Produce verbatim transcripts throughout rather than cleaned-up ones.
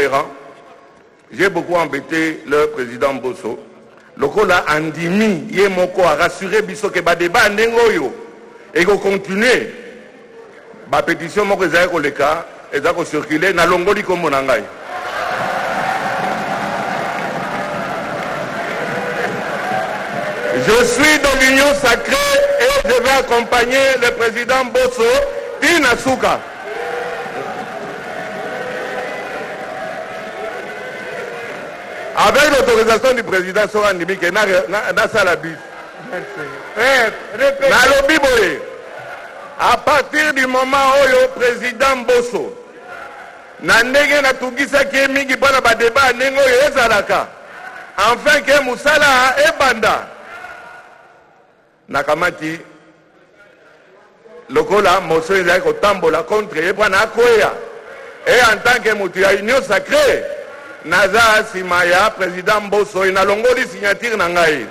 tolérant. J'ai beaucoup embêté le président Bosso. Le Kola Andimi, Yemoko a rassuré Bisso que le débat Nengoyo et qu'on continue. La pétition, moi, que j'ai le cas, et ça a circulé dans l'ongoli comme mon angai. Je suis dans l'union sacrée et je vais accompagner le président Bosso Inasuka. Avec l'autorisation du président Sora Ndimi, qui est dans la bus. À partir du moment où le président Bosso n'a pas tout qui est mis pour le débat, enfin que Moussala et Banda. Nakamati, le Kola, Mosso est au tambola contre et en tant que Moutia Union sacrée. Naza Simaya, président Bosso, il a longo de signature Nangaï.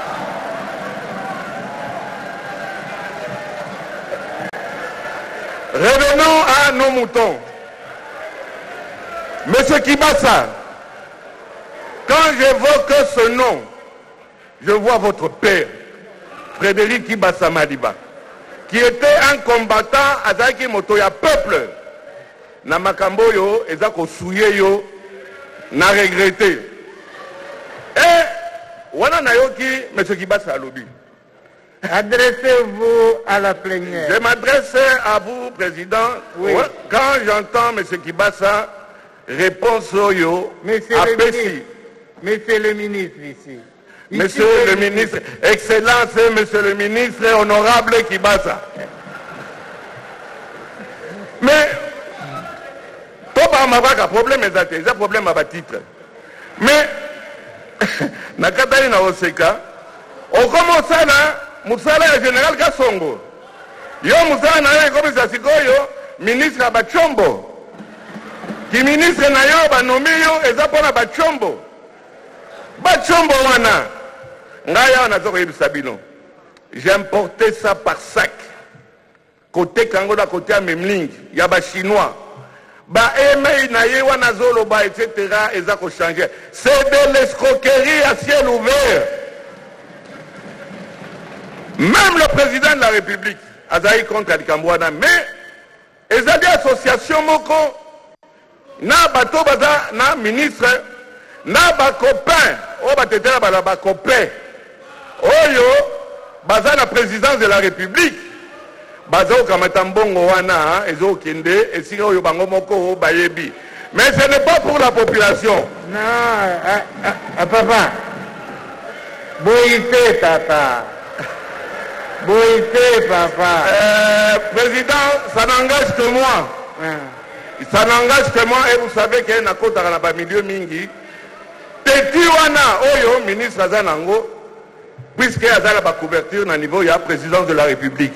Revenons à nos moutons. Monsieur Kibasa, quand j'évoque ce nom, je vois votre père, Frédéric Kibasa Madiba, qui était un combattant à Zaki Motoya peuple. Namakamboyo, Ezako Souyeyo, n'a regretté. Et, voilà Nayoki, M. Kibasa Alobi. Adressez-vous à la plénière. Je m'adresse à vous, Président. Oui. Quand j'entends M. Kibasa, réponse Oyo, Monsieur le ministre, Monsieur le ministre ici. Monsieur ici, le ministre, Excellence, Monsieur le ministre, honorable Kibasa. Mais, le problème est que c'est un problème à titre. Mais, Nakatari na Oseka, on commence là, Moussala général Kassongo. Yo Moussala na comme ça sikoyo, ministre à Bachombo. Qui ministre na yo banomi yo eza pona Bachombo. Bachombo wana. Ngaya na zoko yebisabino. J'ai importé ça par sac. Côté Kangola, côté à Memling, il y a des Chinois. Bah, email na ye wana zolo ba et cetera. Et ça ko changer. C'est de l'escroquerie à ciel ouvert. Même le président de la République Azaï contre Alikambouana, mais ils ont des associations moko na bato baza na ministre na ba copain o batetela bala ba copain oyo baza la présidence de la République baza okamata mbongo wana ezo kende esika oyo bango moko bayebi, mais ce n'est pas pour la population. Non, ah, ah, ah, papa boïté tata boïté papa. Euh, président, ça n'engage que moi. Ah. Ça n'engage que moi et vous savez qu'il y a un accord dans le milieu mingi. Tetiwana oyo ministre Azanango, puisqu'il y a la couverture au niveau de la présidence de la République.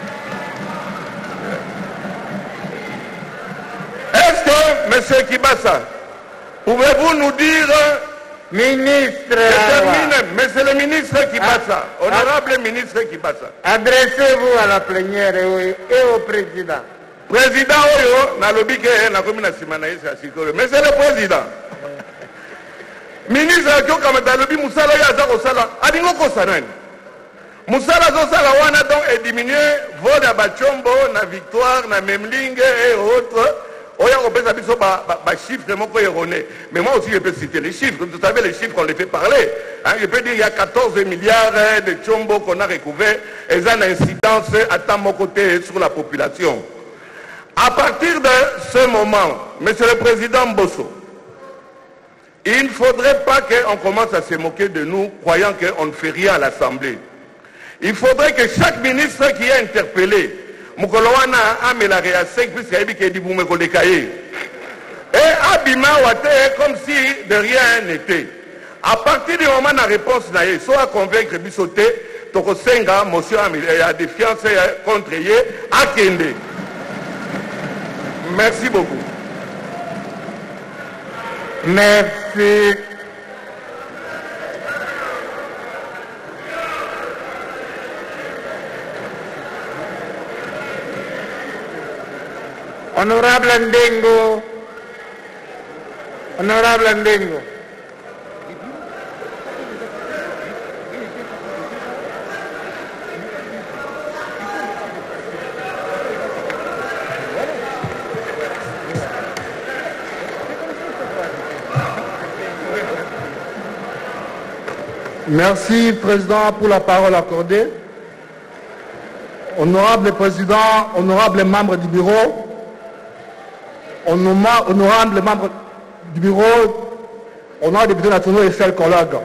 Est-ce que, monsieur Kibasa, pouvez-vous nous dire, ministre, mais c'est le ministre Kibasa, ah, honorable ah, ministre Kibasa. Adressez-vous à la plénière et au président. Président Oyo, na lobi ke na komi na simana yesa sikoyo, mais c'est le président. Ministre Kyo kamata lobi musala ya za ko sala, adingo ko sanani. Musala zo sala wana donc est diminué vol à Bachombo, na Victoire, na Memling et autres. Oya ko pesa biso ba ba chiffres moko erroné. Mais moi aussi je peux citer les chiffres, vous savez les chiffres on les fait parler. Hein, je peux dire il y a quatorze milliards de chombo qu'on a recouvert et ça a une incidence à tant mon côté sur la population. À partir de ce moment, Monsieur le Président Bosso, il ne faudrait pas qu'on commence à se moquer de nous, croyant qu'on ne fait rien à l'Assemblée. Il faudrait que chaque ministre qui est interpellé, Mukolowana Amelare à cinq puisqu'il y a dit dit vous me collez et Abima Wate comme si de rien n'était. À partir du moment de la réponse, soit convaincre Bissoté, Toko Senga, Monsieur a défiance contre Yé, à Kende. Merci beaucoup. Merci. Honorable Ndengo, Honorable Ndengo. Merci, Président, pour la parole accordée. Honorable Président, honorables membres du bureau, honorables membres du bureau, honorables députés nationaux et chers collègues.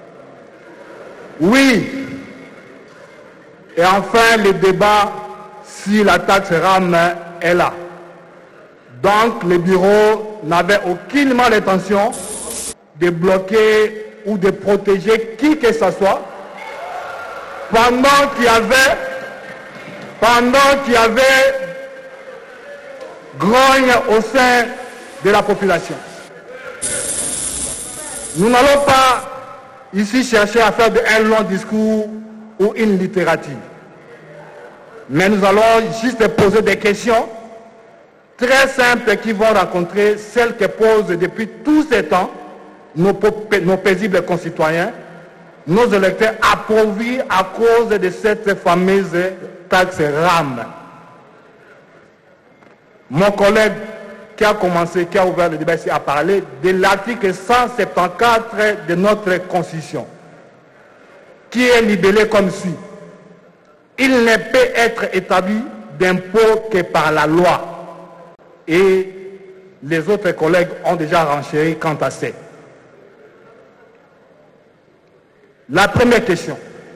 Oui, et enfin le débat si la taxe RAM est là. Donc le bureau n'avait aucunement l'intention de bloquer ou de protéger qui que ce soit pendant qu'il y avait pendant qu'il y avait grogne au sein de la population. Nous n'allons pas ici chercher à faire un long discours ou une littérature, mais nous allons juste poser des questions très simples qui vont rencontrer celles que posent depuis tous ces temps Nos, nos paisibles concitoyens, nos électeurs appauvris à cause de cette fameuse taxe RAM. Mon collègue qui a commencé, qui a ouvert le débat ici, a parlé de l'article cent soixante-quatorze de notre Constitution, qui est libellé comme suit. Il ne peut être établi d'impôt que par la loi. Et les autres collègues ont déjà renchéri quant à ça. La première question,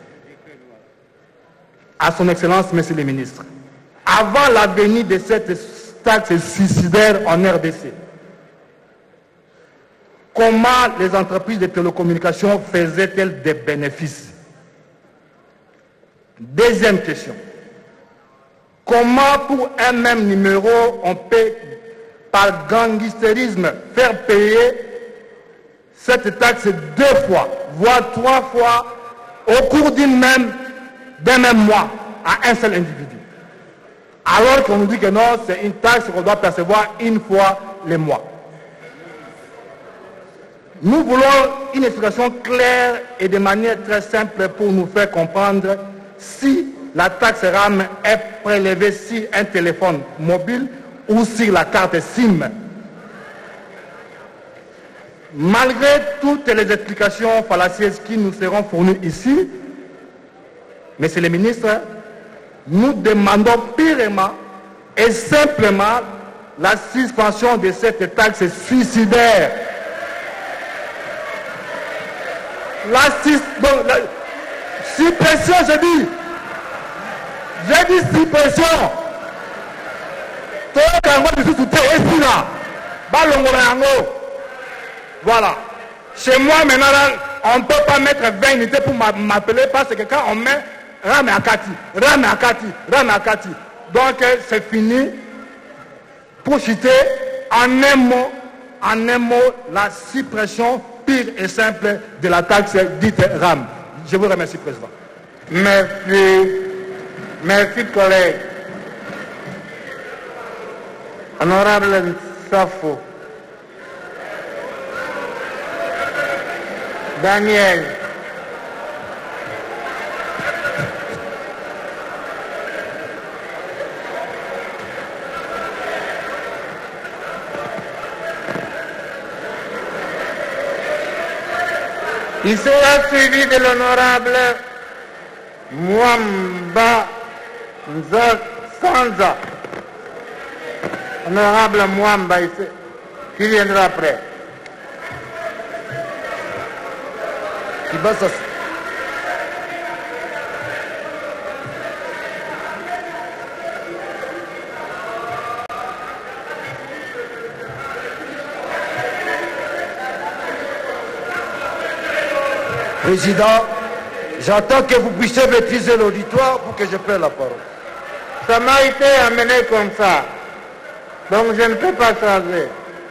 à son Excellence, Monsieur le Ministre, avant la venue de cette taxe suicidaire en R D C, comment les entreprises de télécommunications faisaient-elles des bénéfices? Deuxième question, comment pour un même numéro on peut, par gangstérisme, faire payer cette taxe deux fois, voire trois fois, au cours d'une même, d'un même mois, à un seul individu. Alors qu'on nous dit que non, c'est une taxe qu'on doit percevoir une fois le mois. Nous voulons une explication claire et de manière très simple pour nous faire comprendre si la taxe RAM est prélevée sur un téléphone mobile ou sur la carte SIM. Malgré toutes les explications fallacieuses qui nous seront fournies ici, Monsieur le ministre, nous demandons purement et simplement la suspension de cette taxe suicidaire. La, sus... bon, la... suppression, je dis. J'ai dit suppression. Voilà. Chez moi, maintenant, on ne peut pas mettre vingt unités pour m'appeler parce que quand on met Rame Akati, Rame Akati, Rame Akati, donc c'est fini. Pour citer en un mot, en un mot, la suppression pure et simple de la taxe dite RAM. Je vous remercie, Président. Merci. Merci, collègue. Honorable Safo. Daniel. Il sera suivi de l'honorable Mwamba Sanza. Honorable Mwamba, qui viendra après. Président, j'attends que vous puissiez maîtriser l'auditoire pour que je prenne la parole. Ça m'a été amené comme ça, donc je ne peux pas changer.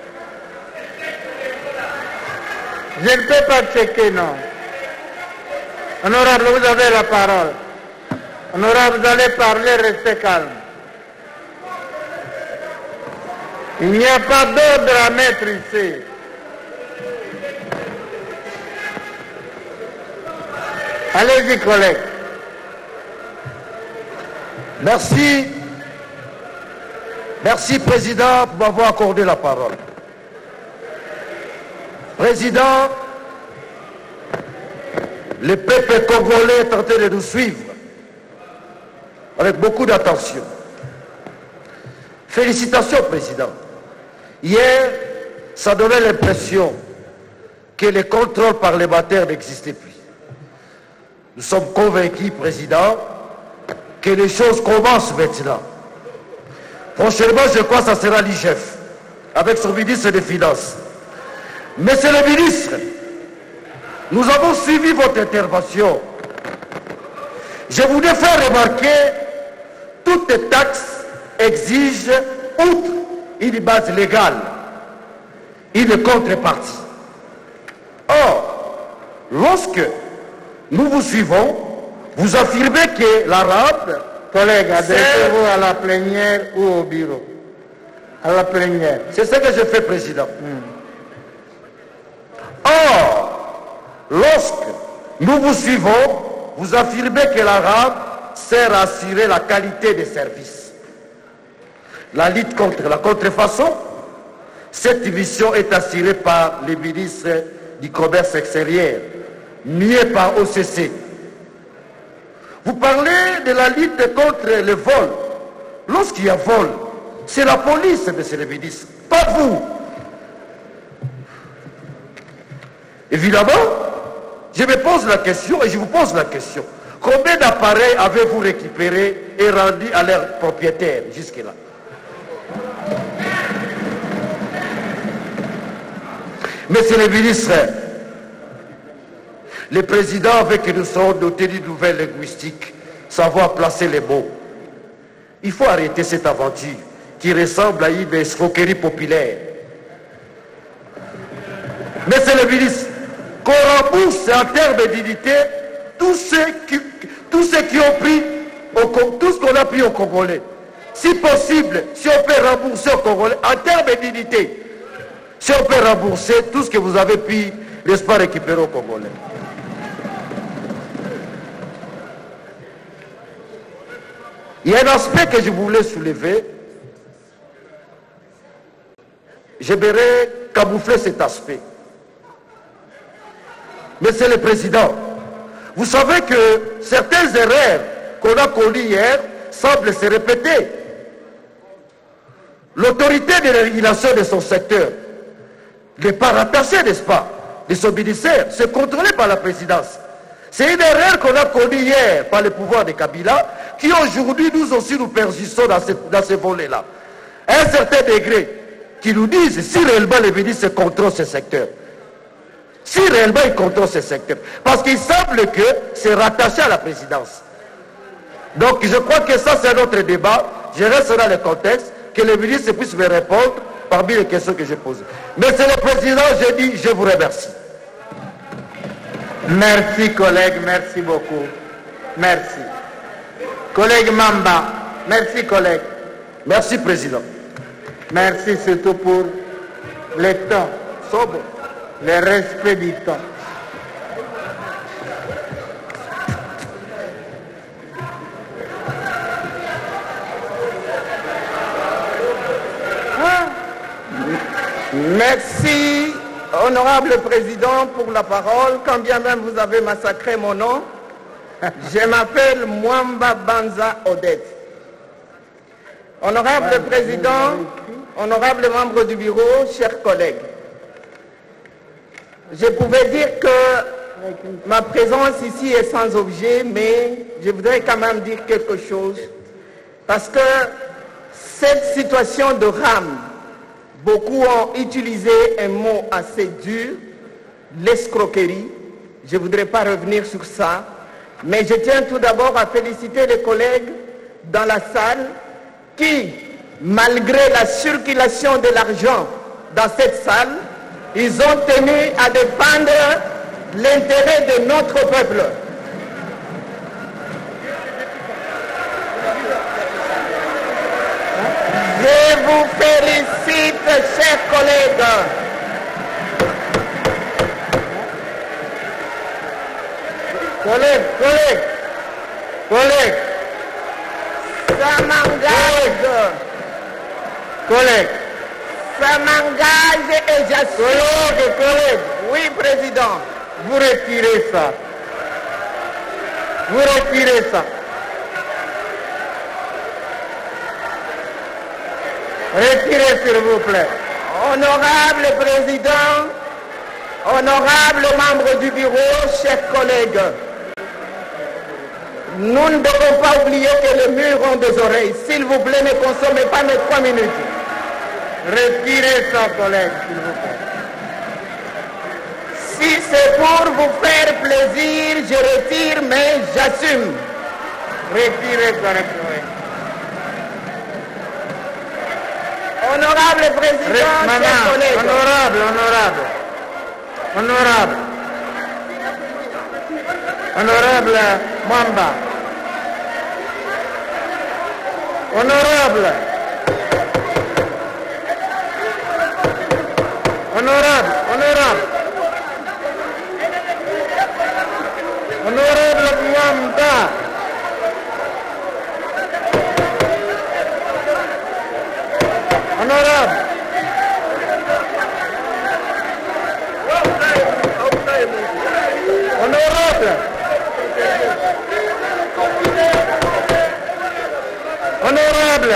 Je ne peux pas checker, non. Honorable, vous avez la parole. Honorable, vous allez parler, restez calme. Il n'y a pas d'ordre à mettre ici. Allez-y, collègue. Merci. Merci, Président, pour m'avoir accordé la parole. Président, le peuple congolais est en train de nous suivre avec beaucoup d'attention. Félicitations, Président. Hier, ça donnait l'impression que les contrôles parlementaires n'existaient plus. Nous sommes convaincus, Président, que les choses commencent maintenant. Prochainement, je crois que ça sera l'I G F, avec son ministre des Finances. Monsieur le ministre, nous avons suivi votre intervention. Je voudrais faire remarquer, toute taxe exige, outre une base légale, une contrepartie. Or, lorsque nous vous suivons, vous affirmez que l'arabe... Collègue, adressez-vous à la plénière ou au bureau? À la plénière. C'est ce que je fais, Président. Mm. Or, lorsque nous vous suivons, vous affirmez que l'arabe sert à assurer la qualité des services. La lutte contre la contrefaçon, cette mission est assurée par les ministres du commerce extérieur, nié par O C C. Vous parlez de la lutte contre le vol. Lorsqu'il y a vol, c'est la police, monsieur le ministre, pas vous. Évidemment, je me pose la question et je vous pose la question. Combien d'appareils avez-vous récupérés et rendus à leurs propriétaires jusque-là? Monsieur le ministre, le président veut que nous soyons dotés d'une nouvelle linguistique, savoir placer les mots. Il faut arrêter cette aventure qui ressemble à une escroquerie populaire. Monsieur le ministre, qu'on rembourse en termes d'unité tous ceux qui, tous ceux qui ont pris, au, tout ce qu'on a pris aux Congolais. Si possible, si on peut rembourser aux Congolais en termes d'unité, si on peut rembourser tout ce que vous avez pu, n'est-ce pas, récupérer aux Congolais. Il y a un aspect que je voulais soulever. J'aimerais camoufler cet aspect. Monsieur le Président, vous savez que certaines erreurs qu'on a connues hier semblent se répéter. L'autorité de régulation de son secteur n'est pas rattachée, n'est-ce pas, de son ministère, c'est contrôlé par la présidence. C'est une erreur qu'on a connue hier par le pouvoir de Kabila, qui aujourd'hui nous aussi nous persistons dans ce, dans ce volet-là. À un certain degré, qui nous disent si réellement les ministres contrôlent ce secteur. Si réellement ils contrôlent ce secteur. Parce qu'il semble que c'est rattaché à la présidence. Donc je crois que ça c'est un autre débat. Je reste dans le contexte, que les ministres puissent me répondre parmi les questions que j'ai posées. Monsieur le Président, je dis, je vous remercie. Merci, collègue, merci beaucoup. Merci. Collègue Mamba, merci, collègue. Merci, Président. Merci surtout pour le temps, Sobre. le respect du temps. Merci, honorable président, pour la parole. Quand bien même vous avez massacré mon nom, je m'appelle Mwamba Banza Odette. Honorable président, honorable membre du bureau, chers collègues, je pouvais dire que ma présence ici est sans objet, mais je voudrais quand même dire quelque chose, parce que cette situation de rame, beaucoup ont utilisé un mot assez dur, l'escroquerie. Je ne voudrais pas revenir sur ça, mais je tiens tout d'abord à féliciter les collègues dans la salle qui, malgré la circulation de l'argent dans cette salle, ils ont tenu à défendre l'intérêt de notre peuple. Je vous félicite, chers collègues. Collègues, collègues, collègues, Ça m'engage. collègues, Ça m'engage et j'assume. collègues, collègues, Oui, Président. vous retirez ça. Vous retirez ça. Retirez s'il vous plaît. Honorable Président, honorable membre du bureau, chers collègues, nous ne devons pas oublier que les murs ont des oreilles. S'il vous plaît, ne consommez pas mes trois minutes. Retirez ça, collègues, s'il vous plaît. Si c'est pour vous faire plaisir, je retire, mais j'assume. Retirez correctement. Honorable Président, chers Madame, collègues, honorable, honorable, honorable, honorable Mwamba, honorable, honorable, honorable, honorable Mwamba. Honorable. Honorable. Honorable.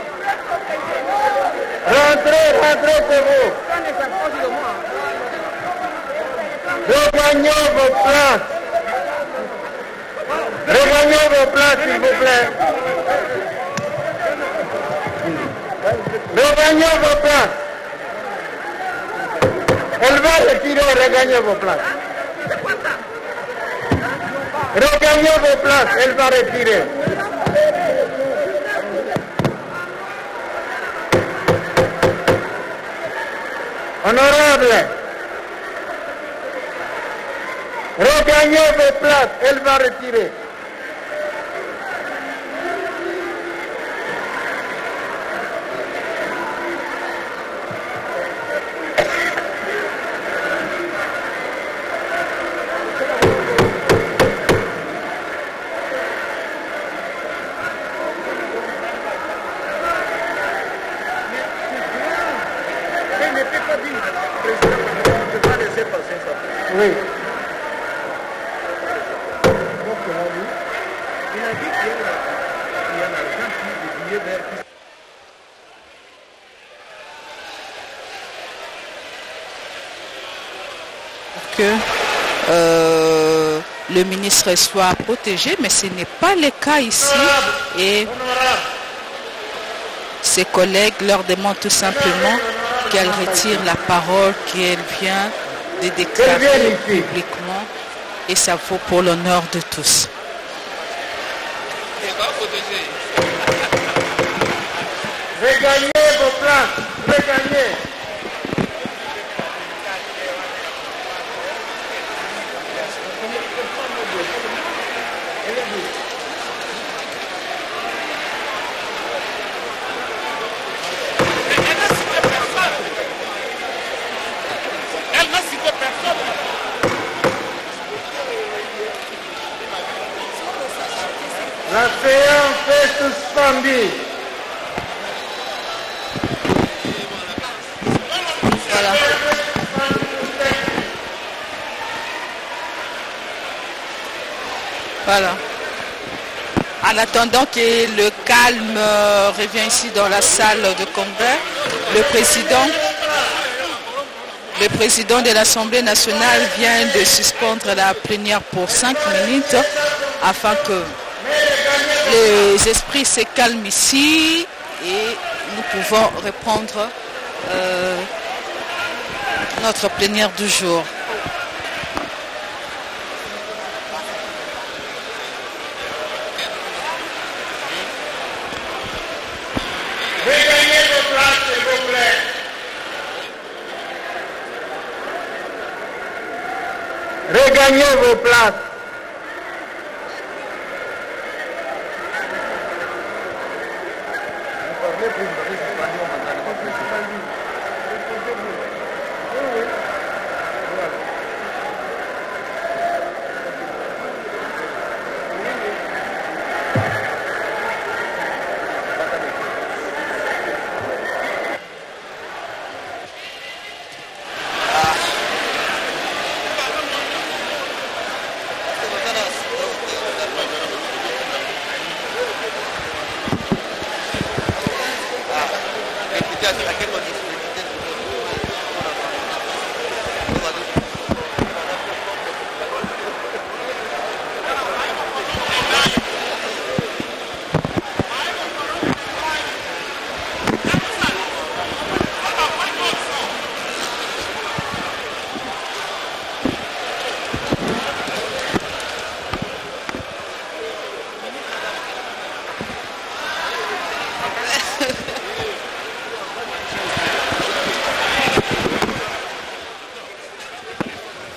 Rentrez, rentrez chez vous. Regagnez vos places. Regagnez vos places, s'il vous plaît. Regagnez vos places. Elle va retirer, regagnez vos places. Regagnez vos places, elle va retirer. Honorable, regagnez vos places, elle va retirer. Oui. Que euh, le ministre soit protégé, mais ce n'est pas le cas ici. Et ses collègues leur demandent tout simplement qu'elle retire la parole qu'elle vient de déclarer publiquement, et ça vaut pour l'honneur de tous. Regagnez vos places, regagnez. La séance est suspendue. Voilà. Voilà. En attendant que le calme euh, revienne ici dans la salle de congrès, le président, le président de l'Assemblée nationale vient de suspendre la plénière pour cinq minutes afin que les esprits se calment ici et nous pouvons reprendre euh, notre plénière du jour. Regagnez vos places, s'il vous plaît. Regagnez vos places.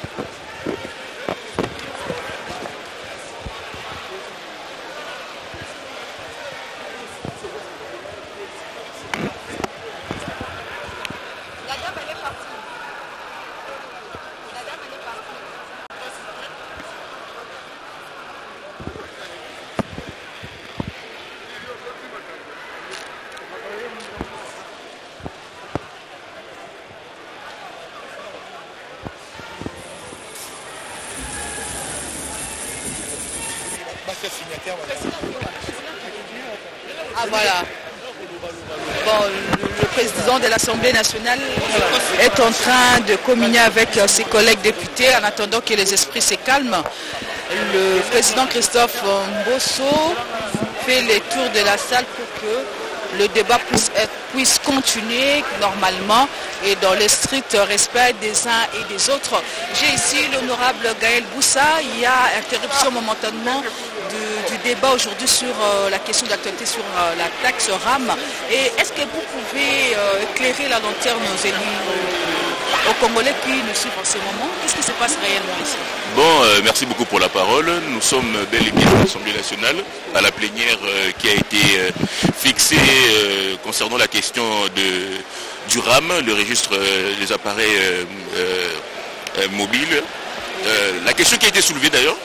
Ah voilà. Bon, le, le président de l'Assemblée nationale est en train de communier avec ses collègues députés en attendant que les esprits se calment. Le président Christophe Mbosso fait les tours de la salle pour que le débat puisse, être, puisse continuer normalement et dans le strict respect des uns et des autres. J'ai ici l'honorable Gaël Boussa. Il y a interruption momentanément du, du débat aujourd'hui sur euh, la question d'actualité sur euh, la taxe RAM. Et est-ce que vous pouvez euh, éclairer la lanterne aux élus, euh, aux Congolais qui nous suivent en ce moment? Qu'est-ce qui se passe réellement ici? Bon, euh, merci beaucoup pour la parole. Nous sommes bel et bien à l'Assemblée nationale, à la plénière euh, qui a été euh, fixée euh, concernant la question de, du RAM, le registre euh, des appareils euh, euh, mobiles. Euh, la question qui a été soulevée d'ailleurs.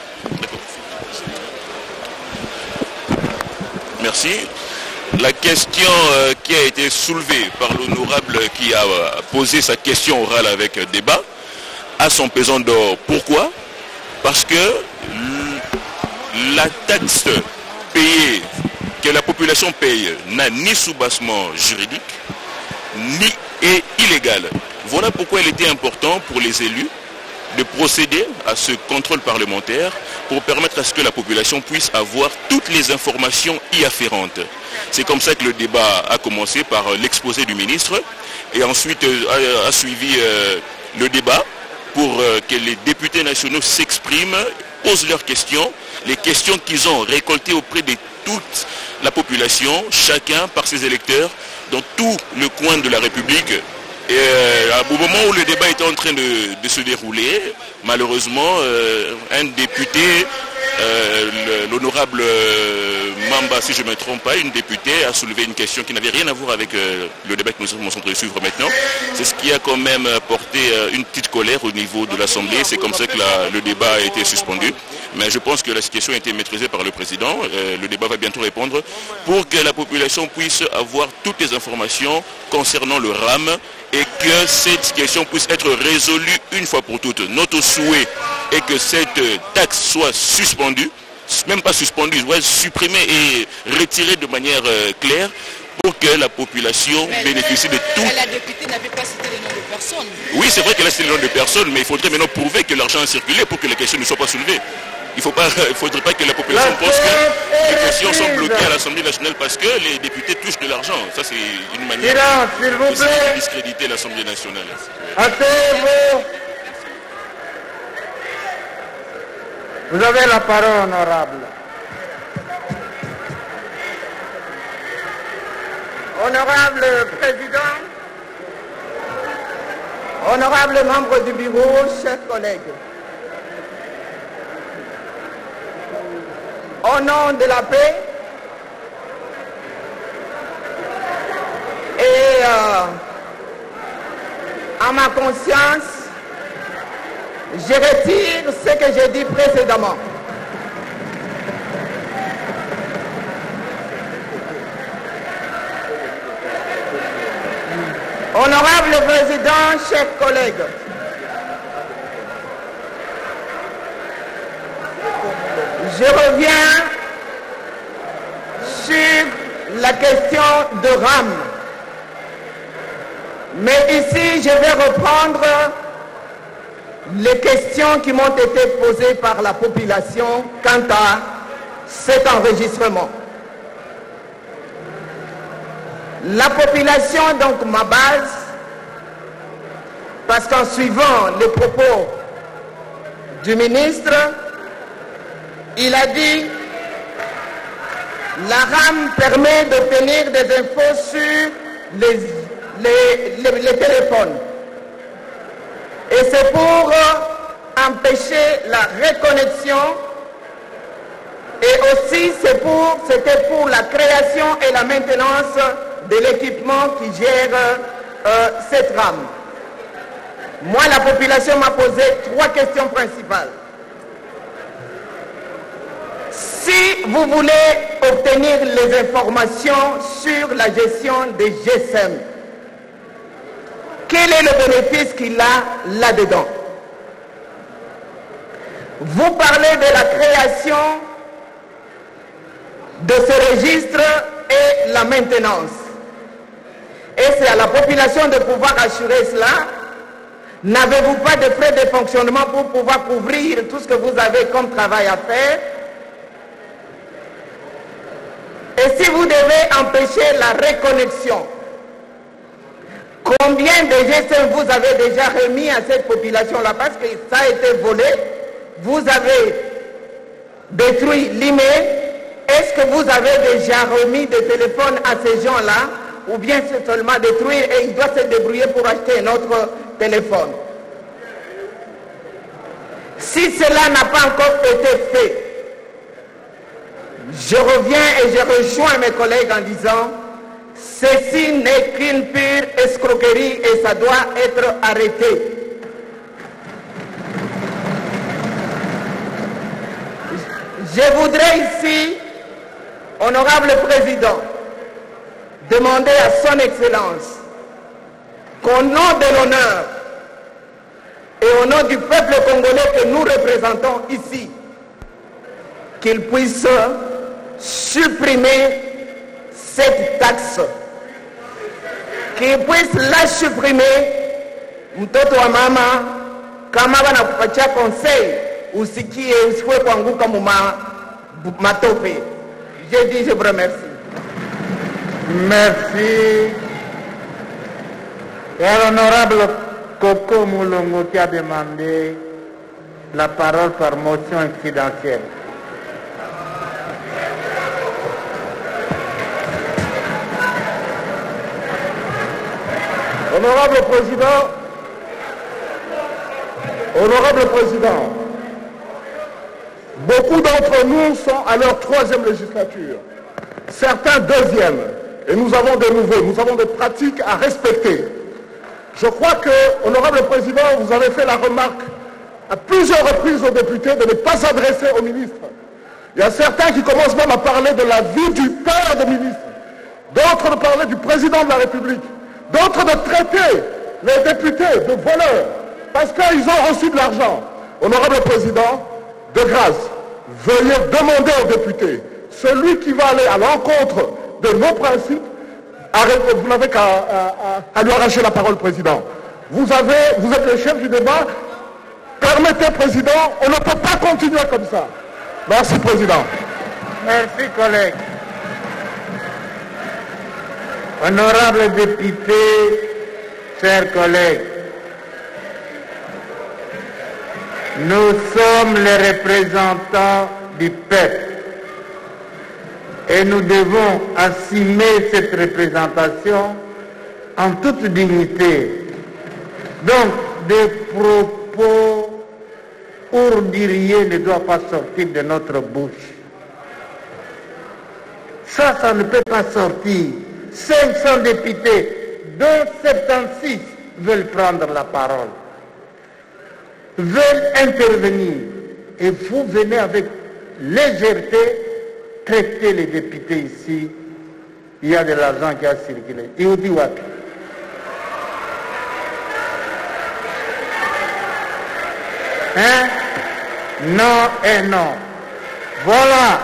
Merci. La question euh, qui a été soulevée par l'honorable qui a euh, posé sa question orale avec euh, débat a son pesant d'or. Pourquoi? Parce que la taxe payée, que la population paye, n'a ni soubassement juridique, ni est illégale. Voilà pourquoi il était important pour les élus de procéder à ce contrôle parlementaire pour permettre à ce que la population puisse avoir toutes les informations y afférentes. C'est comme ça que le débat a commencé par l'exposé du ministre et ensuite a, a suivi euh, le débat pour euh, que les députés nationaux s'expriment, posent leurs questions, les questions qu'ils ont récoltées auprès de toute la population, chacun par ses électeurs, dans tout le coin de la République. Et euh, au moment où le débat était en train de, de se dérouler, malheureusement, euh, un député, euh, l'honorable euh, Mamba, si je ne me trompe pas, une députée a soulevé une question qui n'avait rien à voir avec euh, le débat que nous sommes en train de suivre maintenant. C'est ce qui a quand même porté euh, une petite colère au niveau de l'Assemblée. C'est comme ça que la, le débat a été suspendu. Mais je pense que la situation a été maîtrisée par le président. Euh, le débat va bientôt répondre pour que la population puisse avoir toutes les informations concernant le RAM et que cette question puisse être résolue une fois pour toutes. Notre souhait est que cette taxe soit suspendue, même pas suspendue, soit supprimée et retirée de manière euh, claire pour que la population mais bénéficie de tout. La députée n'avait pas cité les noms de personnes. Oui, c'est vrai qu'elle a cité les noms de personnes, mais il faudrait maintenant prouver que l'argent a circulé pour que les questions ne soient pas soulevées. Il ne faudrait pas que la population pense que les questions sont bloquées à l'Assemblée nationale parce que les députés touchent de l'argent. Ça, c'est une manière de discréditer l'Assemblée nationale. Asseyez-vous. Vous avez la parole, honorable. Honorable Président, honorable membre du bureau, chers collègues, au nom de la paix et euh, à ma conscience, je retire ce que j'ai dit précédemment. Honorable Président, chers collègues, je reviens sur la question de RAM. Mais ici, je vais reprendre les questions qui m'ont été posées par la population quant à cet enregistrement. La population, donc ma base, parce qu'en suivant les propos du ministre, il a dit la RAM permet d'obtenir des infos sur les, les, les, les téléphones. Et c'est pour empêcher la reconnexion et aussi c'est pour, c'était pour la création et la maintenance de l'équipement qui gère euh, cette rame. Moi, la population m'a posé trois questions principales. Si vous voulez obtenir les informations sur la gestion des G S M, quel est le bénéfice qu'il a là-dedans? Vous parlez de la création de ce registre et la maintenance. Et c'est à la population de pouvoir assurer cela. N'avez-vous pas de frais de fonctionnement pour pouvoir couvrir tout ce que vous avez comme travail à faire? Et si vous devez empêcher la reconnexion, combien de G S M vous avez déjà remis à cette population-là? Parce que ça a été volé. Vous avez détruit l'email. Est-ce que vous avez déjà remis des téléphones à ces gens-là? Ou bien c'est seulement détruire et il doit se débrouiller pour acheter un autre téléphone? Si cela n'a pas encore été fait, je reviens et je rejoins mes collègues en disant ceci n'est qu'une pure escroquerie et ça doit être arrêté. Je voudrais ici, honorable président, demander à son Excellence qu'au nom de l'honneur et au nom du peuple congolais que nous représentons ici, qu'il puisse supprimer cette taxe, qu'il puisse la supprimer. Mtoto wa mama kama wanakupatia conseil usikie usiwe kuanguka muma matope. Je dis je vous remercie. Merci. Et l'honorable Coco Moulongo qui a demandé la parole par motion incidentielle. Honorable Président, Honorable Président, beaucoup d'entre nous sont à leur troisième législature, certains deuxième, et nous avons des nouveaux, nous avons des pratiques à respecter. Je crois que, Honorable Président, vous avez fait la remarque à plusieurs reprises aux députés de ne pas s'adresser aux ministres. Il y a certains qui commencent même à parler de la vie du père des ministres, d'autres de parler du président de la République, d'autres de traiter les députés de voleurs parce qu'ils ont reçu de l'argent. Honorable Président, de grâce, veuillez demander aux députés, celui qui va aller à l'encontre de nos principes, arrêtez, vous n'avez qu'à à, à lui arracher la parole, Président. Vous, avez, vous êtes le chef du débat. Permettez, Président, on ne peut pas continuer comme ça. Merci, Président. Merci, collègue. Honorables députés, chers collègues, nous sommes les représentants du peuple et nous devons assumer cette représentation en toute dignité. Donc, des propos orduriers ne doivent pas sortir de notre bouche. Ça, ça ne peut pas sortir. cinq cents députés, dont soixante-seize veulent prendre la parole, veulent intervenir. Et vous venez avec légèreté traiter les députés ici. Il y a de l'argent qui a circulé. Et on dit what? Hein? Non et non. Voilà.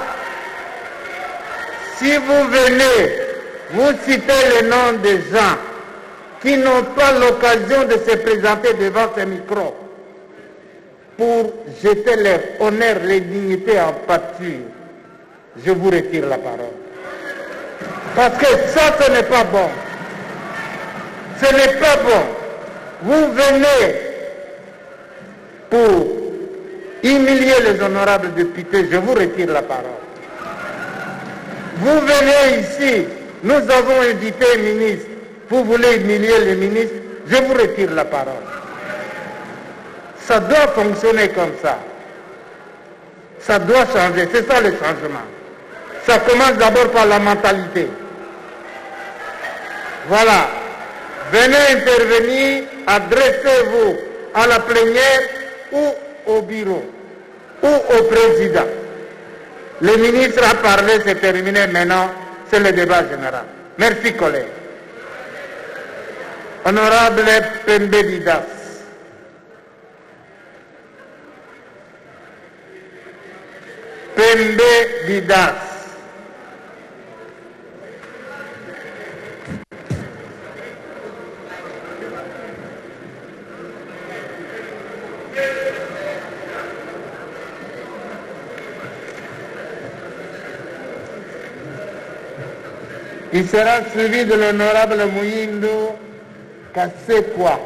Si vous venez, vous citez le nom des gens qui n'ont pas l'occasion de se présenter devant ces micros pour jeter leur honneur, leur dignité en pâture, je vous retire la parole. Parce que ça, ce n'est pas bon. Ce n'est pas bon. Vous venez pour humilier les honorables députés, je vous retire la parole. Vous venez ici, nous avons invité un ministre, vous voulez humilier le ministre, je vous retire la parole. Ça doit fonctionner comme ça. Ça doit changer, c'est ça le changement. Ça commence d'abord par la mentalité. Voilà. Venez intervenir, adressez-vous à la plénière ou au bureau ou au président. Le ministre a parlé, c'est terminé, maintenant c'est le débat général. Merci collègues. Honorable Pembe Didas. Pembe Didas. Il sera suivi de l'honorable Mouyindo Kassekwa.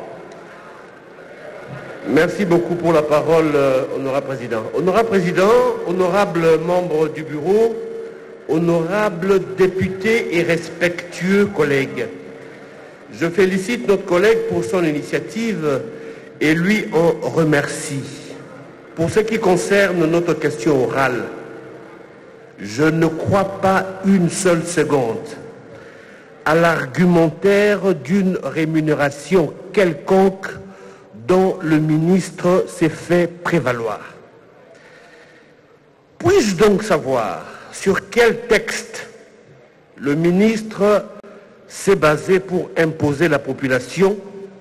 Merci beaucoup pour la parole, euh, honorable président. Honorable président, honorable membre du bureau, honorable député et respectueux collègues, je félicite notre collègue pour son initiative et lui en remercie. Pour ce qui concerne notre question orale, je ne crois pas une seule seconde à l'argumentaire d'une rémunération quelconque dont le ministre s'est fait prévaloir. Puis-je donc savoir sur quel texte le ministre s'est basé pour imposer la population?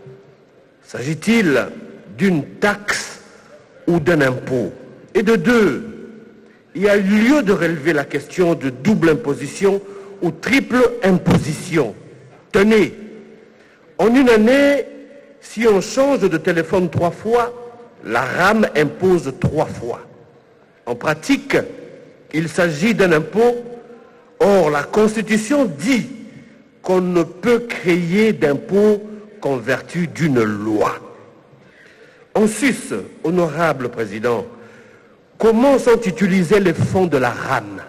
S'agit-il d'une taxe ou d'un impôt? Et de deux, il y a lieu de relever la question de double imposition ou triple imposition. Tenez, en une année, si on change de téléphone trois fois, la RAM impose trois fois. En pratique, il s'agit d'un impôt. Or, la Constitution dit qu'on ne peut créer d'impôt qu'en vertu d'une loi. En sus, honorable président, comment sont utilisés les fonds de la RAM?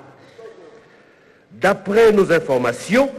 D'après nos informations,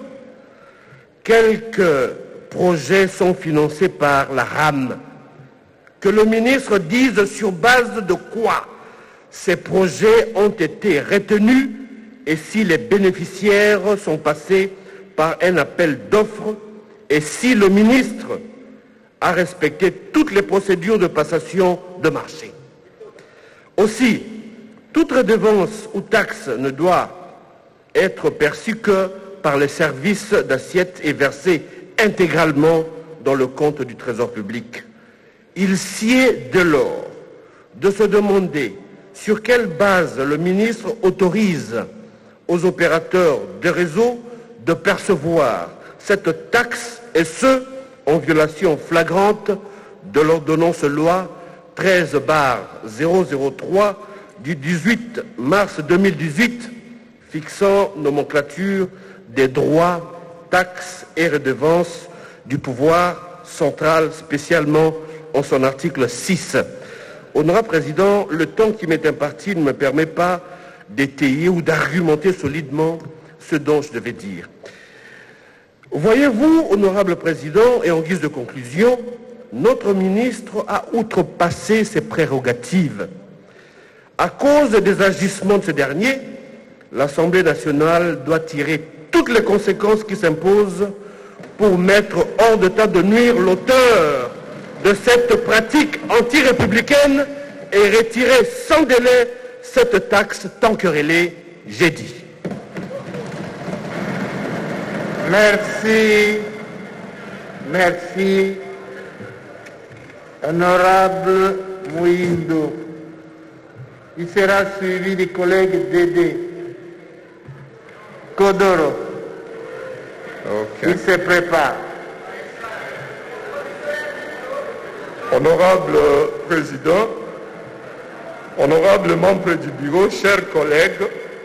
quelques projets sont financés par la RAM. Que le ministre dise sur base de quoi ces projets ont été retenus et si les bénéficiaires sont passés par un appel d'offres et si le ministre a respecté toutes les procédures de passation de marché. Aussi, toute redevance ou taxe ne doit être perçue que par les services d'assiette et versée intégralement dans le compte du Trésor public. Il sied dès lors de se demander sur quelle base le ministre autorise aux opérateurs de réseau de percevoir cette taxe, et ce, en violation flagrante de l'ordonnance loi treize barre zéro zéro trois du dix-huit mars deux mille dix-huit fixant nomenclature des droits, taxes et redevances du pouvoir central, spécialement en son article six. Honorable Président, le temps qui m'est imparti ne me permet pas d'étayer ou d'argumenter solidement ce dont je devais dire. Voyez-vous, Honorable Président, et en guise de conclusion, notre ministre a outrepassé ses prérogatives. À cause des agissements de ce dernier, l'Assemblée nationale doit tirer toutes les conséquences qui s'imposent pour mettre hors d'état de nuire l'auteur de cette pratique anti-républicaine et retirer sans délai cette taxe tant querellée, j'ai dit. Merci. Merci. Honorable Mouyindo. Il sera suivi du collègue Dédé Kodoro. Okay. Il se prépare. Honorable Président, honorables membres du bureau, chers collègues,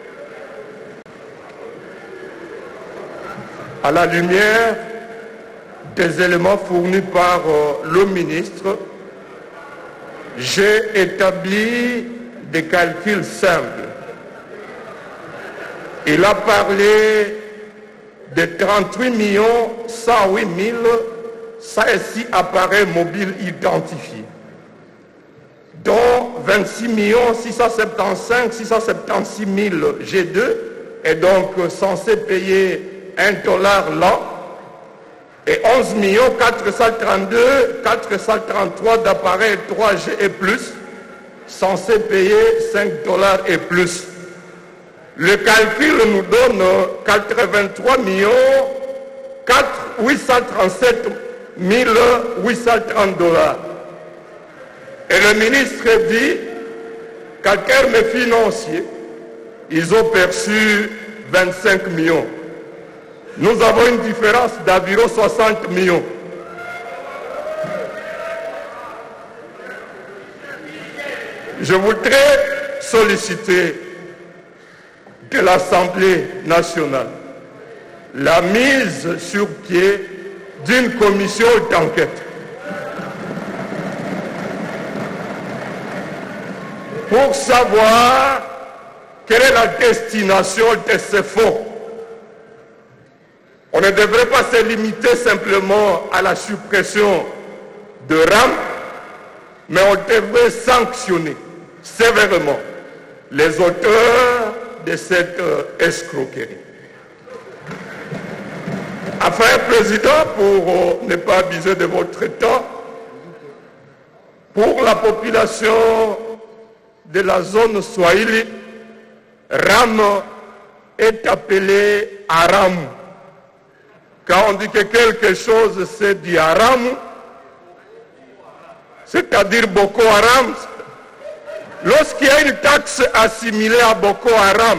à la lumière des éléments fournis par euh, le ministre, j'ai établi des calculs simples. Il a parlé de trente-huit millions cent huit mille, ça ici appareils mobiles identifiés. vingt-six millions six cent soixante-quinze six cent soixante-seize mille G deux est donc censé payer un dollar l'an et onze millions quatre cent trente-deux quatre cent trente-trois d'appareils trois G et plus censés payer cinq dollars et plus. Le calcul nous donne quatre-vingt-trois millions huit cent trente-sept mille huit cent trente dollars. Et le ministre dit qu'en termes financiers, ils ont perçu vingt-cinq millions. Nous avons une différence d'environ soixante millions. Je voudrais solliciter de l'Assemblée nationale la mise sur pied d'une commission d'enquête pour savoir quelle est la destination de ces fonds. On ne devrait pas se limiter simplement à la suppression de RAM, mais on devrait sanctionner sévèrement les auteurs de cette escroquerie. Enfin, Président, pour ne pas abuser de votre temps, pour la population de la zone Swahili, RAM est appelé Aram. Quand on dit que quelque chose c'est du Haram, c'est-à-dire Boko Haram, lorsqu'il y a une taxe assimilée à Boko Haram,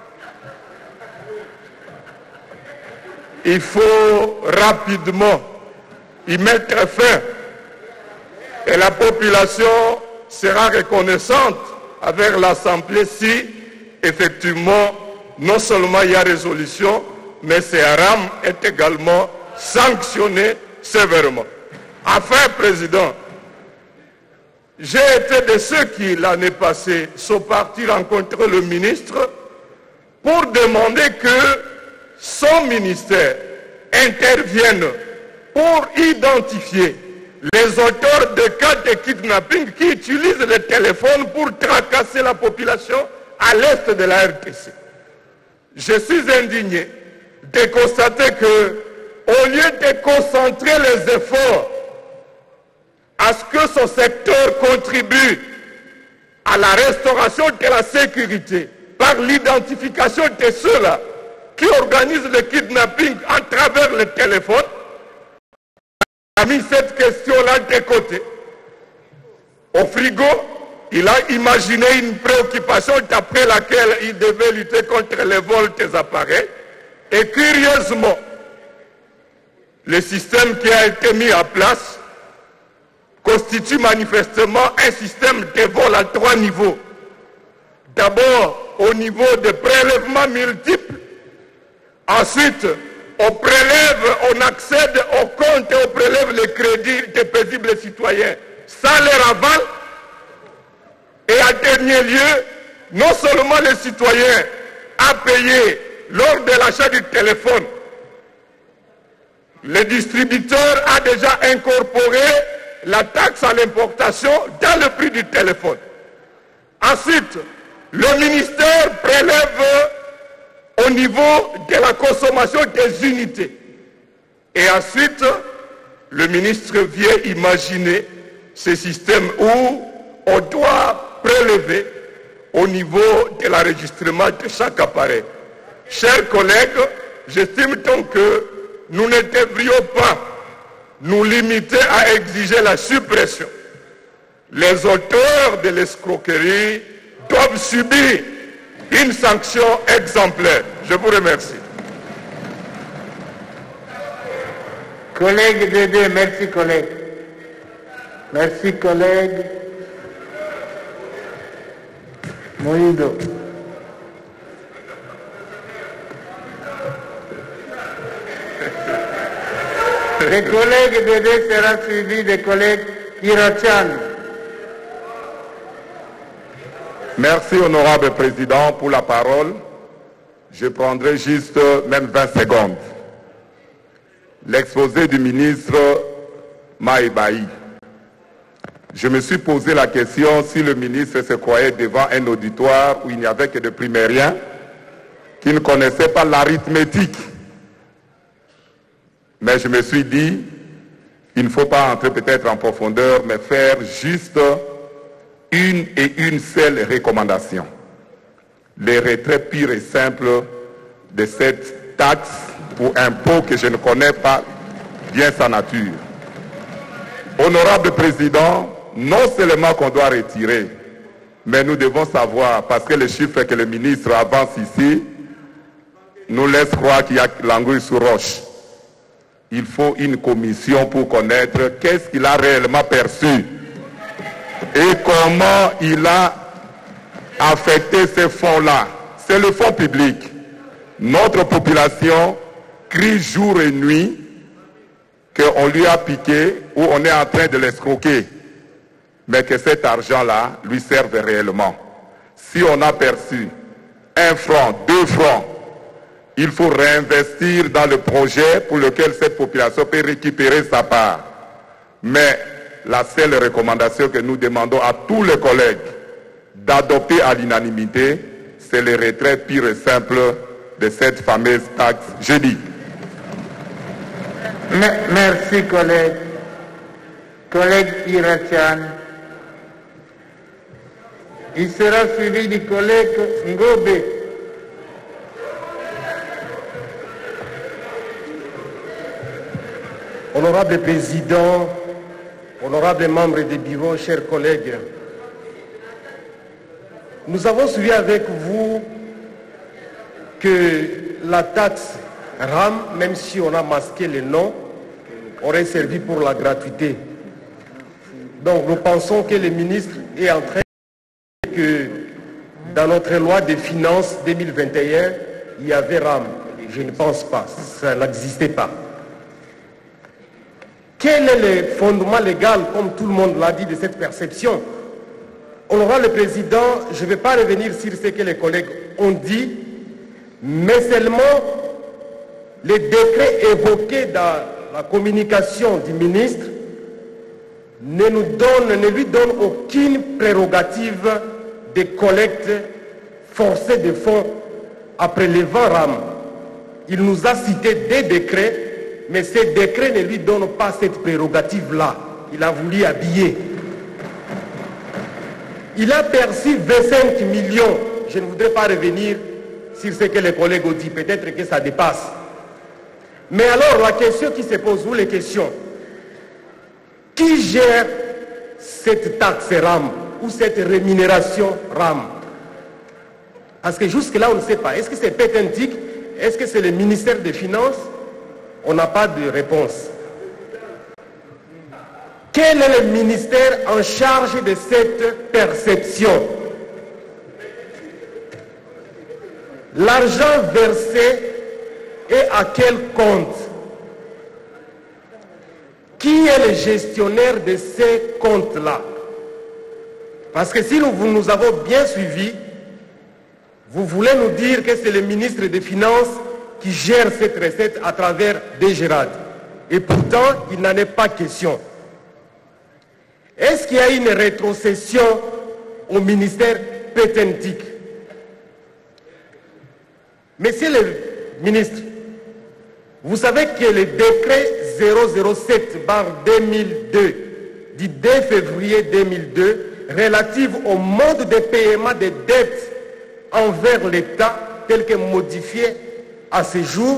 il faut rapidement y mettre fin et la population sera reconnaissante avec l'Assemblée si effectivement non seulement il y a résolution, mais ce haram est également sanctionné sévèrement. Enfin, Président, j'ai été de ceux qui, l'année passée, sont partis rencontrer le ministre pour demander que son ministère intervienne pour identifier les auteurs de cas de kidnapping qui utilisent le téléphone pour tracasser la population à l'est de la R T C. Je suis indigné de constater que, au lieu de concentrer les efforts à ce que ce secteur contribue à la restauration de la sécurité par l'identification de ceux-là qui organisent le kidnapping à travers le téléphone, a mis cette question-là de côté. Au frigo, il a imaginé une préoccupation d'après laquelle il devait lutter contre les vols des appareils. Et curieusement, le système qui a été mis en place constitue manifestement un système de vol à trois niveaux. D'abord, au niveau de prélèvements multiples. Ensuite, on prélève, on accède au compte et on prélève les crédits des paisibles citoyens sans leur aval. Et en dernier lieu, non seulement les citoyens à payer lors de l'achat du téléphone, le distributeur a déjà incorporé la taxe à l'importation dans le prix du téléphone. Ensuite, le ministère prélève au niveau de la consommation des unités. Et ensuite, le ministre vient imaginer ce système où on doit prélever au niveau de l'enregistrement de chaque appareil. Chers collègues, j'estime donc que nous ne devrions pas nous limiter à exiger la suppression. Les auteurs de l'escroquerie doivent subir une sanction exemplaire. Je vous remercie. Collègue Dédé, merci collègue. Merci collègue. Moïdo. Les collègues Dédé sera suivi des collègues Hirachan. Merci, honorable président, pour la parole. Je prendrai juste même vingt secondes. L'exposé du ministre Maïbaï Je me suis posé la question si le ministre se croyait devant un auditoire où il n'y avait que des primériens qui ne connaissaient pas l'arithmétique. Mais je me suis dit, il ne faut pas entrer peut-être en profondeur, mais faire juste une et une seule recommandation. Les retraits purs et simples de cette taxe ou impôt que je ne connais pas bien sa nature. Honorable Président, non seulement qu'on doit retirer, mais nous devons savoir, parce que les chiffres que le ministre avance ici nous laissent croire qu'il y a l'anguille sous roche. Il faut une commission pour connaître qu'est-ce qu'il a réellement perçu et comment il a affecté ces fonds-là. C'est le fonds public. Notre population crie jour et nuit qu'on lui a piqué ou on est en train de l'escroquer, mais que cet argent-là lui serve réellement. Si on a perçu un franc, deux francs, il faut réinvestir dans le projet pour lequel cette population peut récupérer sa part. Mais la seule recommandation que nous demandons à tous les collègues d'adopter à l'unanimité, c'est le retrait pur et simple de cette fameuse taxe jeudi. Merci, collègue. Collègue Irachan. Il sera suivi du collègue Ngobe. Honorable Président, honorables membres du bureau, chers collègues, nous avons suivi avec vous que la taxe RAM, même si on a masqué le nom, aurait servi pour la gratuité. Donc nous pensons que le ministre est en train de dire que dans notre loi de finances deux mille vingt et un, il y avait RAM. Je ne pense pas, ça n'existait pas. Quel est le fondement légal, comme tout le monde l'a dit, de cette perception? Honorable Président, je ne vais pas revenir sur ce que les collègues ont dit, mais seulement les décrets évoqués dans la communication du ministre ne, nous donne, ne lui donnent aucune prérogative de collecte forcée de fonds après le vingt RAM. Il nous a cité des décrets, mais ces décrets ne lui donnent pas cette prérogative-là. Il a voulu habiller. Il a perçu vingt-cinq millions. Je ne voudrais pas revenir sur ce que les collègues ont dit. Peut-être que ça dépasse. Mais alors, la question qui se pose, ou les questions, qui gère cette taxe RAM ou cette rémunération RAM? Parce que jusque-là, on ne sait pas. Est-ce que c'est Pétentique? Est-ce que c'est le ministère des Finances? On n'a pas de réponse. Quel est le ministère en charge de cette perception? L'argent versé est à quel compte? Qui est le gestionnaire de ces comptes-là? Parce que si nous, nous avons bien suivi, vous voulez nous dire que c'est le ministre des Finances qui gère cette recette à travers des Gérard. Et pourtant, il n'en est pas question. Est-ce qu'il y a une rétrocession au ministère Pétentique? Monsieur le ministre, vous savez que le décret zéro zéro sept barre deux mille deux du deux février deux mille deux relatif au mode de paiement des dettes envers l'État tel que modifié à ce jour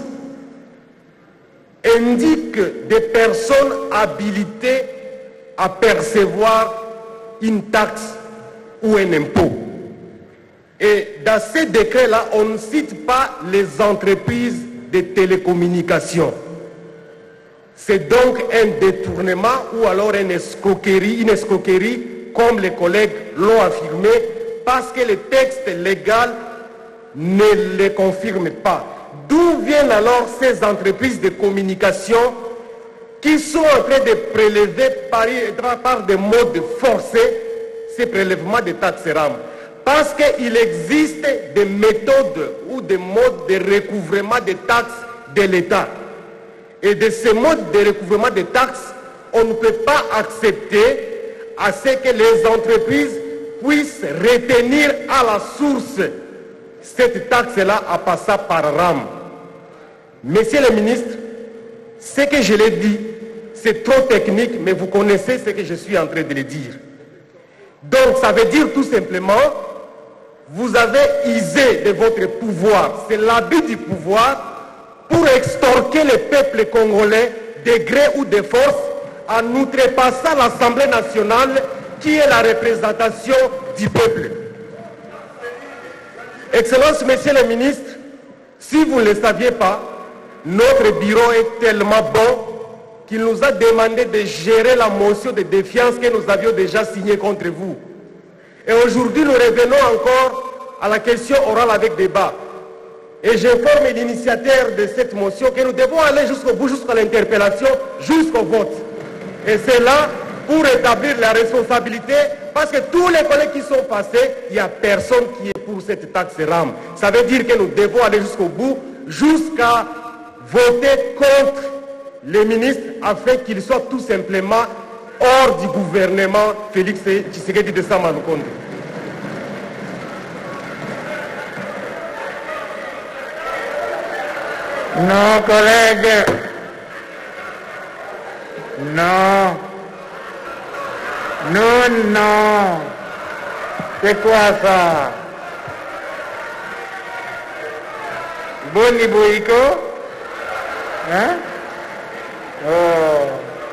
indique des personnes habilitées à percevoir une taxe ou un impôt. Et dans ces décrets-là, on ne cite pas les entreprises de télécommunications. C'est donc un détournement ou alors une escroquerie, une escroquerie, comme les collègues l'ont affirmé, parce que le texte légal ne les confirme pas. D'où viennent alors ces entreprises de communication qui sont en train de prélever par, par des modes forcés ces prélèvements de taxes RAM? Parce qu'il existe des méthodes ou des modes de recouvrement des taxes de l'État. Et de ces modes de recouvrement des taxes, on ne peut pas accepter à ce que les entreprises puissent retenir à la source cette taxe-là en passant par R A M. Monsieur le ministre, ce que je l'ai dit, c'est trop technique, mais vous connaissez ce que je suis en train de le dire. Donc, ça veut dire tout simplement, vous avez usé de votre pouvoir, c'est l'abus du pouvoir, pour extorquer le peuple congolais de gré ou de force en outrepassant l'Assemblée nationale qui est la représentation du peuple. Excellence, Monsieur le ministre, si vous ne le saviez pas, notre bureau est tellement bon qu'il nous a demandé de gérer la motion de défiance que nous avions déjà signée contre vous. Et aujourd'hui, nous revenons encore à la question orale avec débat. Et j'informe l'initiateur de cette motion que nous devons aller jusqu'au bout, jusqu'à l'interpellation, jusqu'au vote. Et c'est là pour établir la responsabilité, parce que tous les collègues qui sont passés, il n'y a personne qui est pour cette taxe R A M. Ça veut dire que nous devons aller jusqu'au bout, jusqu'à voter contre les ministres, afin qu'ils soient tout simplement hors du gouvernement Félix Tshisekedi de Samalukonde. Non, collègues. Non. Non, non. C'est quoi ça? Boni Boïko? Hein? Oh.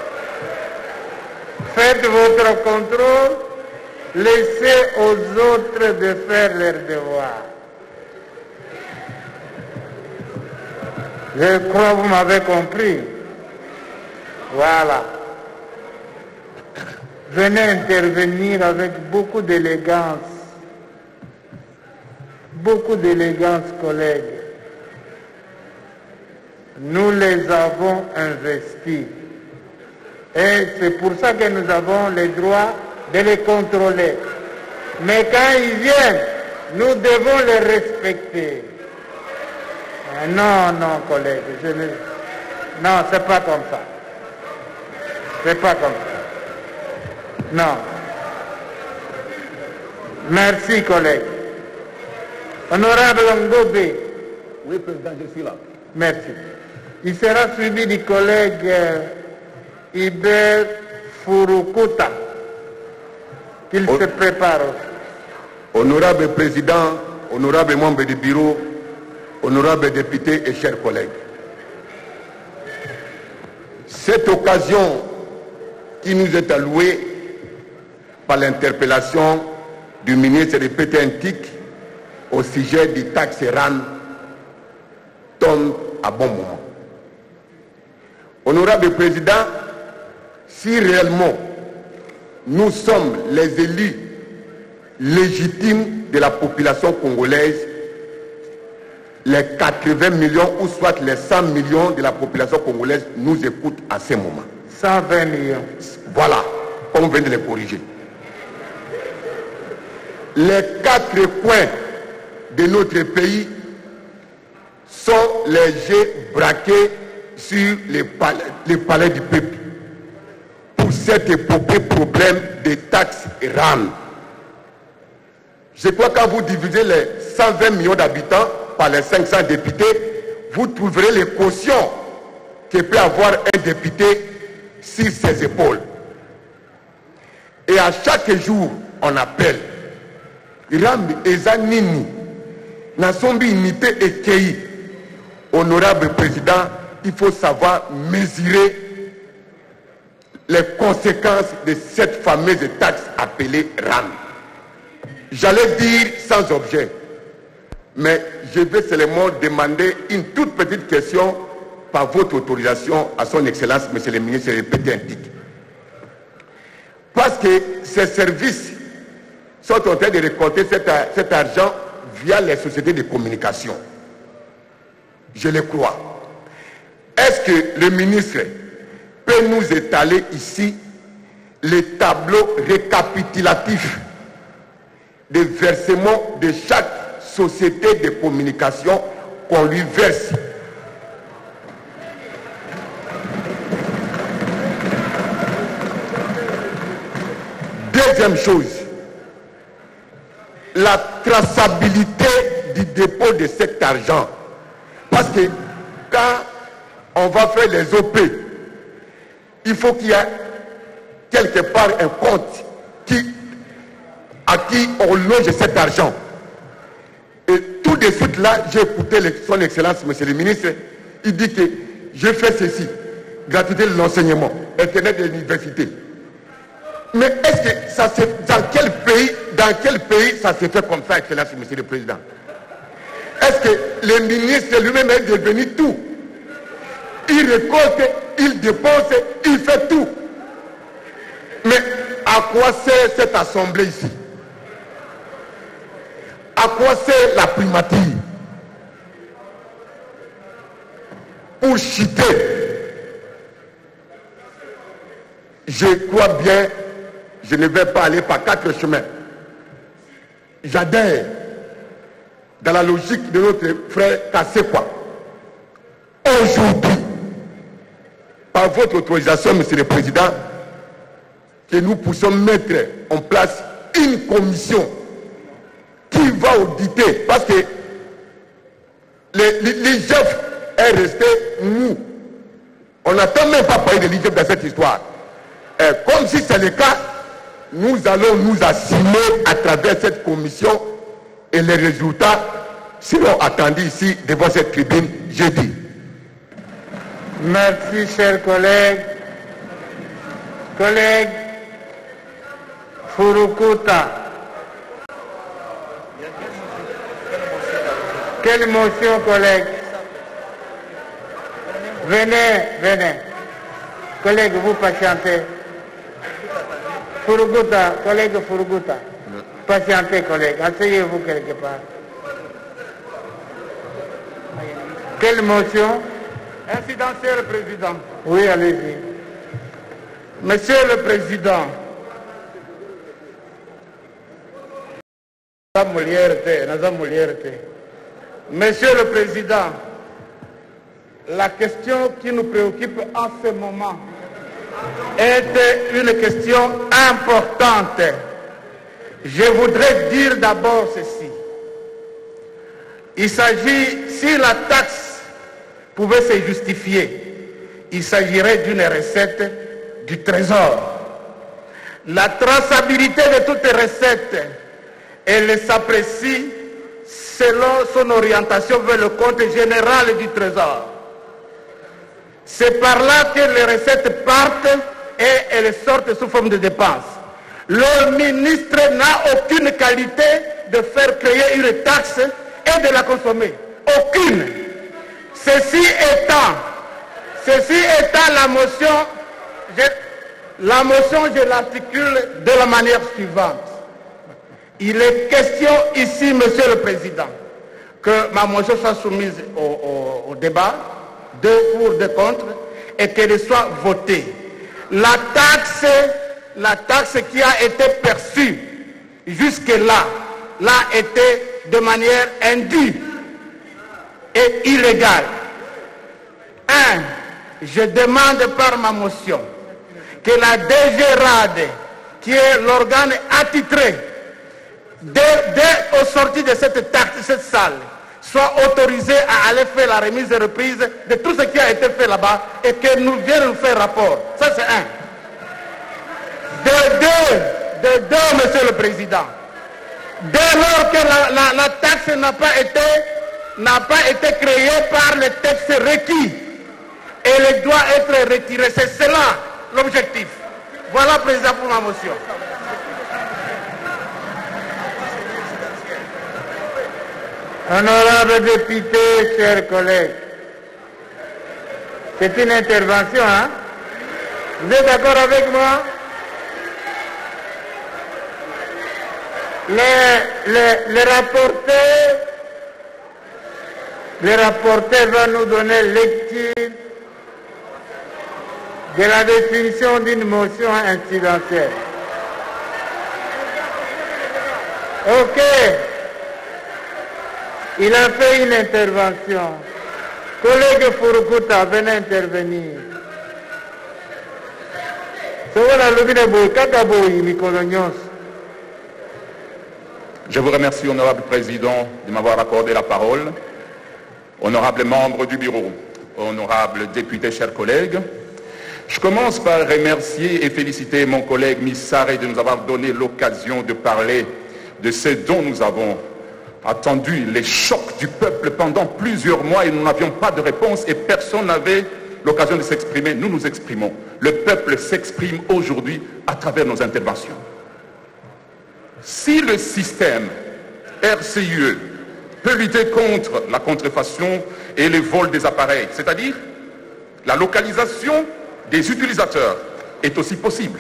Faites votre contrôle. Laissez aux autres de faire leur devoir. Je crois que vous m'avez compris. Voilà. Venez intervenir avec beaucoup d'élégance. Beaucoup d'élégance, collègues. Nous les avons investis. Et c'est pour ça que nous avons le droit de les contrôler. Mais quand ils viennent, nous devons les respecter. Non, non, collègues, je ne... non, c'est pas comme ça. C'est pas comme ça. Non. Merci, collègue. Honorable Ngobé. Oui, Président, je suis là. Merci. Il sera suivi du collègue euh, Iber Furukuta. Qu'il se prépare. Honorable Président, honorable membre du bureau, honorables députés et chers collègues, cette occasion qui nous est allouée par l'interpellation du ministre de Pétentic au sujet du taxe R A M tombe à bon moment. Honorable Président, si réellement nous sommes les élus légitimes de la population congolaise, les quatre-vingts millions ou soit les cent millions de la population congolaise nous écoutent à ce moment. cent vingt millions. Voilà, on vient de les corriger. Les quatre coins de notre pays sont les jets braqués sur les palais, les palais du peuple pour cette épopée problème des taxes R A M. Je crois que quand vous divisez les cent vingt millions d'habitants par les cinq cents députés, vous trouverez les cautions que peut avoir un député sur ses épaules. Et à chaque jour, on appelle Rambi Ezanini, Nasombi Unité et Kei. Honorable Président, il faut savoir mesurer les conséquences de cette fameuse taxe appelée R A M. J'allais dire sans objet, mais je vais seulement demander une toute petite question par votre autorisation à son Excellence, Monsieur le ministre de Pétentic. Parce que ces services sont en train de récolter cet, cet argent via les sociétés de communication. Je le crois. Est-ce que le ministre peut nous étaler ici les tableaux récapitulatifs des versements de chaque société de communication qu'on lui verse? Deuxième chose, la traçabilité du dépôt de cet argent. Parce que quand on va faire les O P, il faut qu'il y ait quelque part un compte qui, à qui on loge cet argent. Et tout de suite là, j'ai écouté son Excellence, Monsieur le ministre, il dit que je fais ceci, gratuité de l'enseignement, Internet de l'université. Mais est-ce que ça se, dans quel pays, dans quel pays ça se fait comme ça, Excellence, Monsieur le Président? Est-ce que le ministre lui-même est devenu tout? Il récolte, il dépose, il fait tout. Mais à quoi sert cette assemblée ici? À quoi sert la primature? Pour chuter. Je crois bien, je ne vais pas aller par quatre chemins. J'adhère dans la logique de notre frère Kassekwa. Aujourd'hui, par votre autorisation, Monsieur le Président, que nous puissions mettre en place une commission qui va auditer, parce que l'I G F est resté mou. On n'entend même pas parler de l'I G F dans cette histoire. Et comme si c'est le cas, nous allons nous assumer à travers cette commission et les résultats seront attendus ici devant cette tribune jeudi. Merci, chers collègues. Collègue Furukuta. Quelle motion, collègue? Venez, venez. Collègue, vous patientez. Furukuta, collègue Furukuta. Patientez, collègue. Asseyez-vous quelque part. Quelle motion? Incidentiel, Président. Oui, allez-y. Monsieur le Président, Monsieur le Président, la question qui nous préoccupe en ce moment est une question importante. Je voudrais dire d'abord ceci. Il s'agit, si la taxe pouvait se justifier, il s'agirait d'une recette du Trésor. La traçabilité de toutes les recettes, elle s'apprécie selon son orientation vers le compte général du Trésor. C'est par là que les recettes partent et elles sortent sous forme de dépenses. Le ministre n'a aucune qualité de faire créer une taxe et de la consommer. Aucune. Ceci étant, ceci étant la motion, je, la motion, je l'articule de la manière suivante. Il est question ici, Monsieur le Président, que ma motion soit soumise au, au, au débat, deux pour, deux contre, et qu'elle soit votée. La taxe, la taxe qui a été perçue jusque-là, l'a été de manière indue et illégale. Un, je demande par ma motion que la D G R A D, qui est l'organe attitré, dès, dès au sortie de cette taxe, cette salle, soit autorisé à aller faire la remise et reprise de tout ce qui a été fait là-bas et que nous vienne nous faire rapport. Ça, c'est un. De deux, de deux, Monsieur le Président, dès lors que la, la, la taxe n'a pas été, n'a pas été créée par les textes requis, elle doit être retirée. C'est cela l'objectif. Voilà, Président, pour ma motion. Honorable député, chers collègues, c'est une intervention, hein? Vous êtes d'accord avec moi? Les, les, les rapporteurs, les rapporteurs vont nous donner lecture de la définition d'une motion incidentielle. Ok. Il a fait une intervention. Collègue Furukuta, venez intervenir. C'est voilà le vide boy, kaka boy, mi colonios. Je vous remercie, honorable président, de m'avoir accordé la parole. Honorables membres du bureau, honorables députés, chers collègues, je commence par remercier et féliciter mon collègue Missare de nous avoir donné l'occasion de parler de ce dont nous avons attendu, les chocs du peuple pendant plusieurs mois et nous n'avions pas de réponse et personne n'avait l'occasion de s'exprimer. Nous nous exprimons. Le peuple s'exprime aujourd'hui à travers nos interventions. Si le système R C I E peut lutter contre la contrefaçon et le vol des appareils, c'est-à-dire la localisation des utilisateurs, est aussi possible.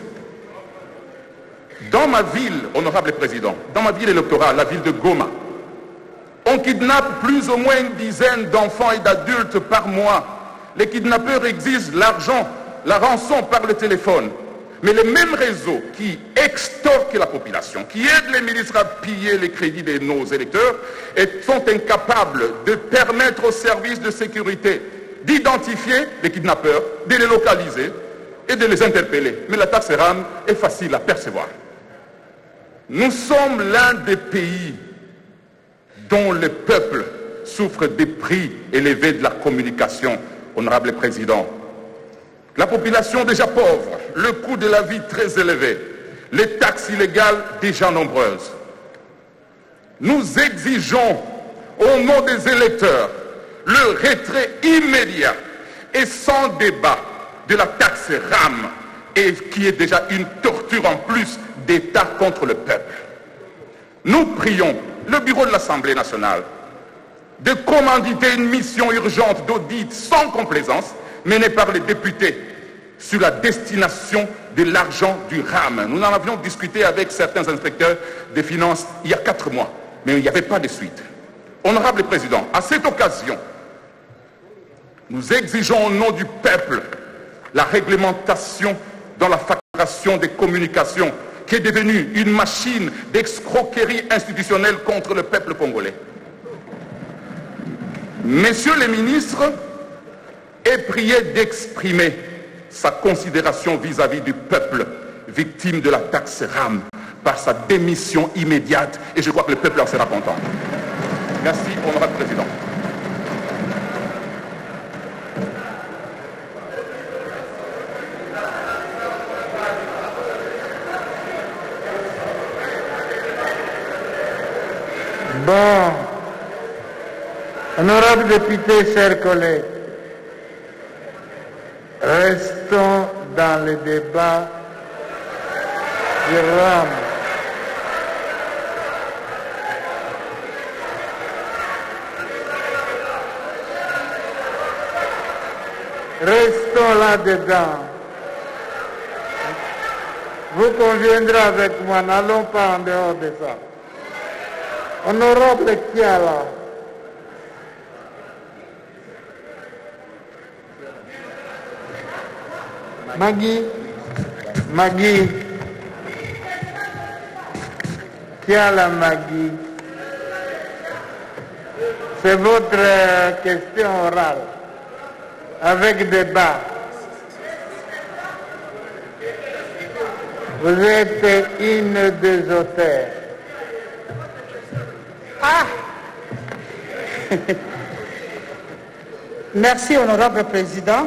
Dans ma ville, honorable président, dans ma ville électorale, la ville de Goma, on kidnappe plus ou moins une dizaine d'enfants et d'adultes par mois. Les kidnappeurs exigent l'argent, la rançon par le téléphone. Mais les mêmes réseaux qui extorquent la population, qui aident les ministres à piller les crédits de nos électeurs, et sont incapables de permettre aux services de sécurité d'identifier les kidnappeurs, de les localiser et de les interpeller. Mais la taxe RAM est facile à percevoir. Nous sommes l'un des pays dont le peuple souffre des prix élevés de la communication, honorable président. La population déjà pauvre, le coût de la vie très élevé, les taxes illégales déjà nombreuses. Nous exigeons, au nom des électeurs, le retrait immédiat et sans débat de la taxe RAM, et qui est déjà une torture en plus d'État contre le peuple. Nous prions le bureau de l'Assemblée nationale de commanditer une mission urgente d'audit sans complaisance menée par les députés sur la destination de l'argent du RAM. Nous en avions discuté avec certains inspecteurs des finances il y a quatre mois, mais il n'y avait pas de suite. Honorable président, à cette occasion, nous exigeons au nom du peuple la réglementation dans la facturation des communications qui est devenue une machine d'escroquerie institutionnelle contre le peuple congolais. Messieurs les ministres, est prié d'exprimer sa considération vis-à-vis du peuple victime de la taxe RAM par sa démission immédiate et je crois que le peuple en sera content. Merci, honorable président. Bon, honorables députés, chers collègues, restons dans le débat du RAM. Restons là-dedans. Vous conviendrez avec moi, n'allons pas en dehors de ça. Honorable Kiala, Magui, Magui, Kiala Magui, c'est votre question orale, avec débat. Vous êtes une des auteurs. Ah Merci, honorable président.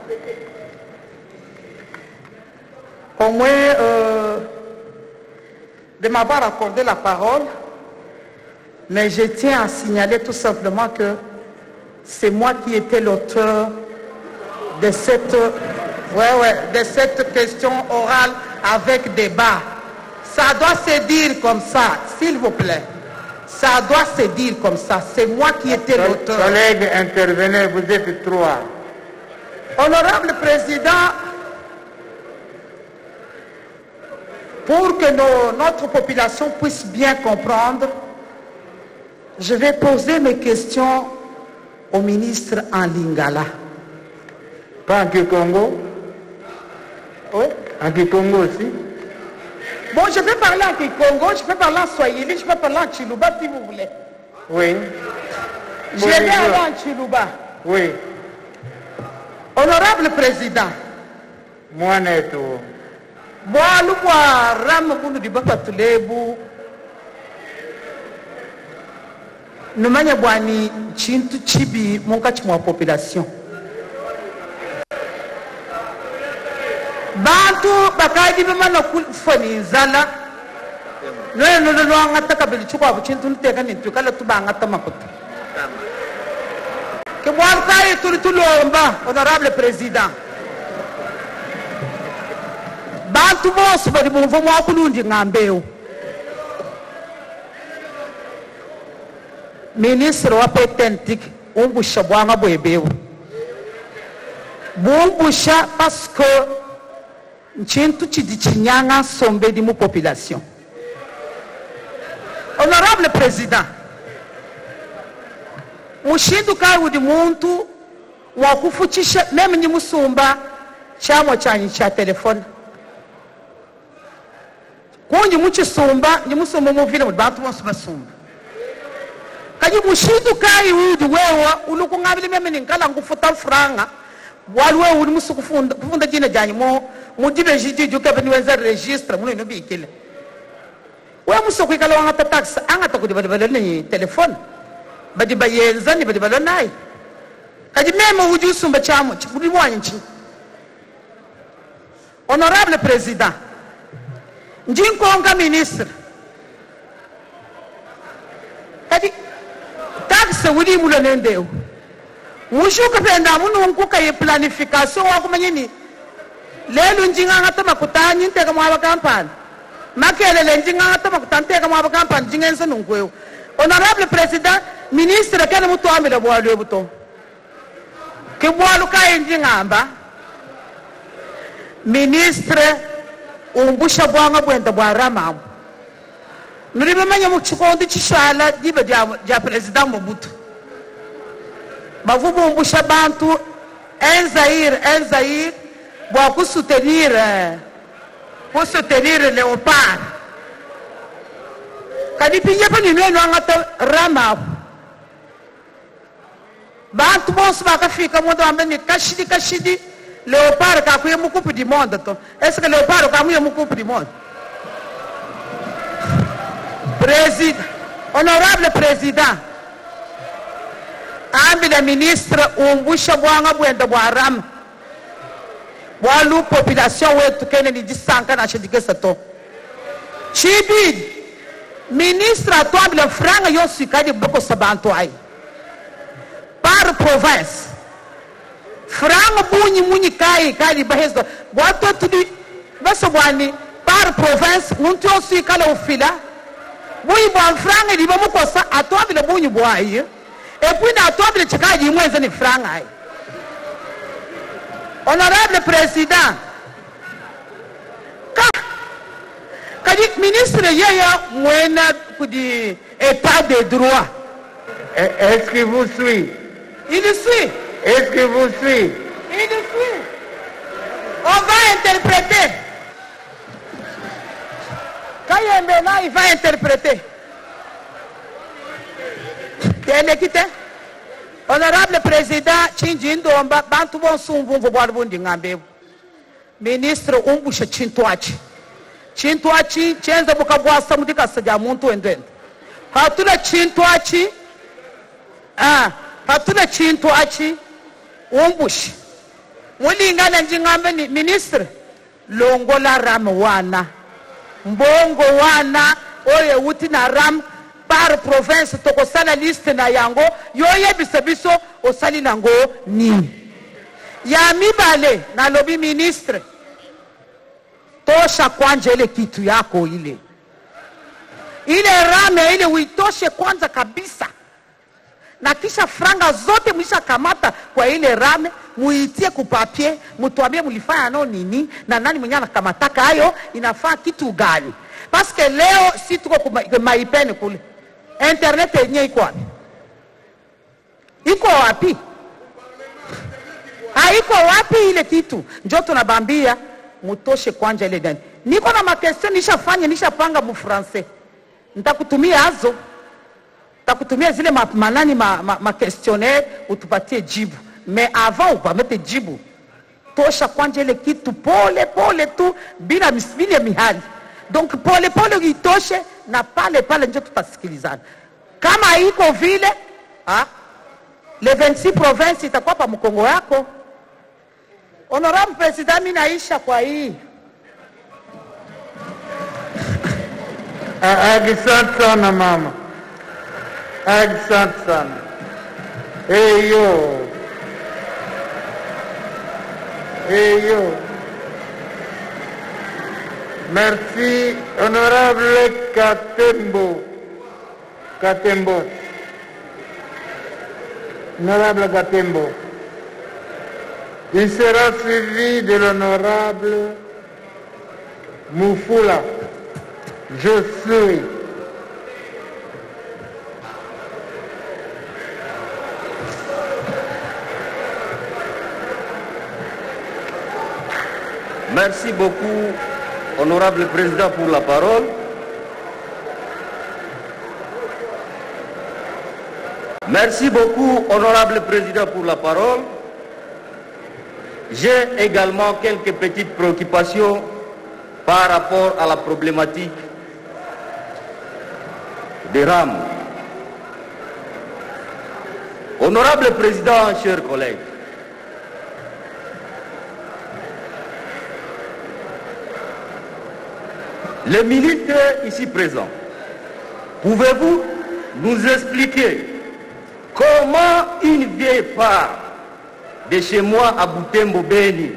Au moins, euh, de m'avoir accordé la parole, mais je tiens à signaler tout simplement que c'est moi qui étais l'auteur de cette, ouais, ouais, de cette question orale avec débat. Ça doit se dire comme ça, s'il vous plaît. Ça doit se dire comme ça. C'est moi qui étais l'auteur. Collègues, intervenez, vous êtes trois. Honorable président, pour que nos, notre population puisse bien comprendre, je vais poser mes questions au ministre en Lingala. Pas en Kikongo? Oui. En Kikongo aussi? Bon, je vais parler en Kikongo, je peux parler en Swahili, je peux parler en Chiluba si vous voulez. Oui. Je vais aller en Chiluba. Oui. Honorable président. Moi, neto. Moi, le moi, ram bunu di bakatulebu. Numanya bwani chintu chibi munkati mwa population. Bantu bakadi bimana kufani nzala. Noye nono no angata kabili chukwa buchintu nteka nintu kala tuba angata makuta. Ke bwalkai tuli tulomba honorable président. Bantu bose bali mu mvumo wakulundi ngambeo. Ministre wa petentik umbusha bwanga bwebeu. Bumbusha parce que nchintu chidichinyanga sombe di mu population. Honorable président, mushindu kawu di muntu wakufuchisha meme ni musumba chamo chanyi cha telefone. Kunji muchisumba ni musumba muvile mu bantu bonse basumba. Kaji mushindu kai udi wewa uluku ngabili meme ninkala ngufuta franga walwe udi musuku funda funda jina janyi mo mudibe jiji juke bani wenza registre muno ino bikile we musuku ikala wangata tax angata kudi badi badi ni telefone badi bayenza ni badi badi nai kaji meme udi usumba chamo chikudi mwanyi nchi. Honorable président njinkonga ministre kadi taxe wuli mulo nendeo mushuka penda mununku kay planification wa kumanyini lelo njinga ngata makutani nteka mwa kampani makele le njinga ngata makutani nteka mwa kampani jingenza nungweo. Honorable président ministre kana muto amela bwalo buto ke bwalo kay njingamba ministre umbusha bwanga bwenda bwarama nuribe manya mu chikondi chishala dibe dia dia président Mobutu bavubu umbusha bantu enzair enzair bwa ku soutenir pour soutenir Léopard kadi pinye pani neno ngata rama bantu bos bakafika mondo ambeni kashidi kashidi Léopard ka kuye mu coupe du monde to est-ce que Léopard ka mu coupe du monde? Président, honorable président, ambi le ministre umbusha bwanga bwenda bwaram walu population wetu kene ni disanka na shidikesa to chibi ministre atwabile franga yosi kadi boko sabanto ai par province franga bunyi munyi kai kadi bahezo wato tudi baso bwani par province muntu yosi kala ufila Boyi bwa franga di bamu kosa atwabile bunyi bwaye et puis na atwabile chikaji mwenze ni franga ai. Honorable président ka kadi ministre yeya mwena kudi état de droit. Est-ce que vous suivez? Il suit. Est-ce que vous suivez? Il suit. On va interpréter. Là, il va interpréter. Honorable président, Chinjindo, Bantu bon Sumbu, Bobarbundi Ngambe. Ministre Umbusha Chintuachi. Chintuachi, Chenza Bukabwa Samudika Sadamuntu and then. Hatuna Chintuachi. Ah, Hatuna Chintuachi. Umbush. Mulingana Jingambe, Ministre. Longola Ramwana. Mbongo wana oye uti na ram par province toko sala liste na yango yoye bisebiso osali nango nini ya mibale na lobi ministre tosha kwanja ile kitu yako ile ile rame ile uitoshe kwanza kabisa na kisha franga zote mwisha kamata kwa ile rame muitie kupapie mutuambie mulifanya no nini na nani mwenye anakamataka hayo inafaa kitu gani parce que leo si tuko maipeni kule internet yenyewe iko wapi iko wapi haiko wapi ile kitu njo tunabambia mutoshe kwanja ile gani niko na makestion nishafanya nishapanga mu français nitakutumia azo nitakutumia zile ma, manani ma, ma, ma questionnaire utupatie jibu. Mais avant, on va mettre jibu. Tosha kwanje le kitu pole pole tu bila misbili mihali. Donc pole pole itoshe na pale pale nje tutasikilizana. Kama iko vile, ah, le vingt-six provinces itakuwa pa mkongo yako. Honorable President, mimi naisha kwa hii. Asante sana mama. Asante sana. Hey yo. Hey yo. Merci, honorable Katembo. Katembo. Honorable Katembo. Il sera suivi de l'honorable Moufoula. Je suis. Merci beaucoup, honorable président, pour la parole. Merci beaucoup, honorable président, pour la parole. J'ai également quelques petites préoccupations par rapport à la problématique des rames. Honorable président, chers collègues, les ministres ici présents, pouvez-vous nous expliquer comment une vieille femme de chez moi à Butembo Beni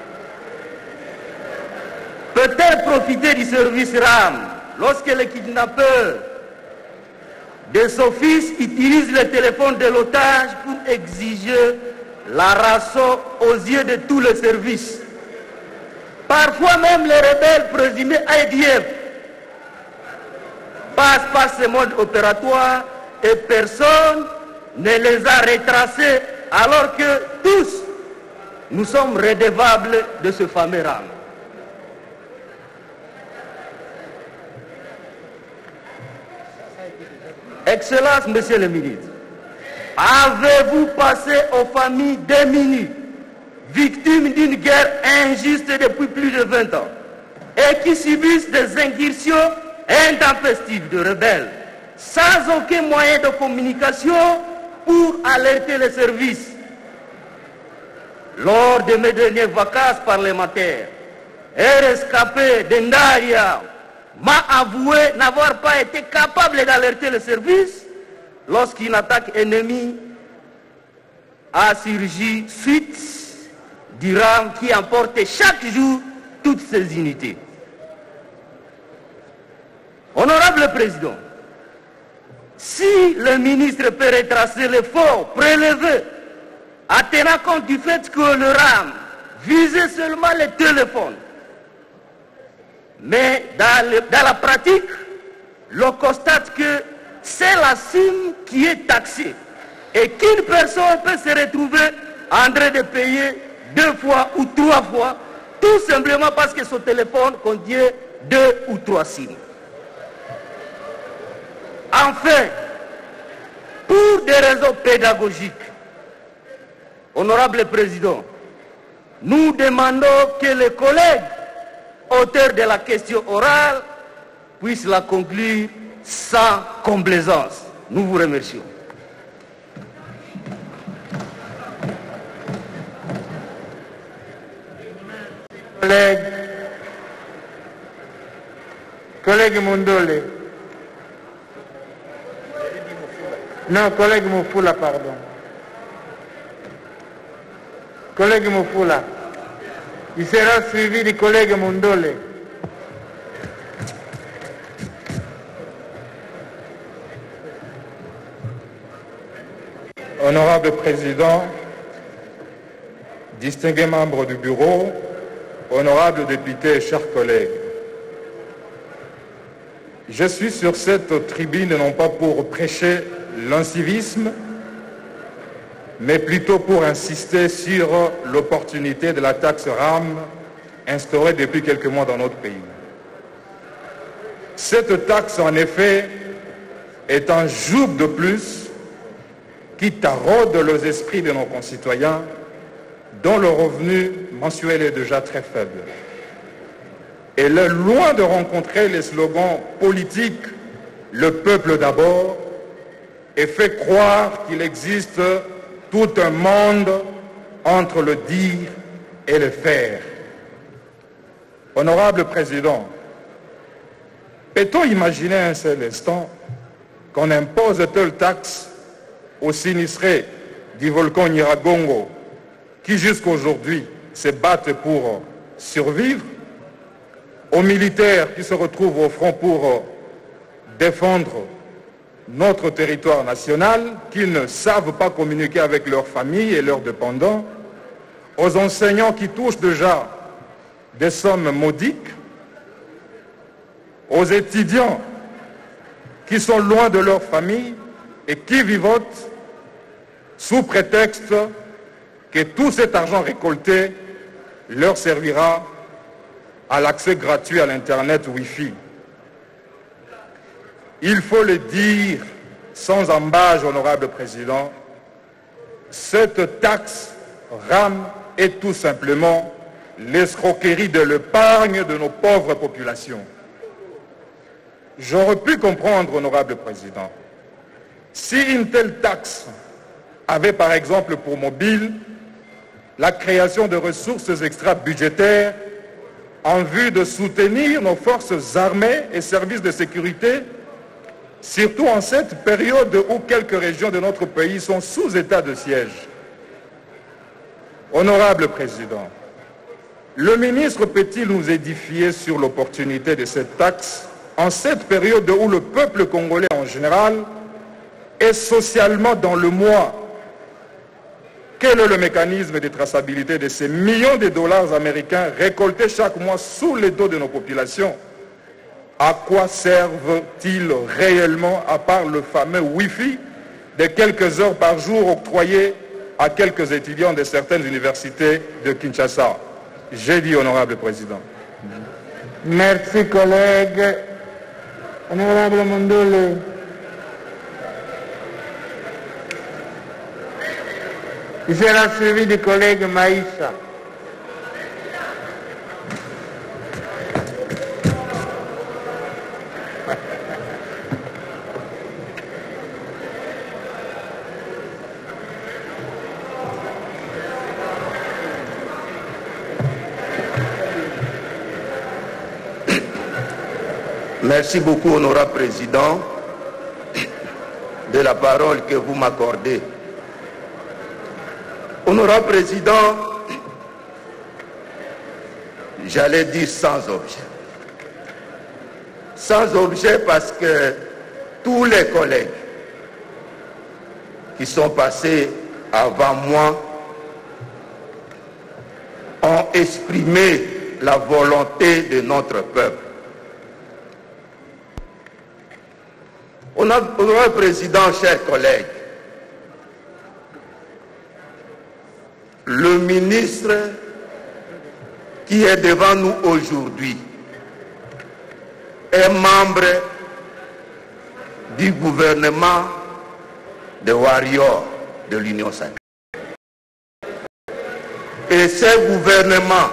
peut-elle profiter du service RAM lorsque le kidnappeur de son fils utilise le téléphone de l'otage pour exiger la rançon aux yeux de tous les services? Parfois même les rebelles présumés A D F passent par ce mode opératoire et personne ne les a retracés, alors que tous nous sommes redevables de ce fameux RAM. Excellence, Monsieur le ministre, avez-vous passé aux familles démunies, victimes d'une guerre injuste depuis plus de vingt ans, et qui subissent des incursions intempestives de rebelles, sans aucun moyen de communication pour alerter les services? Lors de mes dernières vacances parlementaires, un rescapé de Ndaria m'a avoué n'avoir pas été capable d'alerter les services lorsqu'une attaque ennemie a surgi suite du RAM qui emporte chaque jour toutes ces unités. Honorable Président, si le ministre peut retracer les fonds prélevés en tenant compte du fait que le RAM visait seulement les téléphones, mais dans, le, dans la pratique, l'on constate que c'est la SIM qui est taxée et qu'une personne peut se retrouver en train de payer deux fois ou trois fois, tout simplement parce que son téléphone contient deux ou trois SIM. Enfin, pour des raisons pédagogiques, honorable Président, nous demandons que les collègues auteurs de la question orale puissent la conclure sans complaisance. Nous vous remercions. Collègue, collègue Mondole. Non, collègue Moufoula, pardon. Collègue Moufoula. Il sera suivi du collègue Mondole. Honorable Président, distingués membres du Bureau, honorables députés et chers collègues, je suis sur cette tribune non pas pour prêcher l'incivisme, mais plutôt pour insister sur l'opportunité de la taxe RAM instaurée depuis quelques mois dans notre pays. Cette taxe, en effet, est un joug de plus qui taraude les esprits de nos concitoyens dont le revenu mensuel est déjà très faible. Elle est loin de rencontrer les slogans politiques « le peuple d'abord » et fait croire qu'il existe tout un monde entre le dire et le faire. Honorable Président, peut-on imaginer un seul instant qu'on impose telle taxe aux sinistrés du volcan Nyiragongo qui jusqu'aujourd'hui se battent pour survivre, aux militaires qui se retrouvent au front pour défendre notre territoire national, qui ne savent pas communiquer avec leurs familles et leurs dépendants, aux enseignants qui touchent déjà des sommes modiques, aux étudiants qui sont loin de leur famille et qui vivotent sous prétexte que tout cet argent récolté leur servira à l'accès gratuit à l'Internet Wi-Fi. Il faut le dire sans embâche, honorable Président, cette taxe rame est tout simplement l'escroquerie de l'épargne de nos pauvres populations. J'aurais pu comprendre, honorable Président, si une telle taxe avait par exemple pour mobile la création de ressources extra-budgétaires en vue de soutenir nos forces armées et services de sécurité, surtout en cette période où quelques régions de notre pays sont sous état de siège. Honorable Président, le ministre peut-il nous édifier sur l'opportunité de cette taxe en cette période où le peuple congolais en général est socialement dans le moi? Quel est le mécanisme de traçabilité de ces millions de dollars américains récoltés chaque mois sous les dos de nos populations? À quoi servent-ils réellement, à part le fameux Wi-Fi de quelques heures par jour octroyé à quelques étudiants de certaines universités de Kinshasa? J'ai dit, honorable Président. Merci, collègue. Honorable Mondole. Il sera suivi du collègue Maïssa. Merci beaucoup, honorable Président, de la parole que vous m'accordez. Honorable Président, j'allais dire sans objet. Sans objet parce que tous les collègues qui sont passés avant moi ont exprimé la volonté de notre peuple. Honorable Président, chers collègues, le ministre qui est devant nous aujourd'hui est membre du gouvernement de Warrior de l'Union sacrée. Et ce gouvernement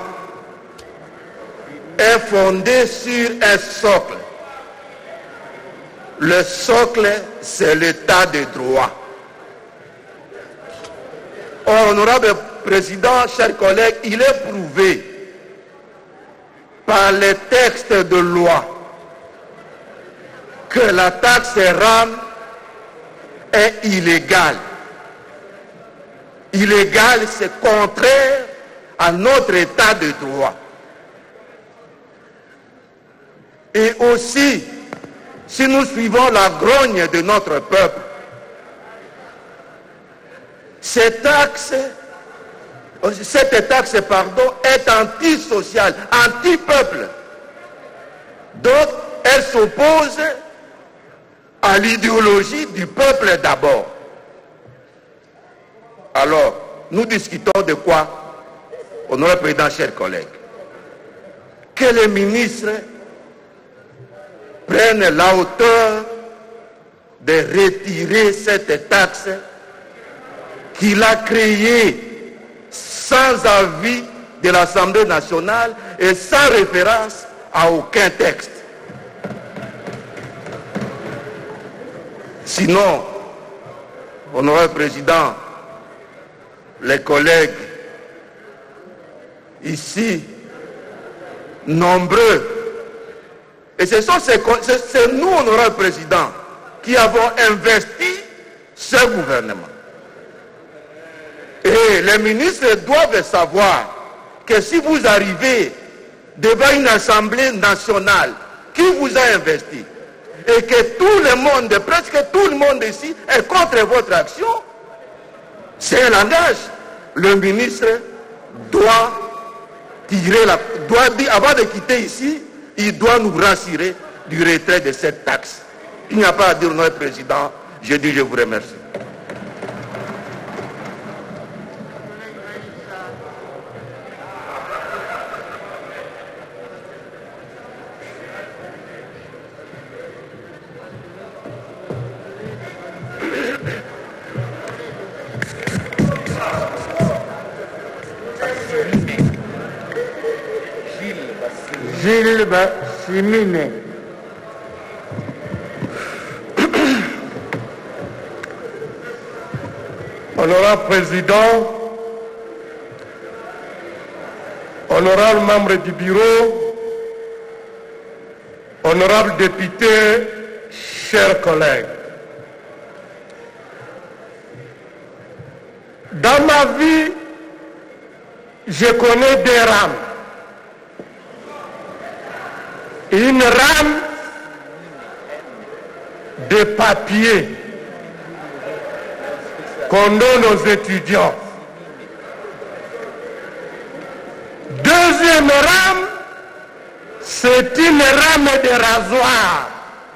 est fondé sur un socle. Le socle, c'est l'état de droit. Or, honorable Président, chers collègues, il est prouvé par les textes de loi que la taxe R A M est illégale. Illégale, c'est contraire à notre état de droit. Et aussi, si nous suivons la grogne de notre peuple, cette taxe, cette taxe pardon, est antisociale, anti-peuple. Donc, elle s'oppose à l'idéologie du peuple d'abord. Alors, nous discutons de quoi, honorable Président, chers collègues? Que les ministres prennent la hauteur de retirer cette taxe qu'il a créée sans avis de l'Assemblée nationale et sans référence à aucun texte. Sinon, Honorable Président, les collègues ici, nombreux, et ce sont ces, c'est nous, Honorable Président, qui avons investi ce gouvernement. Et les ministres doivent savoir que si vous arrivez devant une assemblée nationale qui vous a investi, et que tout le monde, presque tout le monde ici, est contre votre action, c'est un langage. Le ministre doit tirer la... Doit dire, avant de quitter ici, il doit nous rassurer du retrait de cette taxe. Il n'y a pas à dire notre président. Je dis je vous remercie. Gilles Bassimine. Honorable Président, honorable membre du bureau, honorable député, chers collègues. Dans ma vie, je connais des rames. Une rame de papier qu'on donne aux étudiants. Deuxième rame, c'est une rame de rasoir.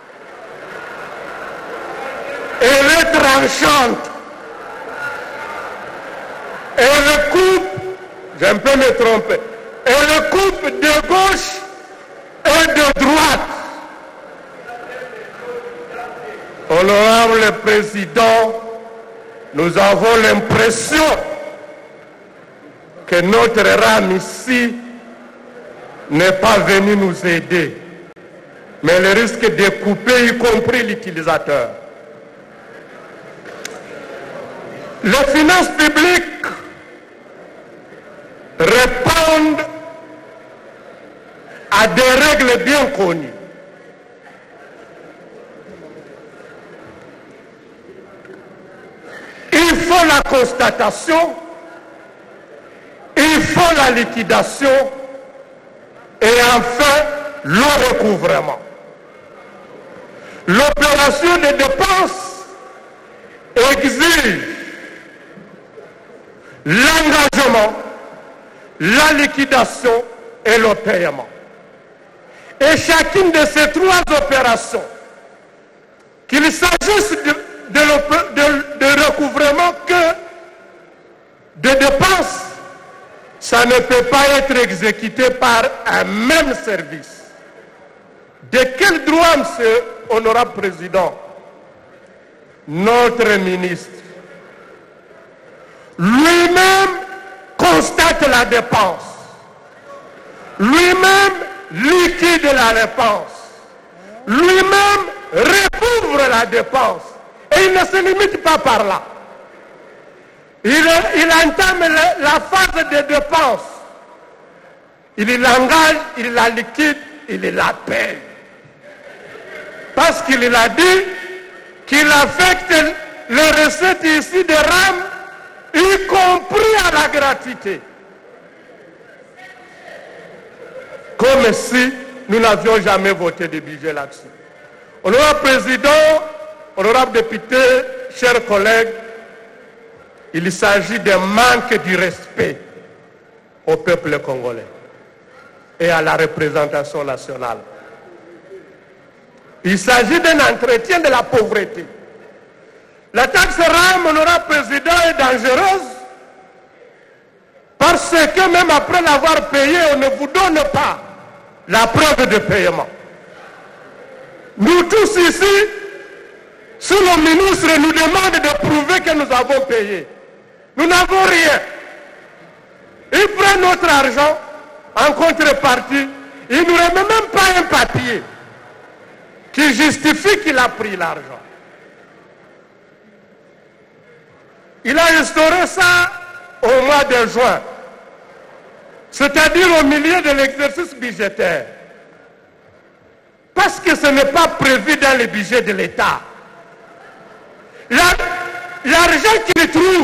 Elle est tranchante. Elle coupe, je peux me tromper, elle coupe de gauche et de droite. Honorable Président, nous avons l'impression que notre rame ici n'est pas venu nous aider, mais elle risque de couper, y compris l'utilisateur. Les finances publiques répondent à des règles bien connues. Il faut la constatation, il faut la liquidation et enfin le recouvrement. L'opération de dépenses exige l'engagement, la liquidation et le paiement. Et chacune de ces trois opérations, qu'il s'agisse de, de, de, de recouvrement que de dépenses, ça ne peut pas être exécuté par un même service. De quel droit, monsieur honorable président, notre ministre lui-même constate la dépense, lui-même liquide la dépense, lui-même recouvre la dépense, et il ne se limite pas par là. Il, il entame la, la phase de dépense, il l'engage, il la liquide, il la paye. Parce qu'il a dit qu'il affecte les recettes ici de rame, y compris à la gratuité. Comme si nous n'avions jamais voté de budget là-dessus. Honorable Président, honorable député, chers collègues, il s'agit d'un manque du respect au peuple congolais et à la représentation nationale. Il s'agit d'un entretien de la pauvreté. La taxe rame, honorable président, est dangereuse parce que même après l'avoir payé, on ne vous donne pas la preuve de paiement. Nous tous ici, si le ministre nous demande de prouver que nous avons payé, nous n'avons rien. Il prend notre argent en contrepartie, il ne nous remet même pas un papier qui justifie qu'il a pris l'argent. Il a instauré ça au mois de juin, c'est-à-dire au milieu de l'exercice budgétaire. Parce que ce n'est pas prévu dans le budget de l'État. L'argent qu'il trouve,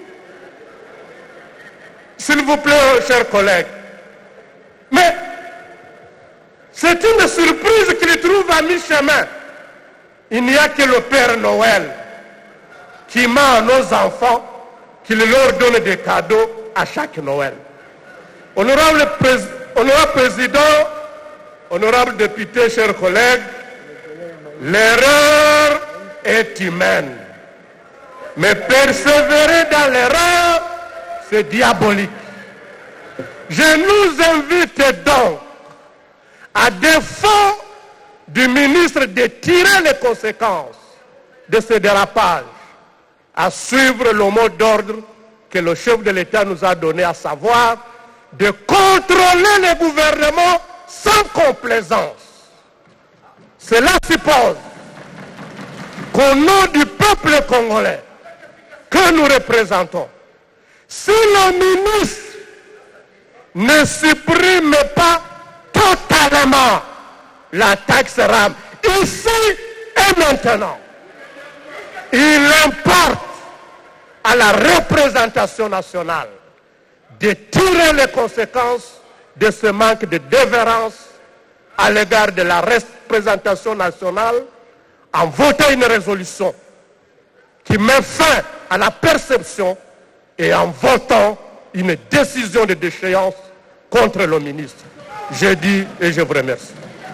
s'il vous plaît, chers collègues, mais c'est une surprise qu'il trouve à mi-chemin. Il n'y a que le Père Noël qui ment à nos enfants, qui leur donne des cadeaux à chaque Noël. Honorable, prés honorable Président, honorable député, chers collègues, l'erreur est humaine. Mais persévérer dans l'erreur, c'est diabolique. Je nous invite donc, à défaut du ministre de tirer les conséquences de ce dérapage, à suivre le mot d'ordre que le chef de l'État nous a donné, à savoir de contrôler le gouvernement sans complaisance. Cela suppose qu'au nom du peuple congolais que nous représentons, si le ministre ne supprime pas totalement la taxe R A M, ici et maintenant, il importe à la représentation nationale de tirer les conséquences de ce manque de dévérence à l'égard de la représentation nationale en votant une résolution qui met fin à la perception et en votant une décision de déchéance contre le ministre. Je dis et je vous remercie.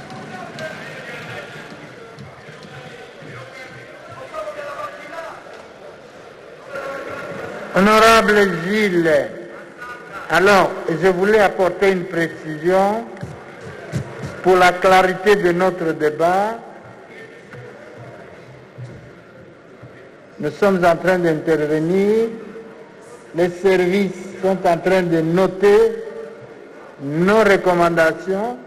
Honorable Gilles, alors je voulais apporter une précision pour la clarité de notre débat. Nous sommes en train d'intervenir, les services sont en train de noter nos recommandations,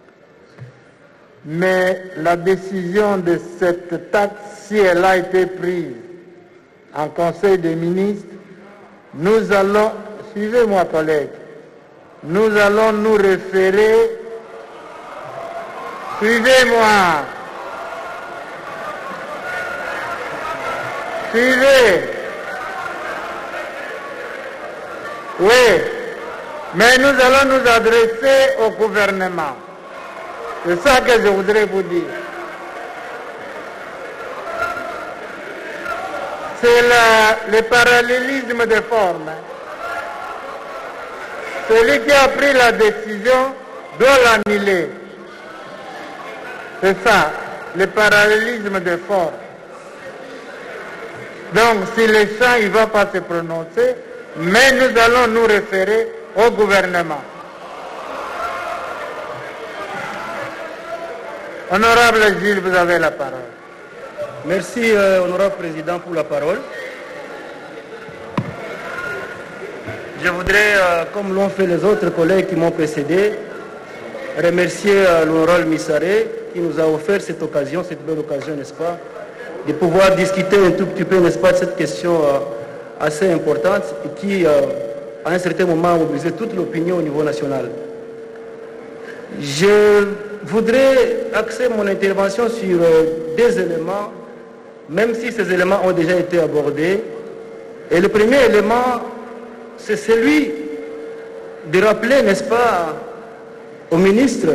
mais la décision de cette taxe, si elle a été prise en Conseil des ministres, nous allons, suivez-moi collègues, nous allons nous référer, suivez-moi, suivez, oui, mais nous allons nous adresser au gouvernement. C'est ça que je voudrais vous dire. C'est le parallélisme des formes. Celui qui a pris la décision doit l'annuler. C'est ça, le parallélisme des formes. Donc, si le champ il ne va pas se prononcer, mais nous allons nous référer au gouvernement. Honorable Gilles, vous avez la parole. Merci, euh, honorable président, pour la parole. Je voudrais, euh, comme l'ont fait les autres collègues qui m'ont précédé, remercier euh, l'honorable Missaré qui nous a offert cette occasion, cette belle occasion, n'est-ce pas, de pouvoir discuter un tout petit peu, n'est-ce pas, de cette question euh, assez importante et qui, euh, à un certain moment, a mobilisé toute l'opinion au niveau national. Je voudrais axer mon intervention sur euh, des éléments, même si ces éléments ont déjà été abordés. Et le premier élément, c'est celui de rappeler, n'est-ce pas, au ministre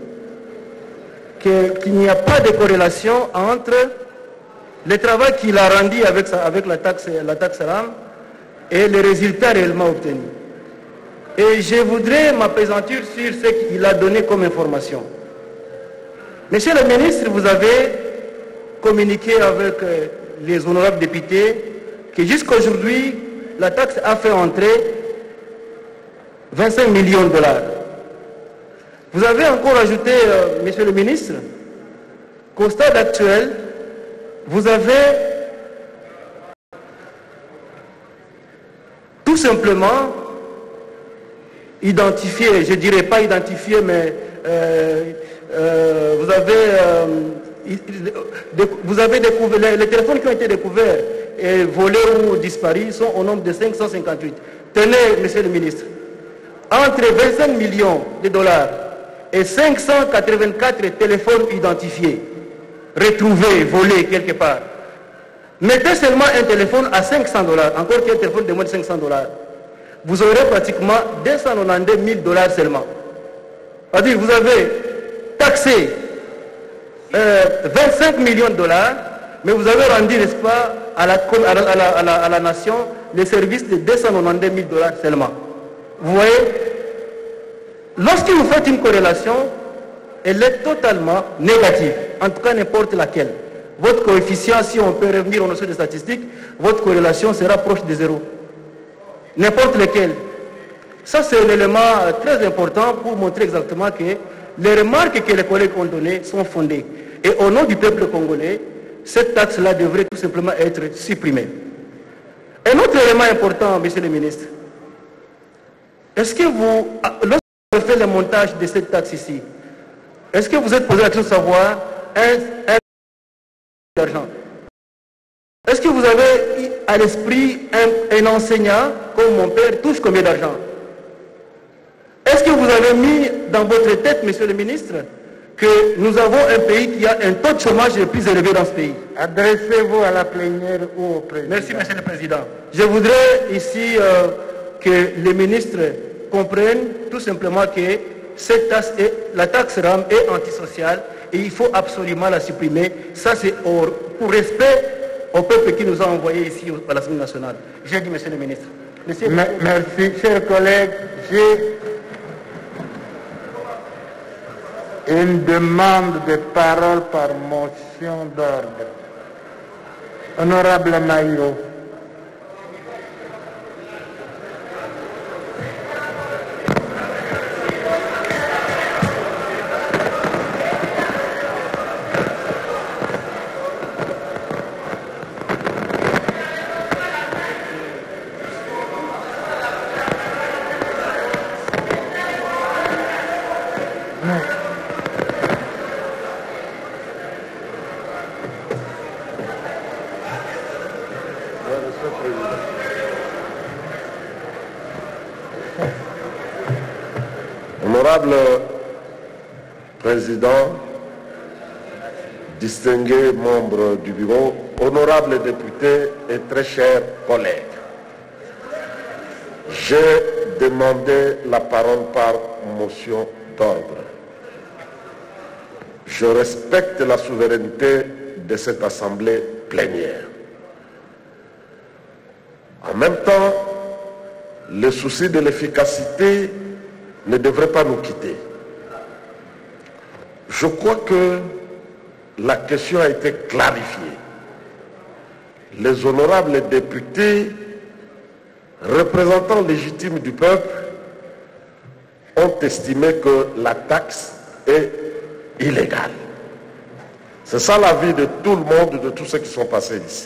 qu'il n'y a pas de corrélation entre le travail qu'il a rendu avec, sa, avec la taxe, la taxe R A M et les résultats réellement obtenus. Et je voudrais m'appesantir sur ce qu'il a donné comme information. Monsieur le ministre, vous avez communiqué avec les honorables députés que jusqu'à aujourd'hui, la taxe a fait entrer vingt-cinq millions de dollars. Vous avez encore ajouté, euh, monsieur le ministre, qu'au stade actuel, vous avez tout simplement identifié, je ne dirais pas identifié, mais euh, euh, vous avez, euh, vous avez découvert, les, les téléphones qui ont été découverts et volés ou disparus sont au nombre de cinq cent cinquante-huit. Tenez, monsieur le ministre, entre vingt-cinq millions de dollars et cinq cent quatre-vingt-quatre téléphones identifiés, retrouvés, volés quelque part, mettez seulement un téléphone à cinq cents dollars, encore qu'un téléphone de moins de cinq cents dollars, vous aurez pratiquement deux cent quatre-vingt-douze mille dollars seulement. C'est-à-dire vous avez taxé euh, vingt-cinq millions de dollars, mais vous avez rendu, n'est-ce pas, à la, à, la, à, la, à, la, à la nation les services de deux cent quatre-vingt-douze mille dollars seulement. Vous voyez, lorsque vous faites une corrélation, elle est totalement négative, en tout cas n'importe laquelle. Votre coefficient, si on peut revenir aux notions de statistiques, votre corrélation sera proche de zéro. N'importe lequel. Ça, c'est un élément très important pour montrer exactement que les remarques que les collègues ont données sont fondées. Et au nom du peuple congolais, cette taxe-là devrait tout simplement être supprimée. Un autre élément important, monsieur le ministre, est-ce que vous, lorsque vous faites le montage de cette taxe ici, est-ce que vous êtes posé la question de savoir un, un d'argent? Est-ce que vous avez à l'esprit un, un enseignant comme mon père touche combien d'argent? Est-ce que vous avez mis dans votre tête, monsieur le ministre, que nous avons un pays qui a un taux de chômage le plus élevé dans ce pays? Adressez-vous à la plénière ou au président. Merci, monsieur le président. Je voudrais ici euh, que les ministres comprennent tout simplement que cette taxe est, la taxe RAM est antisociale et il faut absolument la supprimer. Ça, c'est pour respect au peuple qui nous a envoyés ici à l'Assemblée nationale. J'ai dit, monsieur le ministre. Monsieur Me merci, chers collègues. J'ai une demande de parole par motion d'ordre. Honorable Maïro. Honorable Président, distingués membres du bureau, honorables députés et très chers collègues, j'ai demandé la parole par motion d'ordre. Je respecte la souveraineté de cette assemblée plénière. En même temps, le souci de l'efficacité ne devrait pas nous quitter. Je crois que la question a été clarifiée. Les honorables députés, représentants légitimes du peuple, ont estimé que la taxe est illégale. C'est ça l'avis de tout le monde, de tous ceux qui sont passés ici.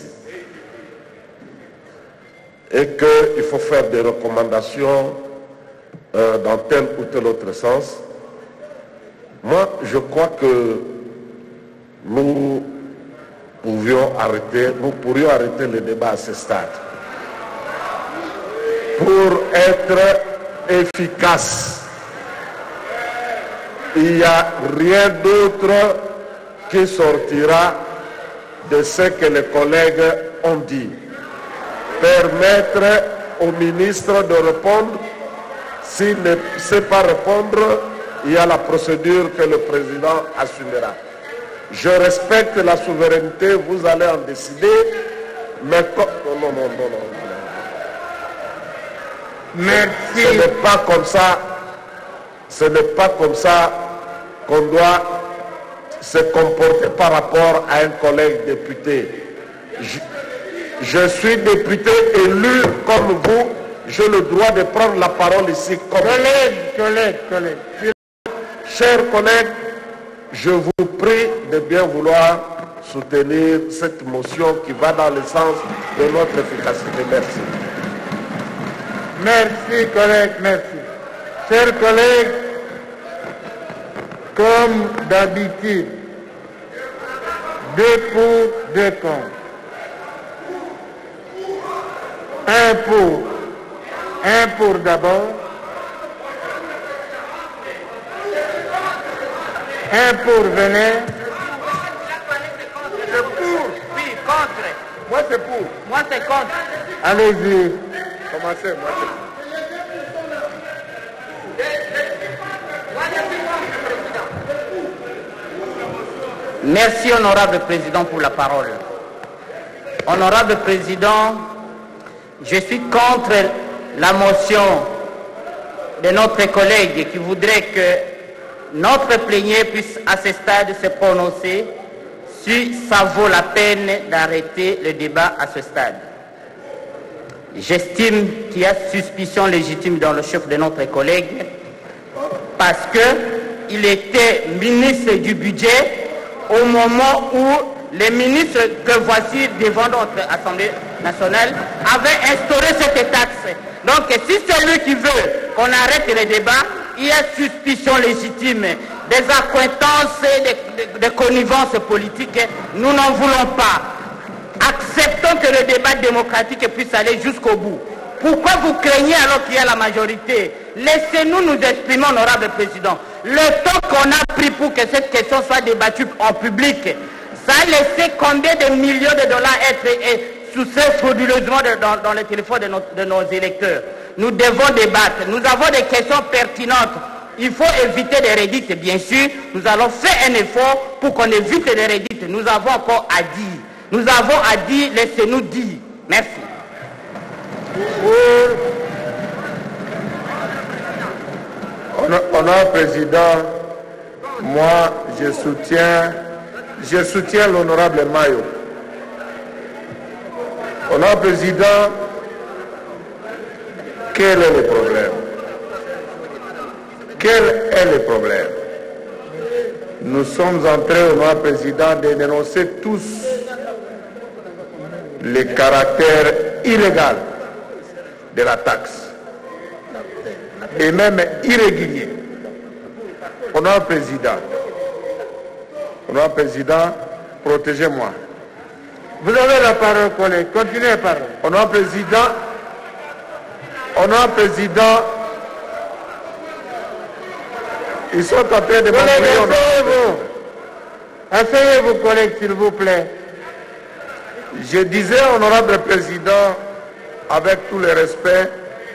Et qu'il faut faire des recommandations euh, dans tel ou tel autre sens. Moi, je crois que nous pouvions arrêter, nous pourrions arrêter le débat à ce stade. Pour être efficace, il n'y a rien d'autre qui sortira de ce que les collègues ont dit. Permettre au ministre de répondre. S'il ne sait pas répondre, il y a la procédure que le président assumera. Je respecte la souveraineté, vous allez en décider, mais non, non, non, non, non. Merci. Ce n'est pas comme ça, ce n'est pas comme ça qu'on doit se comporter par rapport à un collègue député. Je, je suis député élu comme vous, j'ai le droit de prendre la parole ici comme collègue, collègue, collègue. Chers collègues, je vous prie de bien vouloir soutenir cette motion qui va dans le sens de notre efficacité. Merci. Merci, collègue, merci. Chers collègues, comme d'habitude, deux pour, deux contre. Un pour. Un pour d'abord. Un pour, venez. C'est pour. Oui, contre. Moi, c'est pour. Moi, c'est contre. Allez-y. Commencez, moi, c'est pour. Merci, honorable président, pour la parole. Honorable président, je suis contre la motion de notre collègue qui voudrait que notre plénier puisse à ce stade se prononcer si ça vaut la peine d'arrêter le débat à ce stade. J'estime qu'il y a suspicion légitime dans le chef de notre collègue parce qu'il était ministre du budget au moment où les ministres que voici devant notre Assemblée nationale avaient instauré cette taxe. Donc si c'est lui qui veut qu'on arrête le débat, il y a suspicion légitime des accointances et des, des connivences politiques. Nous n'en voulons pas. Acceptons que le débat démocratique puisse aller jusqu'au bout. Pourquoi vous craignez alors qu'il y a la majorité? Laissez-nous nous exprimer, honorable président. Le temps qu'on a pris pour que cette question soit débattue en public, ça a laissé combien de millions de dollars être soustraits frauduleusement dans, dans le téléphone de nos, de nos électeurs? Nous devons débattre. Nous avons des questions pertinentes. Il faut éviter des redites, bien sûr. Nous allons faire un effort pour qu'on évite les redites. Nous avons encore à dire. Nous avons à dire, laissez-nous dire. Merci. Honorable président, moi je soutiens, je soutiens l'honorable Mayo. Honorable président, quel est le problème? Quel est le problème? Nous sommes en train, honorable président, de dénoncer tous les caractères illégaux de la taxe et même irrégulier. Honorable président, honorable président, protégez-moi. Vous avez la parole, collègue. Continuez la parole. Honorable président, honorable président, ils sont en train de m'envoyer. Asseyez-vous. Asseyez-vous, collègue, s'il vous plaît. Je disais, honorable président, avec tout le respect,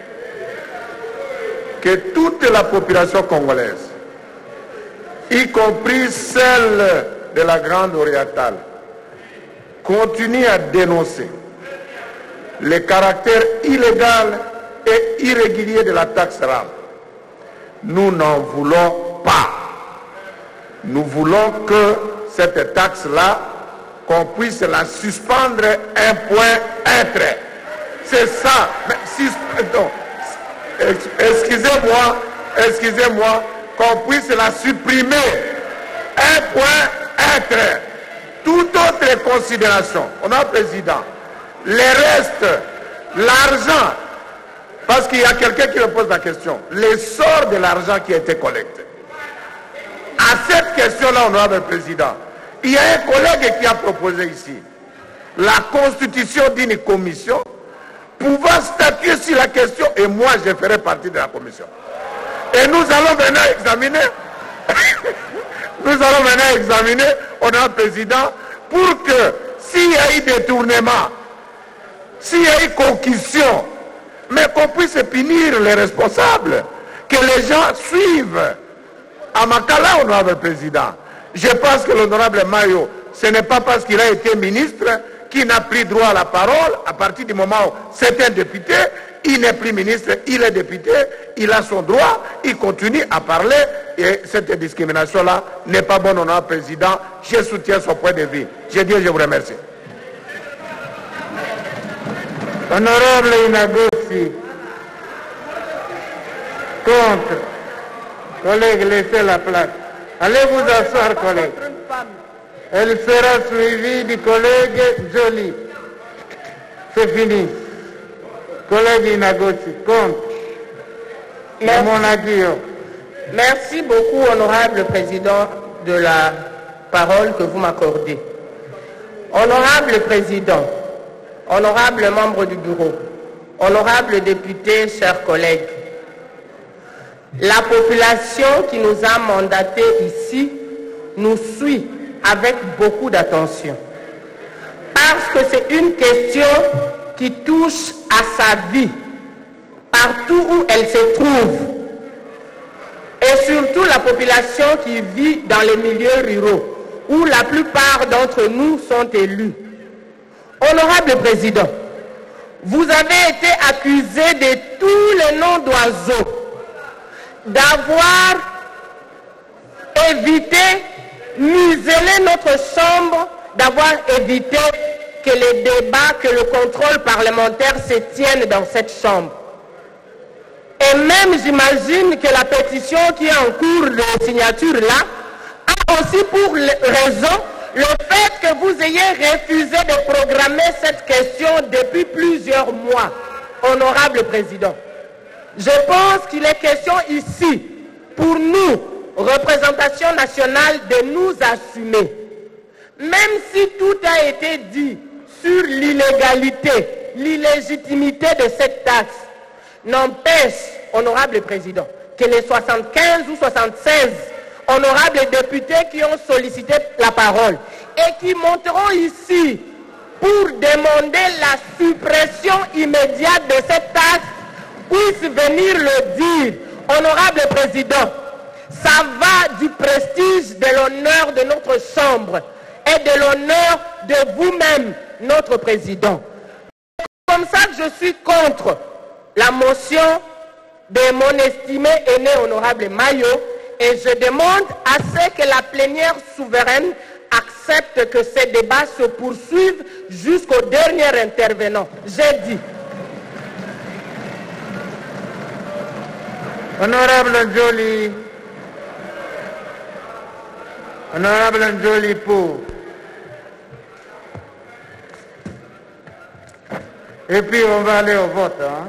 que toute la population congolaise, y compris celle de la Grande Orientale, continue à dénoncer le caractère illégal et irrégulier de la taxe R A M. Nous n'en voulons pas. Nous voulons que cette taxe-là, qu'on puisse la suspendre un point, un trait. C'est ça. Mais si, non, excusez-moi, excusez-moi, qu'on puisse la supprimer. Un point, un trait. Toute autre considération, on a président, les restes, l'argent, parce qu'il y a quelqu'un qui me pose la question, l'essor de l'argent qui a été collecté. À cette question-là, honorable président, il y a un collègue qui a proposé ici la constitution d'une commission pouvant statuer sur la question, et moi je ferai partie de la commission. Et nous allons maintenant examiner, nous allons maintenant examiner, honorable président, pour que s'il y a eu détournement, s'il y a eu concussion, mais qu'on puisse punir les responsables, que les gens suivent. À Makala, honorable président, je pense que l'honorable Mayo, ce n'est pas parce qu'il a été ministre qu'il n'a pris droit à la parole. À partir du moment où c'est un député, il n'est plus ministre, il est député, il a son droit, il continue à parler, et cette discrimination-là n'est pas bonne, honorable président. Je soutiens son point de vue. Je dis, je vous remercie. Honorable Inagossi, contre. Collègue, laissez la place. Allez vous asseoir, collègue. Elle sera suivie du collègue Joly. C'est fini. Collègue Inagossi, contre. Merci. Mon adieu. Merci beaucoup, honorable président, de la parole que vous m'accordez. Honorable président, honorable membre du bureau, Honorables députés, chers collègues, la population qui nous a mandatés ici nous suit avec beaucoup d'attention. Parce que c'est une question qui touche à sa vie, partout où elle se trouve. Et surtout la population qui vit dans les milieux ruraux, où la plupart d'entre nous sont élus. Honorable Président, vous avez été accusé de tous les noms d'oiseaux, d'avoir évité, muselé notre chambre, d'avoir évité que les débats, que le contrôle parlementaire se tienne dans cette chambre. Et même, j'imagine que la pétition qui est en cours de signature là, a aussi pour raison le fait que vous ayez refusé de programmer cette question depuis plusieurs mois, honorable Président. Je pense qu'il est question ici, pour nous, représentation nationale, de nous assumer. Même si tout a été dit sur l'illégalité, l'illégitimité de cette taxe, n'empêche, honorable Président, que les soixante-quinze ou soixante-seize honorables députés qui ont sollicité la parole et qui monteront ici pour demander la suppression immédiate de cette taxe puissent venir le dire. Honorable Président, ça va du prestige, de l'honneur de notre Chambre et de l'honneur de vous-même, notre Président. C'est comme ça que je suis contre la motion de mon estimé aîné honorable Mayo, et je demande à ce que la plénière souveraine accepte que ces débats se poursuivent jusqu'au dernier intervenant. J'ai dit. Honorable Njoli, Honorable Njoli pour. Et puis on va aller au vote. Hein?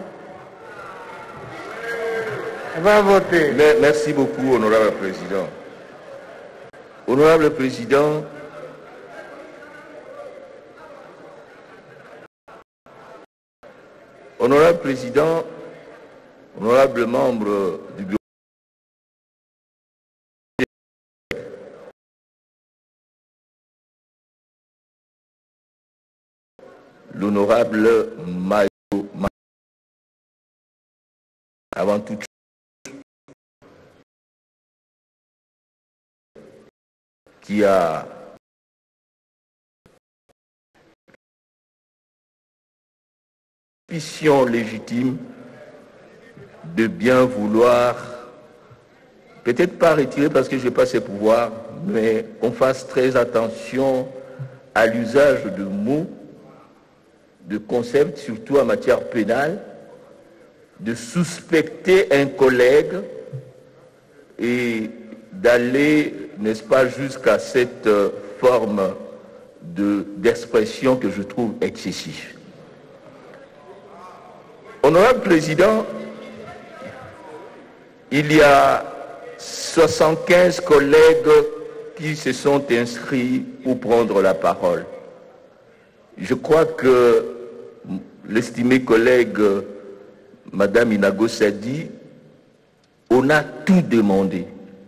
On va voter. Merci beaucoup, Honorable Président. Honorable Président, Honorable Président, honorable membre du bureau, l'honorable Mayo, avant toute chose, qui a suspicion légitime de bien vouloir, peut-être pas retirer parce que je n'ai pas ces pouvoirs, mais qu'on fasse très attention à l'usage de mots, de concepts, surtout en matière pénale, de suspecter un collègue et d'aller, n'est-ce pas, jusqu'à cette forme de, d'expression que je trouve excessive. Honorable Président, il y a soixante-quinze collègues qui se sont inscrits pour prendre la parole. Je crois que l'estimé collègue Madame Inago Sadi, on a tout demandé.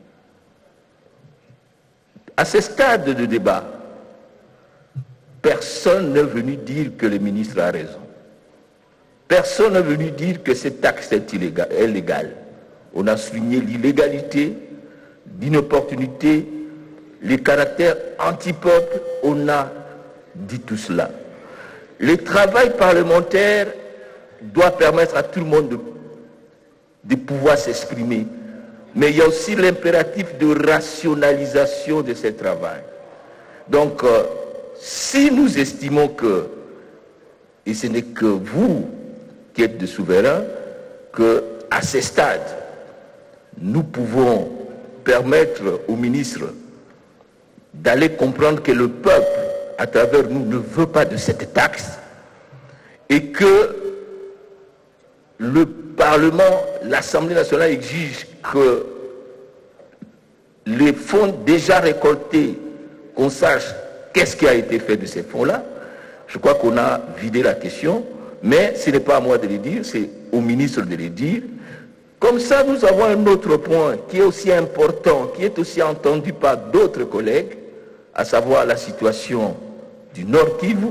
À ce stade de débat, personne n'est venu dire que le ministre a raison. Personne n'est venu dire que cette taxe est illégale. On a souligné l'illégalité, l'inopportunité, les caractères anti-peuple, on a dit tout cela. Le travail parlementaire doit permettre à tout le monde de, de pouvoir s'exprimer. Mais il y a aussi l'impératif de rationalisation de ce travail. Donc, euh, si nous estimons que, et ce n'est que vous qui êtes des souverains, qu'à ce stade, nous pouvons permettre au ministre d'aller comprendre que le peuple, à travers nous, ne veut pas de cette taxe et que le Parlement, l'Assemblée nationale exige que les fonds déjà récoltés, qu'on sache qu'est-ce qui a été fait de ces fonds-là. Je crois qu'on a vidé la question, Mais ce n'est pas à moi de le dire, c'est au ministre de le dire. Comme ça, nous avons un autre point qui est aussi important, qui est aussi entendu par d'autres collègues, à savoir la situation du Nord Kivu.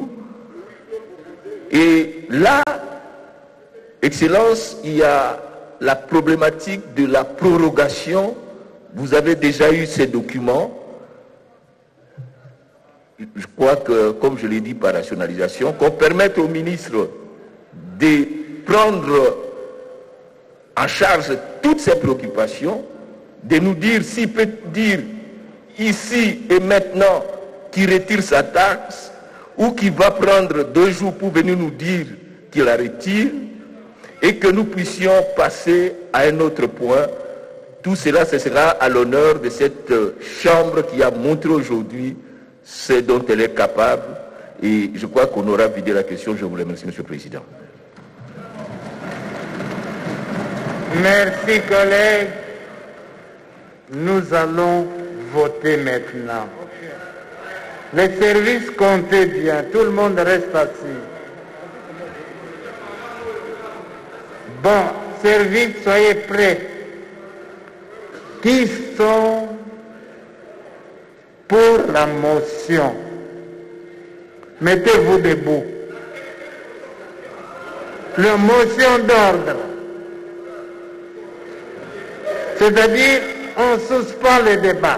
Et là, Excellence, il y a la problématique de la prorogation. Vous avez déjà eu ces documents. Je crois que, comme je l'ai dit par rationalisation, qu'on permette au ministre de prendre en charge toutes ces préoccupations, de nous dire s'il peut dire ici et maintenant qu'il retire sa taxe ou qu'il va prendre deux jours pour venir nous dire qu'il la retire et que nous puissions passer à un autre point. Tout cela, ce sera à l'honneur de cette Chambre qui a montré aujourd'hui ce dont elle est capable. Et je crois qu'on aura vidé la question. Je vous remercie, Monsieur le Président. Merci, collègues. Nous allons voter maintenant. Les services comptez bien. Tout le monde reste assis. Bon, service, soyez prêts. Qui sont pour la motion? Mettez-vous debout. La motion d'ordre. C'est-à-dire, on suspend le débat.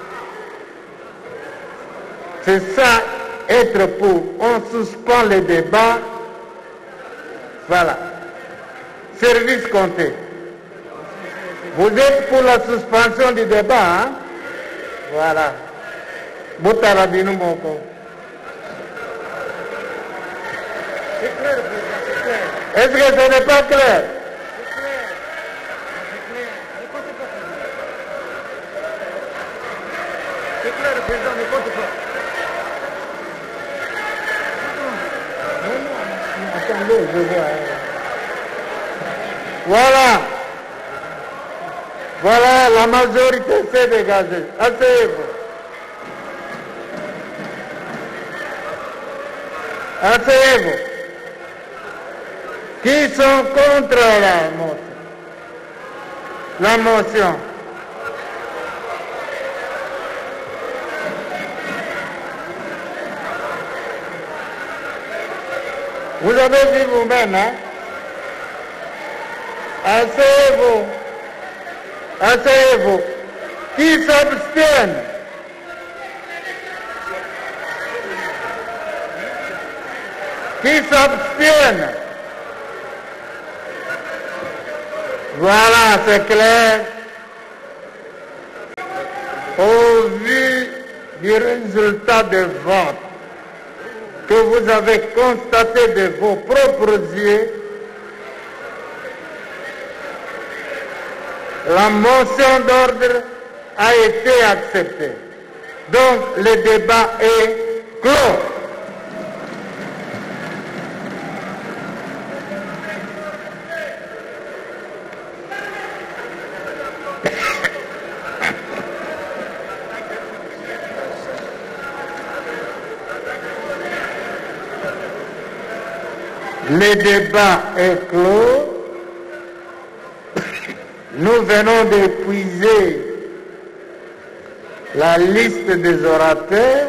C'est ça, être pour. On suspend le débat. Voilà. Service compté. Vous êtes pour la suspension du débat, hein? Voilà. Boutarabinu Moko. Est-ce que ce n'est pas clair? C'est clair, le président ne compte pas. Non, non, attendez, je vois. Voilà. Voilà, la majorité s'est dégagée. Asseyez-vous. Asseyez-vous. Qui sont contre la motion? La motion. Vous avez vu vous-même, hein? Asseyez-vous. Asseyez-vous. Qui s'abstiennent? Qui s'abstiennent? Voilà, c'est clair. Au vu du résultat de vote que vous avez constaté de vos propres yeux, la motion d'ordre a été acceptée. Donc, le débat est clos. Le débat est clos. Nous venons d'épuiser la liste des orateurs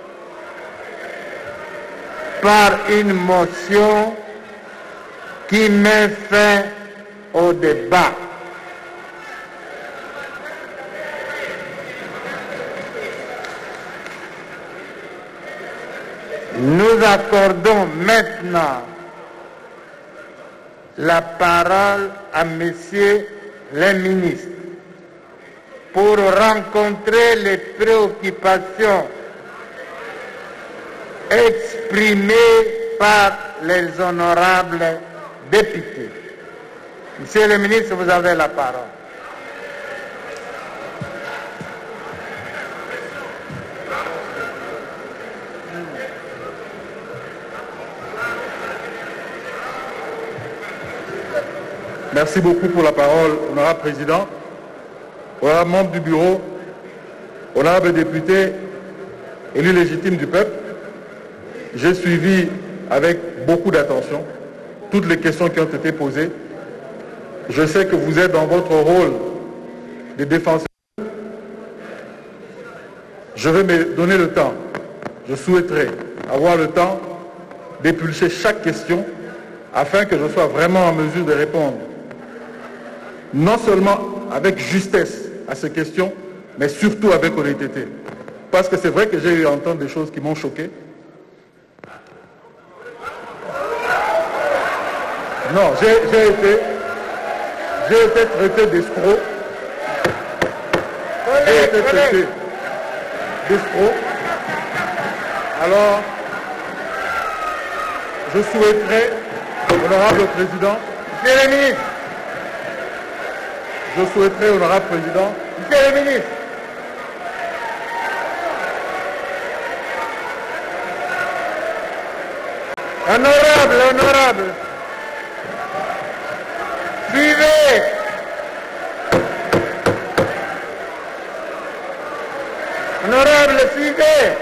par une motion qui met fin au débat. Nous accordons maintenant la parole à Monsieur le ministre pour rencontrer les préoccupations exprimées par les honorables députés. Monsieur le ministre, vous avez la parole. Merci beaucoup pour la parole, honorable président, honorable membre du bureau, honorable député, élu légitime du peuple. J'ai suivi avec beaucoup d'attention toutes les questions qui ont été posées. Je sais que vous êtes dans votre rôle de défenseur. Je vais me donner le temps. Je souhaiterais avoir le temps d'épulcher chaque question afin que je sois vraiment en mesure de répondre. Non seulement avec justesse à ces questions, mais surtout avec honnêteté. Parce que c'est vrai que j'ai eu à entendre des choses qui m'ont choqué. Non, j'ai été, j'ai été traité d'escroc. J'ai été traité d'escroc. Alors, je souhaiterais, honorable président, Monsieur le ministre, je souhaiterais, honorable président, Monsieur le ministre, honorable, honorable, suivez. Honorable, suivez.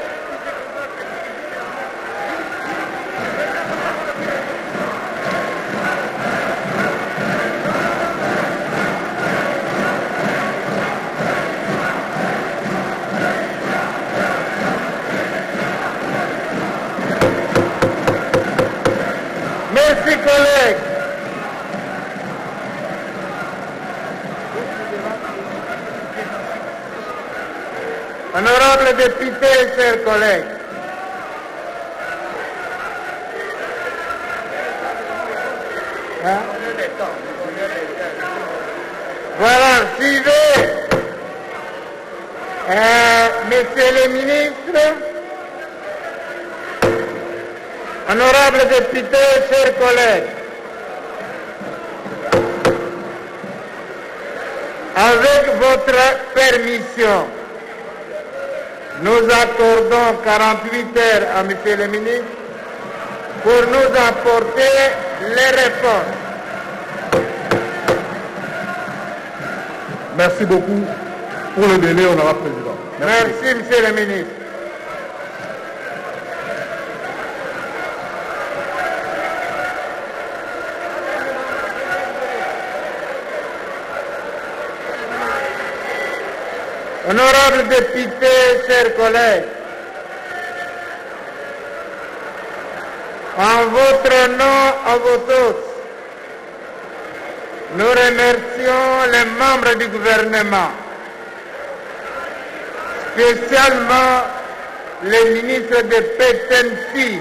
Merci, collègues. Honorables députés, chers collègues, hein? Voilà, suivez. Euh, Messieurs les ministres, honorables députés, chers collègues, avec votre permission, nous accordons quarante-huit heures à Monsieur le ministre pour nous apporter les réponses. merci beaucoup pour le délai, honorable président. Merci, Merci Monsieur le ministre. Honorables députés, chers collègues, en votre nom à vous tous, nous remercions les membres du gouvernement, spécialement le ministre de Pétentie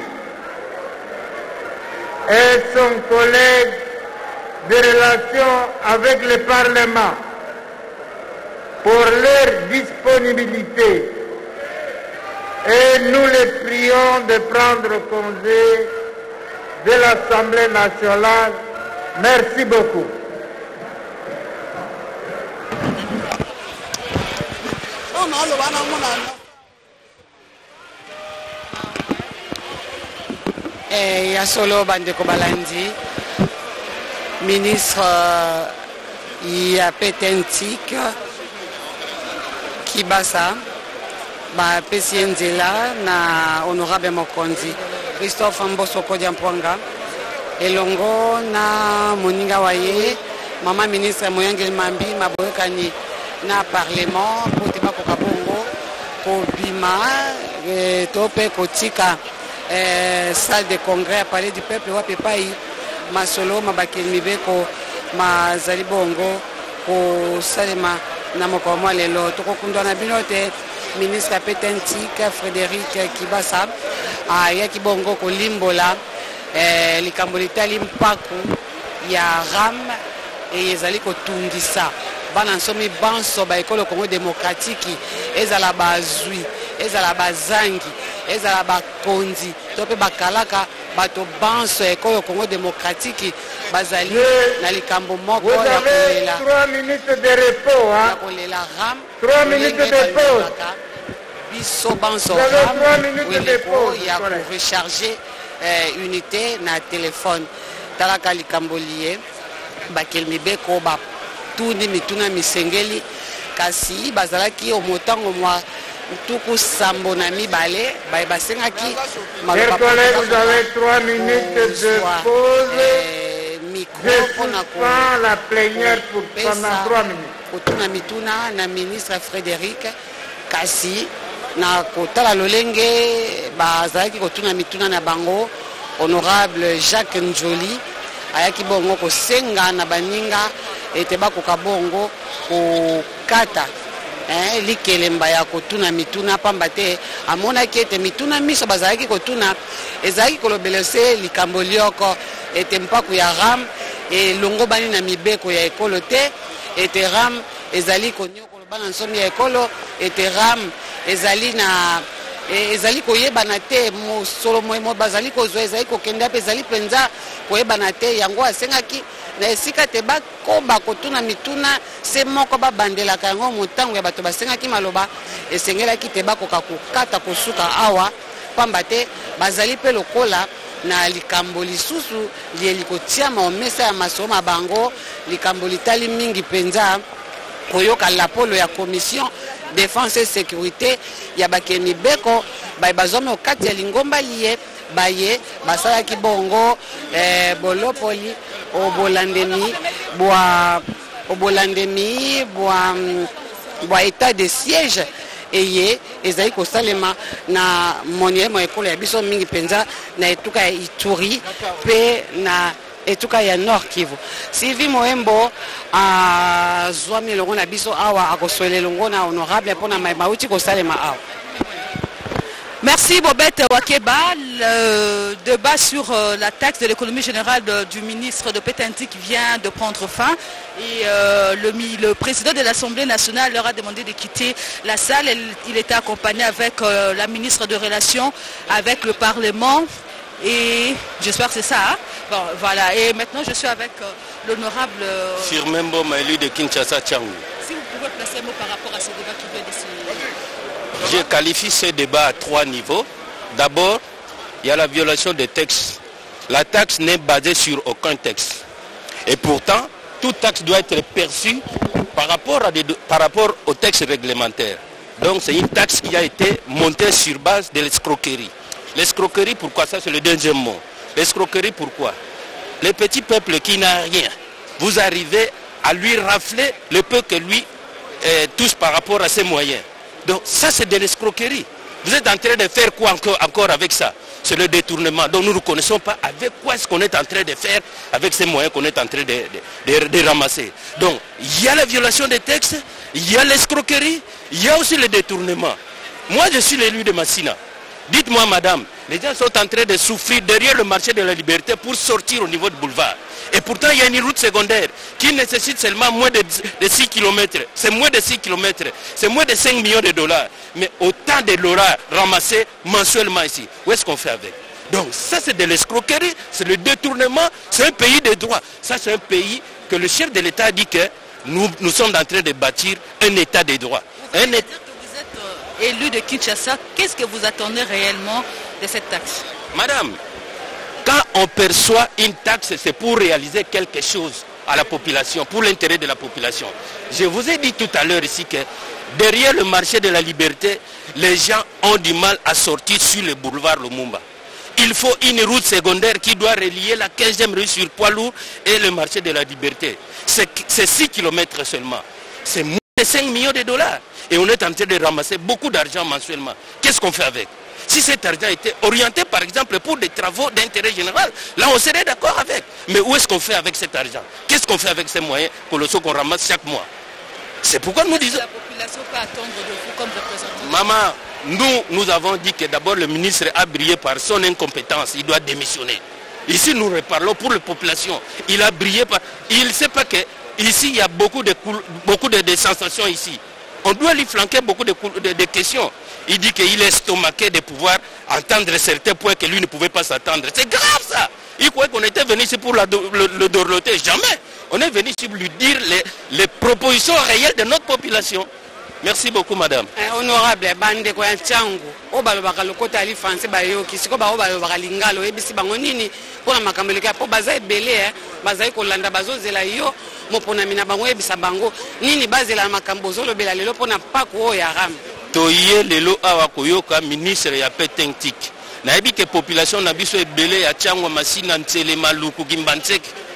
et son collègue de relations avec le Parlement pour leur disponibilité. Et nous les prions de prendre congé de l'Assemblée nationale. Merci beaucoup. Eh, ya solo bandeko balandi ministre ya Pétentique Kibasa ba pesi nzela na honorable mokonzi Christophe Mbosoko Diampwanga elongo na moninga waye mama ministre Moyangeli Mambi maboyekani na parlement pour te bakoka bongo ko bima eh, tope kotika eh, salle de congrès à palais du peuple wa pepai masolo mabakeli mibeko mazali bongo ko salema na mokoma lelo tokokundwa na binote ministre Pétentique Frédéric Kibasa ayaki bongo kolimbola eh, likambo litali mpaku ya ram e ezali kotungisa bana nsomi banso ba ekolo Congo démocratique ezala bazwi ezala bazangi ezala bakonzi to pe bakalaka bato banso ekolo Congo démocratique bazali na likambo moko ya kolela trois minutes de repos hein? ya kolela ram trois minutes de pause biso banso ram wiliko ya ko recharger eh, unité na téléphone talaka likambo lié bakeli mibeko ba tuni mituna misengeli kasi bazalaki omotango mwa tuku sambo na mibale baye basengaki Chers collègues, vous avez trois minutes de pause. micro Je mpona suspends la plénière pour pendant trois minutes. kotuna mituna na ministre Frédéric kasi na kotala lolenge bazalaki kotuna mituna na bango honorable Jacques Njoli ayaki bongo kosenga na baninga ete bakoka bongo kokata eh, likelemba ya kotuna mituna pamba te amonaki ete mituna miso bazalaki kotuna ezalaki kolobelese likambo lioko ete mpaku ya ram elongo bani na mibeko ya ekolo te ete ram ezali konyokolo bana nsomi ya ekolo ete ram ezali na ezali koyebana te mosolo mo bazali kozwa ezali kokenda pe ezali penza koyebana te yango asengaki na esika te bakoba kotuna mituna se moko babandelaka yango motango ya bato basengaki maloba esengelaki te bakoka kokata kosuka awa pamba te bazali pe lokola na likambo lisusu lieli kotiama omesa ya masoma bango likambo litali mingi penza koyoka lapolo ya commission défense et sécurité ya bakeni beko bay bazome okati ya lingomba liye baye basalaki bongo eh, bolopoli obolandemi bwa obolandemi bwa bwa état de siège eye ezali kosalema na moniemo ekolo ya biso mingi penza na etuka ya Ituri pe na etuka ya Nord Kivu. Sylvie Moembo azwami longo na biso awa akoswele longo na honorable pona mauti kosalema awa. Merci Bobette Wakeba. Le débat sur euh, la taxe de l'économie générale de, du ministre de Pétentique vient de prendre fin et euh, le, le président de l'Assemblée nationale leur a demandé de quitter la salle. Il, il était accompagné avec euh, la ministre de Relations avec le Parlement et j'espère que c'est ça. Hein? Bon, voilà. Et maintenant je suis avec euh, l'honorable... Euh... Firmembo Maëlu de Kinshasa Tchangou. Si vous pouvez placer un mot par rapport à ce débat qui vient de se... Je qualifie ce débat à trois niveaux. D'abord, il y a la violation des textes. La taxe n'est basée sur aucun texte. Et pourtant, toute taxe doit être perçue par rapport, à des, par rapport au texte réglementaire. Donc c'est une taxe qui a été montée sur base de l'escroquerie. L'escroquerie, pourquoi ça? C'est le deuxième mot. L'escroquerie, pourquoi? Le petit peuple qui n'a rien, vous arrivez à lui rafler le peu que lui euh, touche par rapport à ses moyens. Donc ça c'est de l'escroquerie. Vous êtes en train de faire quoi encore, encore avec ça? C'est le détournement. Donc nous ne connaissons pas avec quoi est-ce qu'on est en train de faire avec ces moyens qu'on est en train de, de, de, de ramasser. Donc il y a la violation des textes, il y a l'escroquerie, il y a aussi le détournement. Moi je suis l'élu de Massina. Dites-moi madame, les gens sont en train de souffrir derrière le marché de la liberté pour sortir au niveau du boulevard. Et pourtant, il y a une route secondaire qui nécessite seulement moins de, de six kilomètres. C'est moins de six kilomètres. C'est moins de cinq millions de dollars. Mais autant de dollars ramassés mensuellement ici. Où est-ce qu'on fait avec? Donc ça, c'est de l'escroquerie, c'est le détournement. C'est un pays de droit. Ça, c'est un pays que le chef de l'État a dit que nous, nous sommes en train de bâtir un État de droit. Un État... Vous êtes euh, élu de Kinshasa. Qu'est-ce que vous attendez réellement de cette taxe? Madame, quand on perçoit une taxe, c'est pour réaliser quelque chose à la population, pour l'intérêt de la population. Je vous ai dit tout à l'heure ici que derrière le marché de la liberté, les gens ont du mal à sortir sur le boulevard Lumumba. Il faut une route secondaire qui doit relier la quinzième rue sur poids lourd et le marché de la liberté. C'est six kilomètres seulement. C'est moins de cinq millions de dollars. Et on est en train de ramasser beaucoup d'argent mensuellement. Qu'est-ce qu'on fait avec? Si cet argent était orienté par exemple pour des travaux d'intérêt général, là on serait d'accord avec. Mais où est-ce qu'on fait avec cet argent? Qu'est-ce qu'on fait avec ces moyens colossaux qu'on ramasse chaque mois? C'est pourquoi nous disons... La population peut attendre de vous comme représentant. Maman, nous, nous avons dit que d'abord le ministre a brillé par son incompétence, il doit démissionner. Ici nous reparlons pour la population. Il a brillé par... Il ne sait pas que ici il y a beaucoup de, beaucoup de, de sensations ici. On doit lui flanquer beaucoup de, de, de questions. Il dit qu'il est estomaqué de pouvoir entendre certains points que lui ne pouvait pas s'attendre. C'est grave ça. Il croyait qu'on était venu ici pour la, le, le dorloter. Jamais. On est venu ici pour lui dire les, les propositions réelles de notre population. Merci beaucoup madame. Eh, honorable bande ko ya Tchangu o balobaka lokota ali français bayoki siko ba o balobaka lingalo ebisi bango nini pona makambo leka po baza ebele eh baza ko landa bazozela yo mopona mina bango ebisa bango nini bazela makambo zolobela lelo pona pako o ya ram. Toye lelo awa koyoka ministre ya Pétentique. Na ebi ke population na biso ebele ya Tchangwa Masina Ntsele Maluku Gimbantsek.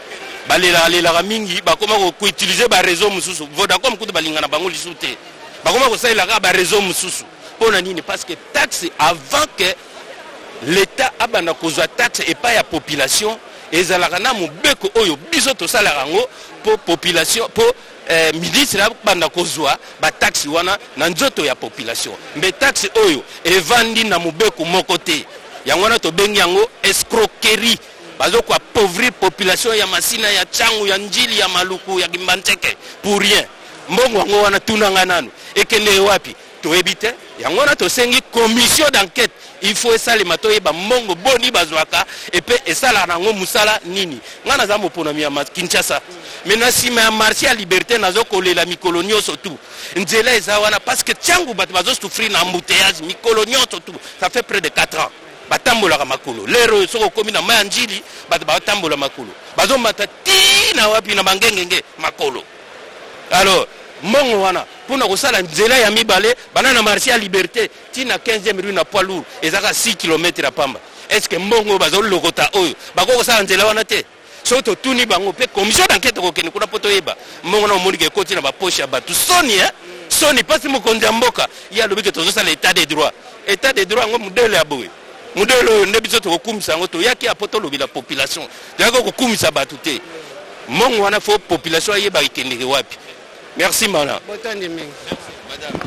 balela lela mingi bakoma ko utiliser ba réseau mususu Vodacom kutu balingana bango lisute bakoma ko salela ka ba réseau mususu pona nini parce que taxe avant que l'État abana kozwa taxe et pas ya population ezalaka na mobeko oyo biso to sala rango pour population pour eh, ministre abana kozwa ba taxe wana na nzoto ya population mais taxe oyo evandi na mobeko moko te yango na to bengi yango escroquerie bazo ko appauvrir population ya Masina ya Changu ya Njili ya Maluku ya Gimbanteke pour rien mbongo yango wana tunanga nanu ekende wapi to ebite yango na to sengi commission d'enquête il faut ça les mato yeba mbongo boni bazwaka et puis esala nango musala nini ngana za moponomi ya Kinshasa mena sima ya marché à liberté nazo kolela mikolonio surtout nzela ezawana parce que Changu bat bazo souffrir na embouteillage mikolonio surtout ça fait près de quatre ans batambola makolo lero soko komi na manjili bat batambola makolo bazo matati na wapi na bangengenge makolo alors mongo wana pona kosala nzela ya mibale banana marché à liberté tina quinzième rue na poids lourd ezaka six kilomètres à pamba est-ce que mongo bazo lokota oyo bako kosala nzela wana te soto tuni bango pe commission d'enquête ko kene kuna poto yeba mongo na monike koti na ba poche ya batu soni hein soni pasi mokonzi mboka ya lobike tozo sala état de droit état de droit ngo mudele aboye mudele nde biso to kumisa ngo to yaki apoto lobila population yako ko kumisa batu te mongo wana fo population yeba ikendeke wapi. Merci madame. Merci madame.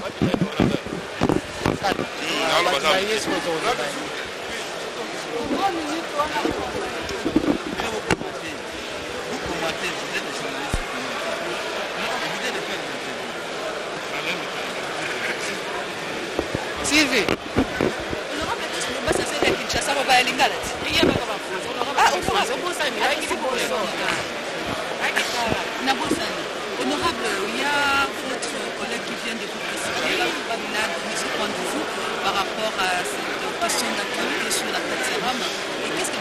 Sylvie. Honorable, il y a votre collègue qui vient de vous préciser, il a donné ce point de vue par rapport à cette question d'actualité sur la taxe Rome. Et qu'est-ce que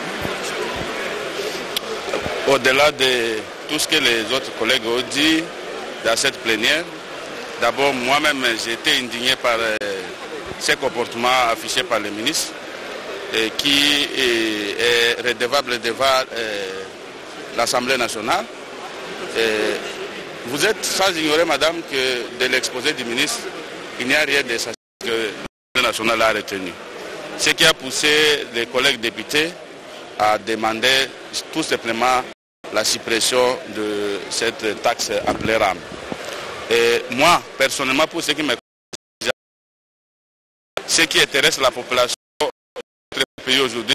vous pouvez ajouter? Au-delà de tout ce que les autres collègues ont dit dans cette plénière, d'abord moi-même j'ai été indigné par euh, ces comportements affichés par le ministre et qui est, est redevable devant euh, l'Assemblée nationale. Et vous êtes sans ignorer, madame, que de l'exposé du ministre, il n'y a rien de ça que l'Assemblée nationale a retenu. Ce qui a poussé les collègues députés à demander tout simplement la suppression de cette taxe appelée RAM. Et moi, personnellement, pour ce qui me concerne, ce qui intéresse la population de notre pays aujourd'hui,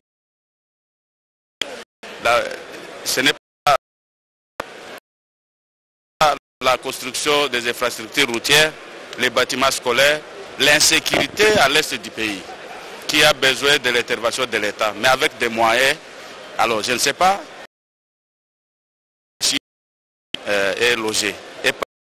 ce n'est pas la construction des infrastructures routières, les bâtiments scolaires, l'insécurité à l'est du pays, qui a besoin de l'intervention de l'État, mais avec des moyens. Alors, je ne sais pas si euh, est logé. Et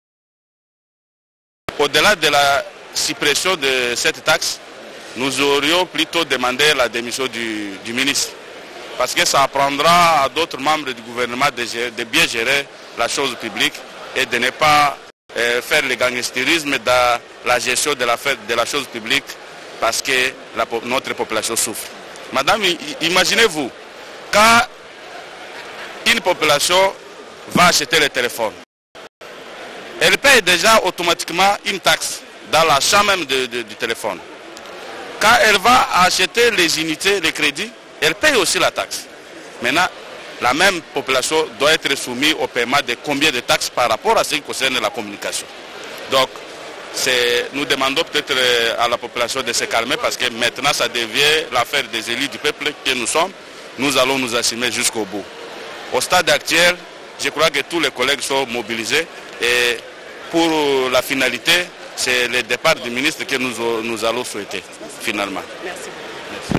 au-delà de la suppression de cette taxe, nous aurions plutôt demandé la démission du, du ministre. Parce que ça apprendra à d'autres membres du gouvernement de, gérer, de bien gérer la chose publique et de ne pas euh, faire le gangstérisme dans la gestion de la, de la chose publique parce que la, notre population souffre. Madame, imaginez-vous, quand une population va acheter le téléphone, elle paye déjà automatiquement une taxe dans l'achat même de, de, du téléphone. Quand elle va acheter les unités, les crédits, elle paye aussi la taxe. Maintenant, la même population doit être soumise au paiement de combien de taxes par rapport à ce qui concerne la communication. Donc, nous demandons peut-être à la population de se calmer parce que maintenant, ça devient l'affaire des élus du peuple que nous sommes. Nous allons nous assumer jusqu'au bout. Au stade actuel, je crois que tous les collègues sont mobilisés et pour la finalité, c'est le départ du ministre que nous, nous allons souhaiter finalement. Merci. Merci.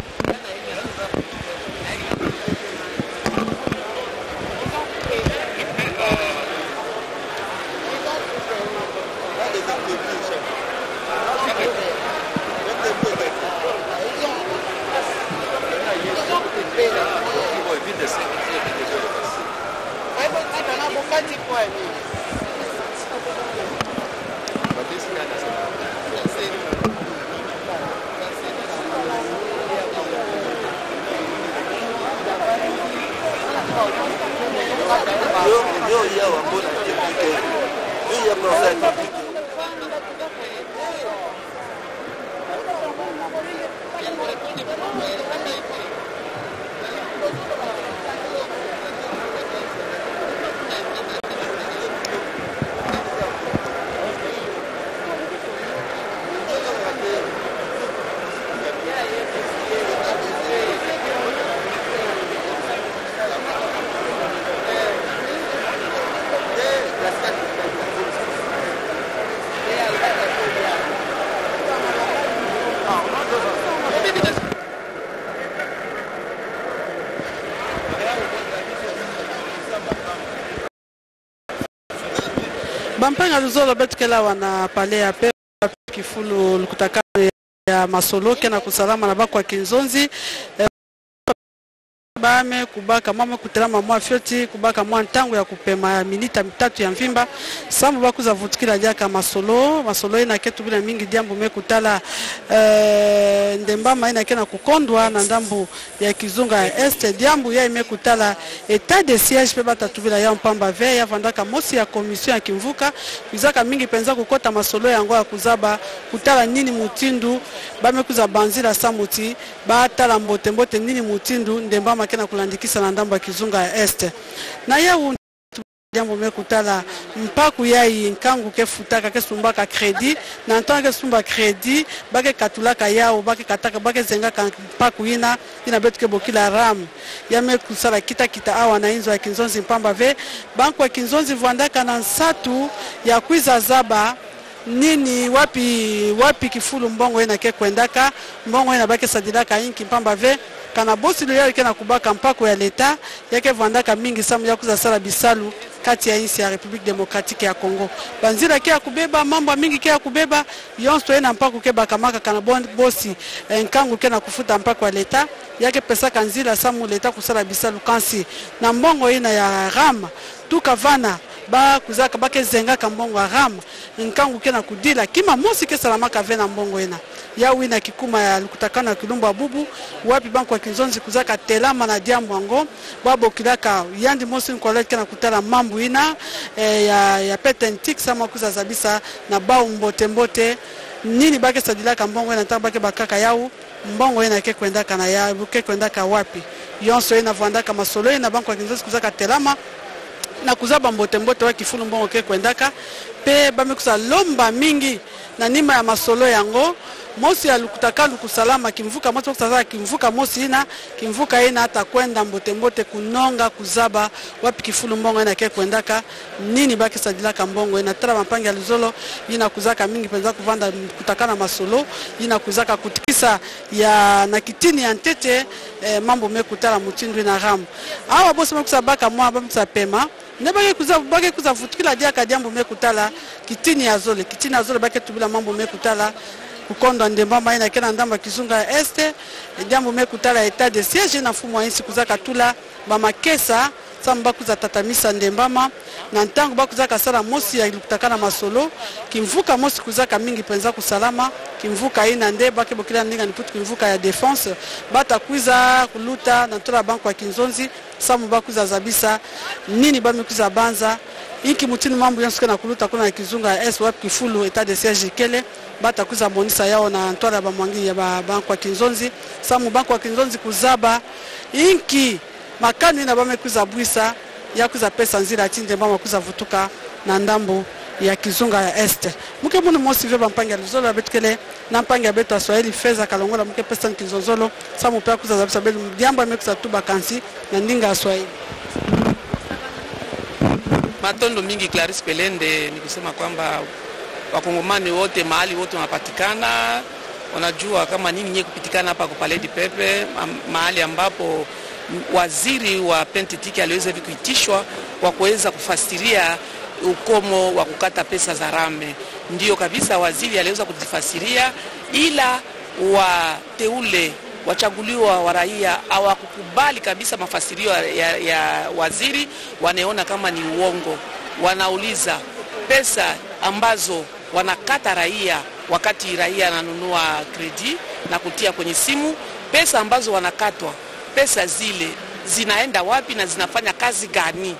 Yo. Bampanga luzolo betukela wana pale ya pe kifulu lukutaka ya masolo kena kusalama na bakwa kinzonzi eh, bame kubaka mama kutela mama fyoti kubaka mwa ntango ya kupema minita mitatu ya mvimba samu bakuza vutikila jaka masolo masolo ina ketu bila mingi diambo mekutala eh, ndembama ina kena kukondwa na ndambu ya kizunga ya este diambo ya imekutala etat de siège pe batatubila ya mpamba ve ya vandaka mosi ya commission ya kimvuka kuzaka mingi penza kukota masolo yango ya kuzaba kutala nini mutindu bame kuza banzira samuti batala mbote mbote nini mutindu ndembama kena kulandikisa na ndamba kizunga ya este na ya jambo mekutala mpaku yai nkangu ke futaka ke sumbaka credit na ntango ke sumba credit bake katulaka yao bake kataka bake zenga kan mpaku ina ina betu ke bokila ram ya mekusala kita kita awa na inzo ya kinzonzi mpamba ve banku ya kinzonzi vandaka na nsatu ya kwiza zaba nini wapi wapi kifulu mbongo ina ke kwendaka mbongo ina bake sadilaka inki mpamba ve kana bosi lo yake na kubaka mpako ya leta yake vandaka mingi samu ya kuza sala bisalu kati ya insi ya Republique Démocratique ya Congo banzira kia kubeba mambo mingi kia kubeba yonso ena mpako ke bakamaka kana bosi nkangu ke na kufuta mpako ya leta yake pesa kanzira samu leta kusala bisalu kansi na mbongo ina ya rama tukavana ba kuzaka bake zenga kambongo rama nkangu ke na kudila kima mosi ke salamaka vena mbongo ina ya wina kikuma ya lukutakana kilumba bubu wapi banko ya kinzonzi kuzaka telama na diambo ango babo kilaka yandi mosi nkoleke na kutala mambu ina e, ya ya petentik sama kuza zabisa na bao mbote mbote nini bake sadilaka mbongo ina tabake bakaka yao mbongo ina ke kwendaka na ya ke kwendaka wapi yonso ina vandaka masolo ina banko ya kinzonzi kuzaka telama na kuzaba mbote mbote wa kifulu mbongo ke kwendaka pe bamekusa lomba mingi na nima ya masolo yango mosi ya lukutaka lukusalama kimvuka moto kusasa kimvuka mosi ina kimvuka ina hata kwenda mbote mbote kunonga kuzaba wapi kifulu mbongo ina ke kwendaka nini baki sadilaka mbongo ina tara mapangi ya luzolo ina kuzaka mingi penza kuvanda kutakana masolo ina kuzaka kutikisa ya na kitini ya ntete eh, mambo mekutala mutindu ina ramu awa bosi mekusabaka mwa bamsa pema nebage kuza bage kuza futikila dia ka jambo mekutala kitini ya zole kitini ya zole bake tubila mambo mekutala kukondo ndembama ina kena ndamba kizunga este jambo mekutala etat de siège na fumo insi kuzaka tula bamakesa samba kuza tatamisa ndembama na ntango bakuzaka sala mosi ya lukutakana masolo kimvuka mosi kuzaka mingi penza kusalama kimvuka ina nde bake bokila ndinga niputu kimvuka ya défense bata kuiza kuluta na tola banko ya kinzonzi samu bakuza zabisa nini bamekuza banza iki mutini mambo yansuke na kuluta kuna kizunga ya S wapi kifulu etat de siège kele bata kuza monisa yao na ntola ba mwangi ya ba banko ya kinzonzi samu banko ya kinzonzi kuzaba inki makani na bamekuza bwisa ya kuza pesa nzira tinde mama kuza vutuka na ndambo ya kizunga ya este muke munu mosi veba mpangia luzolo betukele na mpangia betu wa Swahili feza kalongola muke pesa nkizozolo samu pia kuza zabisa belu diambo amekuza tuba kansi na ndinga ya Swahili Matondo mingi Clarisse Pelende ni kusema kwamba wakongomani wote mahali wote wanapatikana wanajua kama nini nye kupitikana hapa kwa Palais du Peuple mahali ambapo waziri wa pentetiki aliweza kuitishwa kwa kuweza kufasiria ukomo wa kukata pesa za rame. Ndio kabisa waziri aliweza kujifasiria, ila wateule wachaguliwa wa raia hawakukubali kabisa mafasirio ya, ya waziri, wanaona kama ni uongo. Wanauliza pesa ambazo wanakata raia wakati raia ananunua kredi na kutia kwenye simu, pesa ambazo wanakatwa, pesa zile zinaenda wapi na zinafanya kazi gani?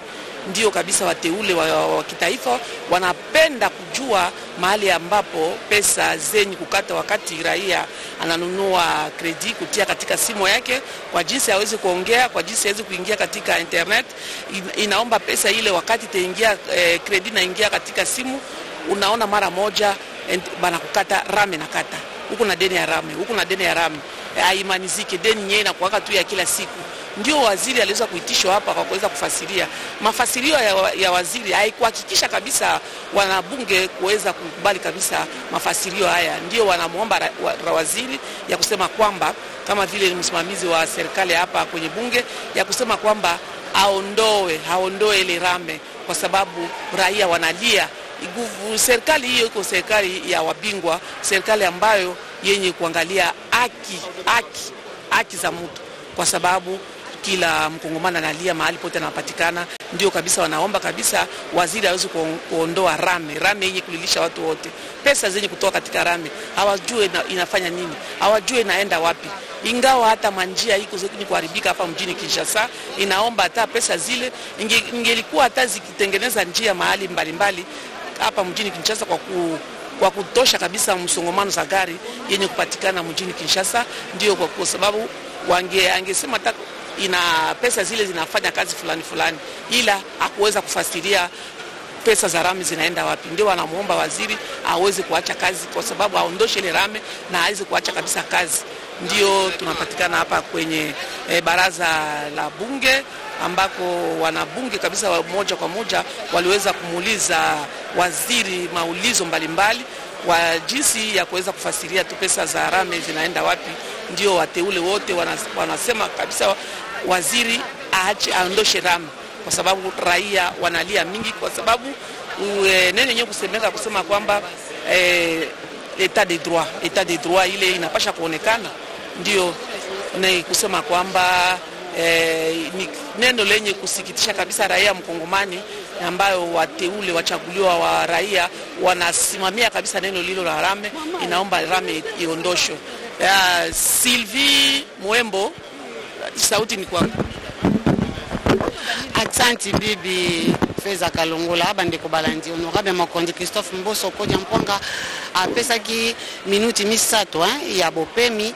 ndio kabisa wateule wa, wa kitaifa wanapenda kujua mahali ambapo pesa zenye kukata wakati raia ananunua kredi kutia katika simu yake, kwa jinsi aweze kuongea, kwa jinsi aweze kuingia katika internet. Inaomba pesa ile wakati itaingia eh, kredi na ingia katika simu, unaona mara moja bana kukata rame na kata. Huko na deni ya rame, huko na deni ya rame. Haimanizike deni nyenye na kuwaka tu ya kila siku. Ndio waziri aliweza kuitishwa hapa kwa kuweza kufasiria. Mafasirio ya, ya waziri haikuhakikisha kabisa wanabunge kuweza kukubali kabisa mafasirio haya. Ndio wanamuomba ra, wa, waziri ya kusema kwamba kama vile msimamizi wa serikali hapa kwenye bunge ya kusema kwamba aondoe, aondoe ile rame kwa sababu raia wanalia. Iguvu, serikali hiyo iko serikali ya wabingwa, serikali ambayo yenye kuangalia haki, haki, haki za mtu, kwa sababu kila mkongomana analia mahali pote anapatikana. Ndio kabisa wanaomba kabisa waziri aweze kuondoa rame, rame yenye kulilisha watu wote. Pesa zenye kutoka katika rame hawajue inafanya nini, hawajue inaenda wapi. Ingawa hata manjia iko zote ni kuharibika hapa mjini Kinshasa, inaomba hata pesa zile ingelikuwa hata zikitengeneza njia mahali mbalimbali hapa mjini Kinshasa kwa ku, kwa kutosha kabisa msongamano za gari yenye kupatikana mjini Kinshasa. Ndio kwa, kwa sababu wange angesema hata ina pesa zile zinafanya kazi fulani fulani, ila hakuweza kufasiria pesa za rame zinaenda wapi. Ndio wanamuomba waziri aweze kuacha kazi kwa sababu aondoshe ile rame na aweze kuacha kabisa kazi. Ndio tunapatikana hapa kwenye e, baraza la bunge ambako wanabunge kabisa moja kwa moja waliweza kumuuliza waziri maulizo mbalimbali wa jinsi ya kuweza kufasiria tu pesa za rame zinaenda wapi. Ndio wateule wote wanasema kabisa waziri aache, aondoshe rame kwa sababu raia wanalia mingi, kwa sababu e, neno yenyewe kusemeka kusema kwamba e, etat de droit, etat de droit ile inapasha kuonekana. Ndio ni kusema kwamba e, ni neno lenye kusikitisha kabisa raia mkongomani, ambayo wateule wachaguliwa wa raia wanasimamia kabisa neno lilo la rame, inaomba rame iondoshwe. Uh, Sylvie Mwembo, sauti ni kwangu. Asante bibi Feza Kalongola, bandeko balandi honorable Mokonzi Christophe Mboso Okodia Mpwanga apesa ki minuti misato hein, ya bopemi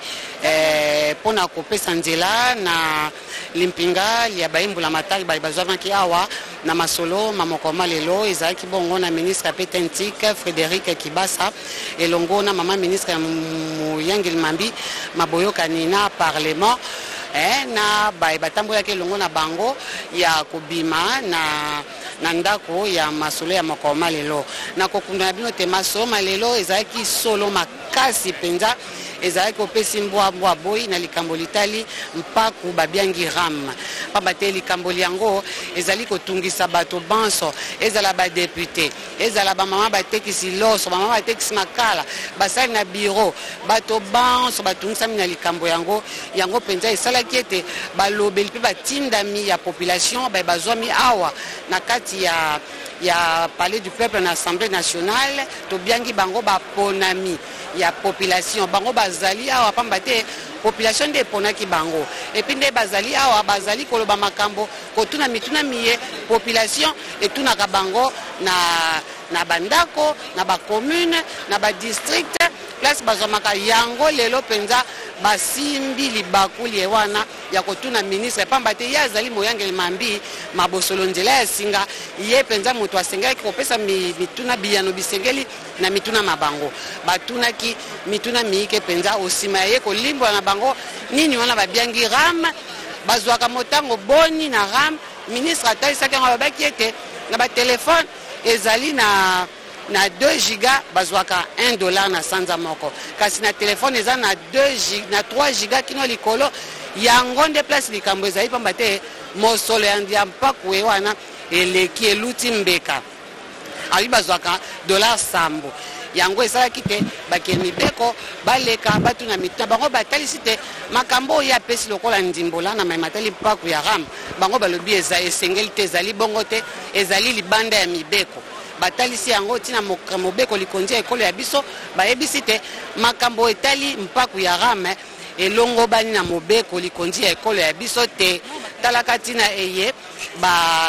eh, pona kopesa nzela na limpinga ya baimbu la matari bali bazwa ki awa na masolo mamokoma lelo ezaki bongo na ministre Petentique Frédéric Kibasa elongo na mama ministre Muyangeli Mambi maboyoka nina parlement eh, na bai batambola ke longo na bango ya kubima na na ndako ya masolo ya makoma lelo na kokunda na bino tema soma lelo ezaki solo makasi penza ezaki opesi mbwa mbwa boy na likambo litali mpaku babiangi ram pambate likambo liango ezali kotungisa bato banso ezala ba député ezala ba mama batekisi loso ba mama batekisi makala basali na bureau bato banso batungisa mina likambo yango yango penza esala kiete balobeli pe batindami ya population ba bazwami awa na kati ya ya palais du peuple na assemblée nationale to biangi bango ba ponami ya population bango bazali awa pamba te population de ponaki bango et puis nde bazali awa bazali koloba makambo kotuna mituna miye population etuna ka bango na na bandako na ba commune na ba district place bazomaka yango lelo penza basimbi libakuli ewana ya kotuna ministre pamba te ya zali Muyangeli Mambi mabosolo nzela ya singa ye penza moto asengaki kopesa mituna biyano bisengeli na mituna mabango batuna ki mituna miike penza osima ye kolimbo na bango nini wana babiangi ram bazwaka motango boni na ram ministre atalisaki ngo babaki ete na ba telefone ezali na na deux giga bazwaka un dollar na sanza moko kasi na telefone eza na deux giga na trois giga kino likolo yango nde place likambo ezali pamba te mosolo ya mpaku ewana eleki eluti mbeka ali bazwaka dollar sambo yango esalaki te bakeni beko baleka batu na mituna bango batalisi te makambo ya pesi lokola ndimbola na matali mpaku ya ram bango balobi eza esengeli te ezali bongo te ezali libanda ya mibeko batalisi yango tina mobeko likonzi ekolo ya biso bayebisi te makambo etali mpaku ya rame elongo bani na mobeko likonzi ekolo ya biso te talaka tina eye ba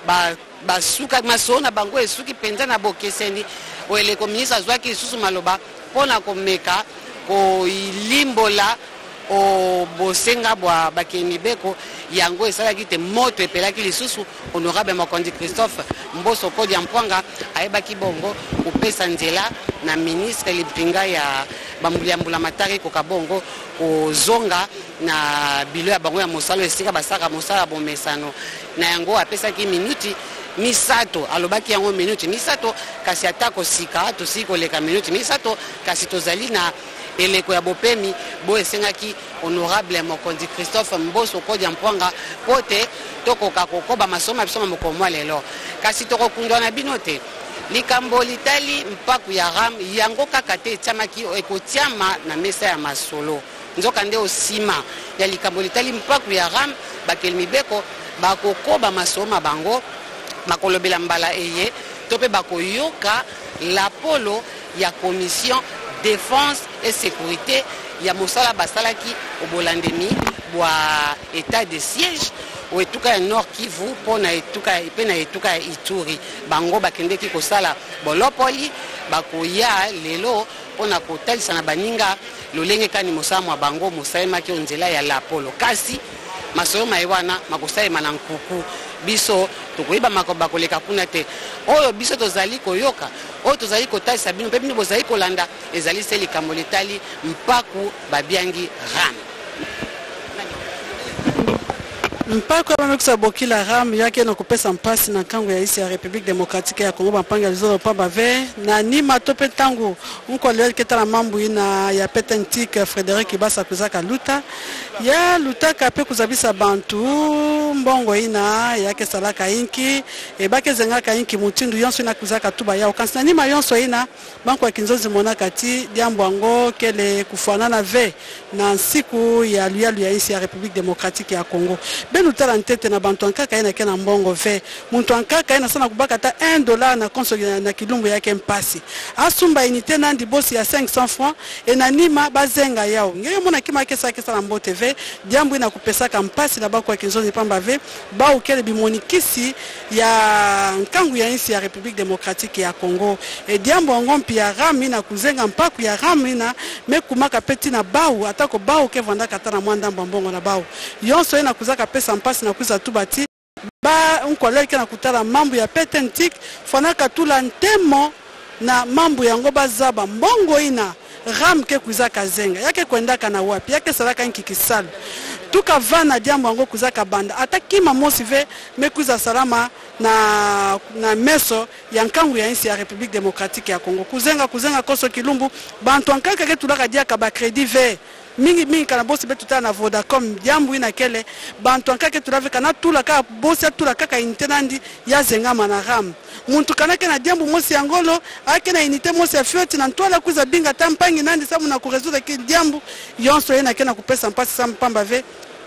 ba basuka masolo na bango esuki penza na bokeseni oele ko ministre azwaki lisusu maloba pona komeka ko ilimbola o bosenga bwa bakemibeko yango esalaki te moto epelaki lisusu honorable Mokonzi Christophe Mboso Kodia Mpwanga ayebaki bongo kopesa nzela na ministre lipinga ya bambuliambula matari ko kabongo kozonga na bilo ya bango ya mosalo esika basaka mosala bomesano na yango apesaki minuti misato alobaki yango minuti misato kasi atako sika to siko leka minuti misato kasi tozali na eleko ya bopemi bo esengaki honorable Mokonzi Christophe Mboso Kodia Mpwanga pote tokoka kokoba masomo bisoma mokomwa lelo kasi tokokundwa na binote likambo litali mpaku ya ram yango kaka te etiamaki ekotiama na mesa ya masolo nzoka nde osima ya likambo litali mpaku ya ram bakelimibeko bakokoba masoma bango bakolobela mbala eye tope bakoyoka lapolo ya commission défense et sécurité ya mosala basalaki obolandemi bwa état de siège o etuka ya Nord Kivu pona etuka epena etuka ya Ituri bango bakendeki kosala bolopoli bakoya lelo pona kotalisa na baninga lolenge kani mosala bango mosaema ki onzela ya lapolo kasi masolo maiwana makosaema na nkuku biso tokoyiba makoba koleka kuna te oyo biso tozali koyoka oyo tozali kotalisa bino mpe bino bozali kolanda ezali se likambo litali mpaku babiangi ram mpako amekusa bokila ram yake na kupesa mpasi na kango ya isi ya République démocratique ya Congo bampanga lizolo pa bave na nima tope tangu unko leo keta na mambo ina ya petentik Frédéric Ibasa kuzaka luta ya luta kape kuzabisa bantu mbongo ina yake salaka inki e bake zengaka inki mutindu yonso ina kuzaka tuba ya okansina nima yonso ina banko ya kinzozi mona kati diambwango kele kufuana ve na siku ya luyalu ya isi ya République démocratique ya Congo belutala ntete na bantu ankaka ina kena mbongo ve muntu ankaka ina sana kubaka ta un dollar na konso na kilumbu yake mpasi asumba inite nandi bosi ya cinq cents francs ena nima bazenga yao ngeyo mona kima kesa kesa na mbote ve diambu ina kupesaka mpasi na bako ya kinzozi pamba ve ba ukele bimonikisi ya nkangu ya insi ya République démocratique ya Congo e diambu ngompi ya rami na kuzenga mpaku ya rami na mekumaka peti na bau atako bau ke vanda katana mwanda mbongo na bau yonso ina kuzaka pesa mpasi na kuza tubati ba unkoleke na kutala mambo ya petentik fanaka tula ntemo na mambo yango bazaba mbongo ina ram ke kuzaka zenga yake kwendaka na wapi yake salaka nkikisalo tuka vana diambo yango kuzaka banda atakima mosive mekuza salama na na meso ya nkangu ya insi ya République démocratique ya Congo kuzenga kuzenga koso kilumbu bantu ankaka ke tulaka diaka ba crédit ve mingi mingi kana bosi betu ta na Vodacom jambu ina kele bantu ankake tulave kana tula ka bosi tula kaka intenandi ya zenga mana ram muntu kana ke na jambu mosi angolo ake na inite mosi ya fioti na ntwala kuza binga tampangi nandi samu na kurezuza ki jambu yonso ina kena kupesa mpasi sampamba ve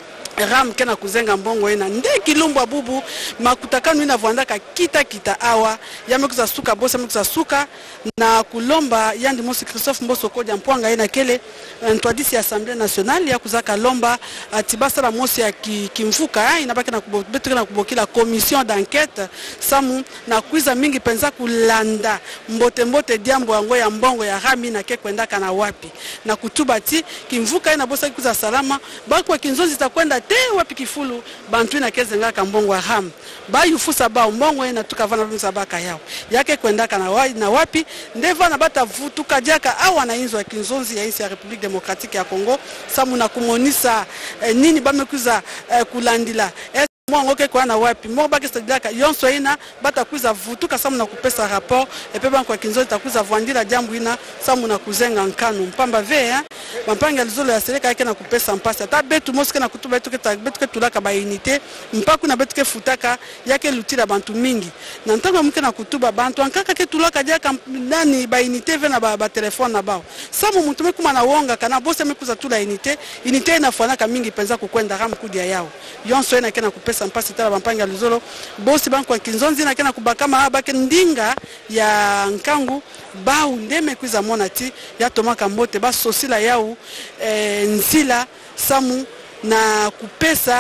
ram kena kuzenga mbongo ina nde kilumbu abubu makutakanu ina vwandaka kita kita awa yamekuza suka bosi yamekuza suka na kulomba yandi mosi Christophe Mboso Kodia Mpwanga ina kele ntwadisi ya Assemblée nationale ya kuzaka lomba atibasa la mosi ya ki, kimfuka inabaki na kubetu na kubokila commission d'enquête samu na kuiza mingi penza kulanda mbote mbote diambo yango ya mbongo ya rami na kekwenda kana wapi na kutubati kimfuka ina bosa kuza salama bakwa kinzozi takwenda te wapi kifulu bantu ina kezenga ka mbongo ya ram ba yufusa ba mbongo ina tukavana rumsa baka yao yake kwenda kana wapi na wapi ndeva na bata vutuka diaka awa na inzo ya kinzozi ya insi ya République démocratique ya Congo samu na kumonisa eh, nini bamekuza eh, kulandila eh, mwango ke kwa na wapi mo baki stadaka yonso ina bata kuza vutuka samu na kupesa rapport epe banko kinzo takuza vwandila jambu ina samu na kuzenga nkanu mpamba vea mpanga lizolo ya sereka yake na kupesa mpasa ta betu moske na kutuba betu ke betu ke tulaka ba unité mpaku na betu ke futaka yake lutila bantu mingi na ntango mke na kutuba bantu ankaka ke tulaka jaka nani ba unité ve na ba, ba telefone na bao samu muntu mekuma na wonga kana bose mekuza tula unité unité ina fanaka mingi penza kukwenda ram kudia yao yonso ina kena kupesa mpasi tala bampanga luzolo bosi banko kinzonzi na kena kubakama abake ndinga ya nkangu bau ndeme kwiza monati ya tomaka mbote ba sosila yao e, nzila samu na kupesa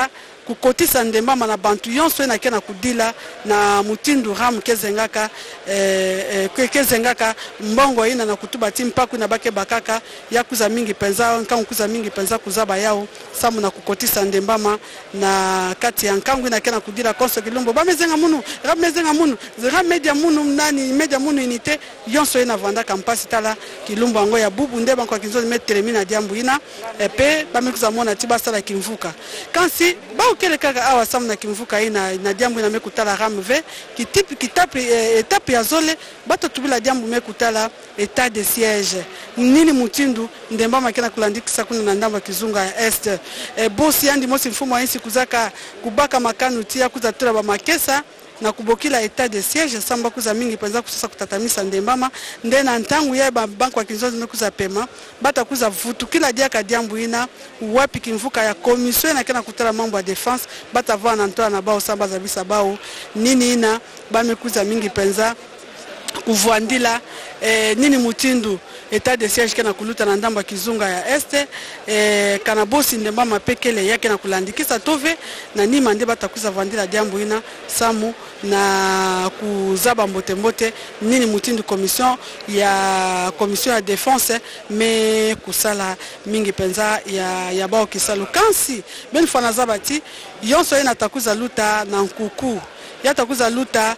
kukotisa ndembama na bantu yonso na kena kudila na mutindu ram kezengaka eh, eh, kezengaka mbongo ina na kutuba timpaku na bake bakaka ya kuza mingi penza nkangu kuza mingi penza kuzaba yao samu na kukotisa ndembama na kati ya nkangu na kena kudila konso kilumbo bamezenga munu ramezenga munu zera media munu nani media munu unité yonso ina vanda kampasi tala kilumbo ngo ya bubu ndeba kwa kinzo metelemi na diambu ina epe bamekuza mona tiba sala kimvuka kansi ba okele kaka awa samu na kimvuka ina na diambu ina mekutala ramve kitipi kitapi etape ya zole bato tubila diambu mekutala état de siège nini mutindu ndembama kena kulandikisa kuna na ndamba kizunga ya est e, bosi andi mosi mfumo wa insi kuzaka kubaka makanu tia kuza tura ba makesa na kubokila état de siège samba kuza mingi penza kusasa kutatamisa ndembama ndena ntangu ya ba banko kinzozi mekuza pema bata kuza vutu kila dia ka diambu ina wapi kimvuka ya commission na kena kutala mambo ya défense bata vana na ntoa na bao samba za bisa bao nini ina ba mekuza mingi penza kuvuandila eh, nini mutindu état de siège kena kuluta na ndamba kizunga ya este eh, kana bosi ndembama pekele yake na kulandikisa tove na nima nde batakuza vandila diambu ina samu na kuzaba mbote mbote nini mutindu commission ya commission ya défense me kusala mingi penza ya ya bao kisalu kansi ben fana zabati yonso ina takuza luta na nkuku yata kuza luta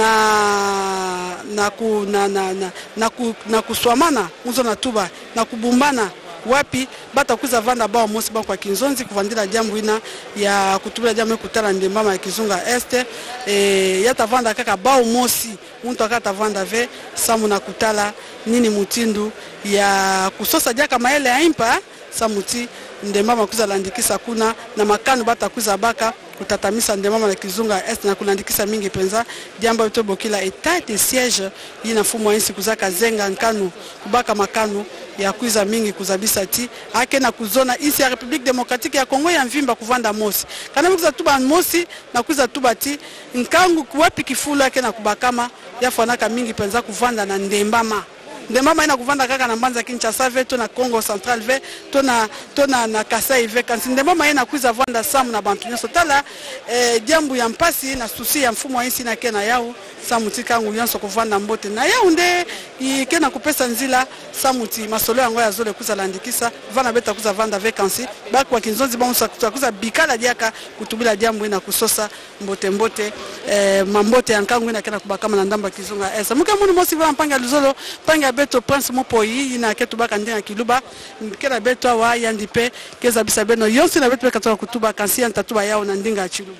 na na ku na na na na, ku, na kuswamana uzo na tuba na kubumbana wapi bata kuza vanda bao mosi ba kwa kinzonzi kuvandila jambo ina ya kutubila jambo kutala ndembama ya kizunga este e, yata vanda kaka bao mosi mtu akata vanda ve samu na kutala nini mutindu ya kusosa jaka maele ya impa samuti ndembama kuza landikisa kuna na makanu bata kuza baka kutatamisa ndemama na kizunga est na kulandikisa mingi penza jambo yote bokila état de siège ina fumo insi kuzaka zenga nkanu kubaka makanu ya kuiza mingi kuzabisa ti ake na kuzona isi ya République démocratique ya Congo ya mvimba kuvanda mosi kana kuza tuba mosi na kuza tuba ti nkangu kuwapi kifulu yake na kubakama yafanaka mingi penza kuvanda na ndembama ndembama ina kuvanda kaka na mbanza Kinshasa ve to na Congo Central ve to na to na na Kasai ve kansi ndembama ina kuiza vanda samu na bantu nyoso tala eh, jambu ya mpasi na susi ya mfumo wa insi na kena yao samuti kangu yonso kuvanda mbote na yao nde ikena kupesa nzila samuti masolo yango ya zole kuza landikisa vana beta kuza vanda vacancy baki wa kinzonzi bonsa kuza bikala diaka kutubila jambu ina kusosa mbote mbote eh, mambote ya nkangu ina kena kubakama na ndamba kizunga esa muka munu mosi vana mpanga luzolo panga beto prince mopoyi ina ketu baka ndinga kiluba kena beto wa yandipe keza bisabeno yonsi na beto bekatoka kutuba kansi ya ntatuba yao na ndinga chiluba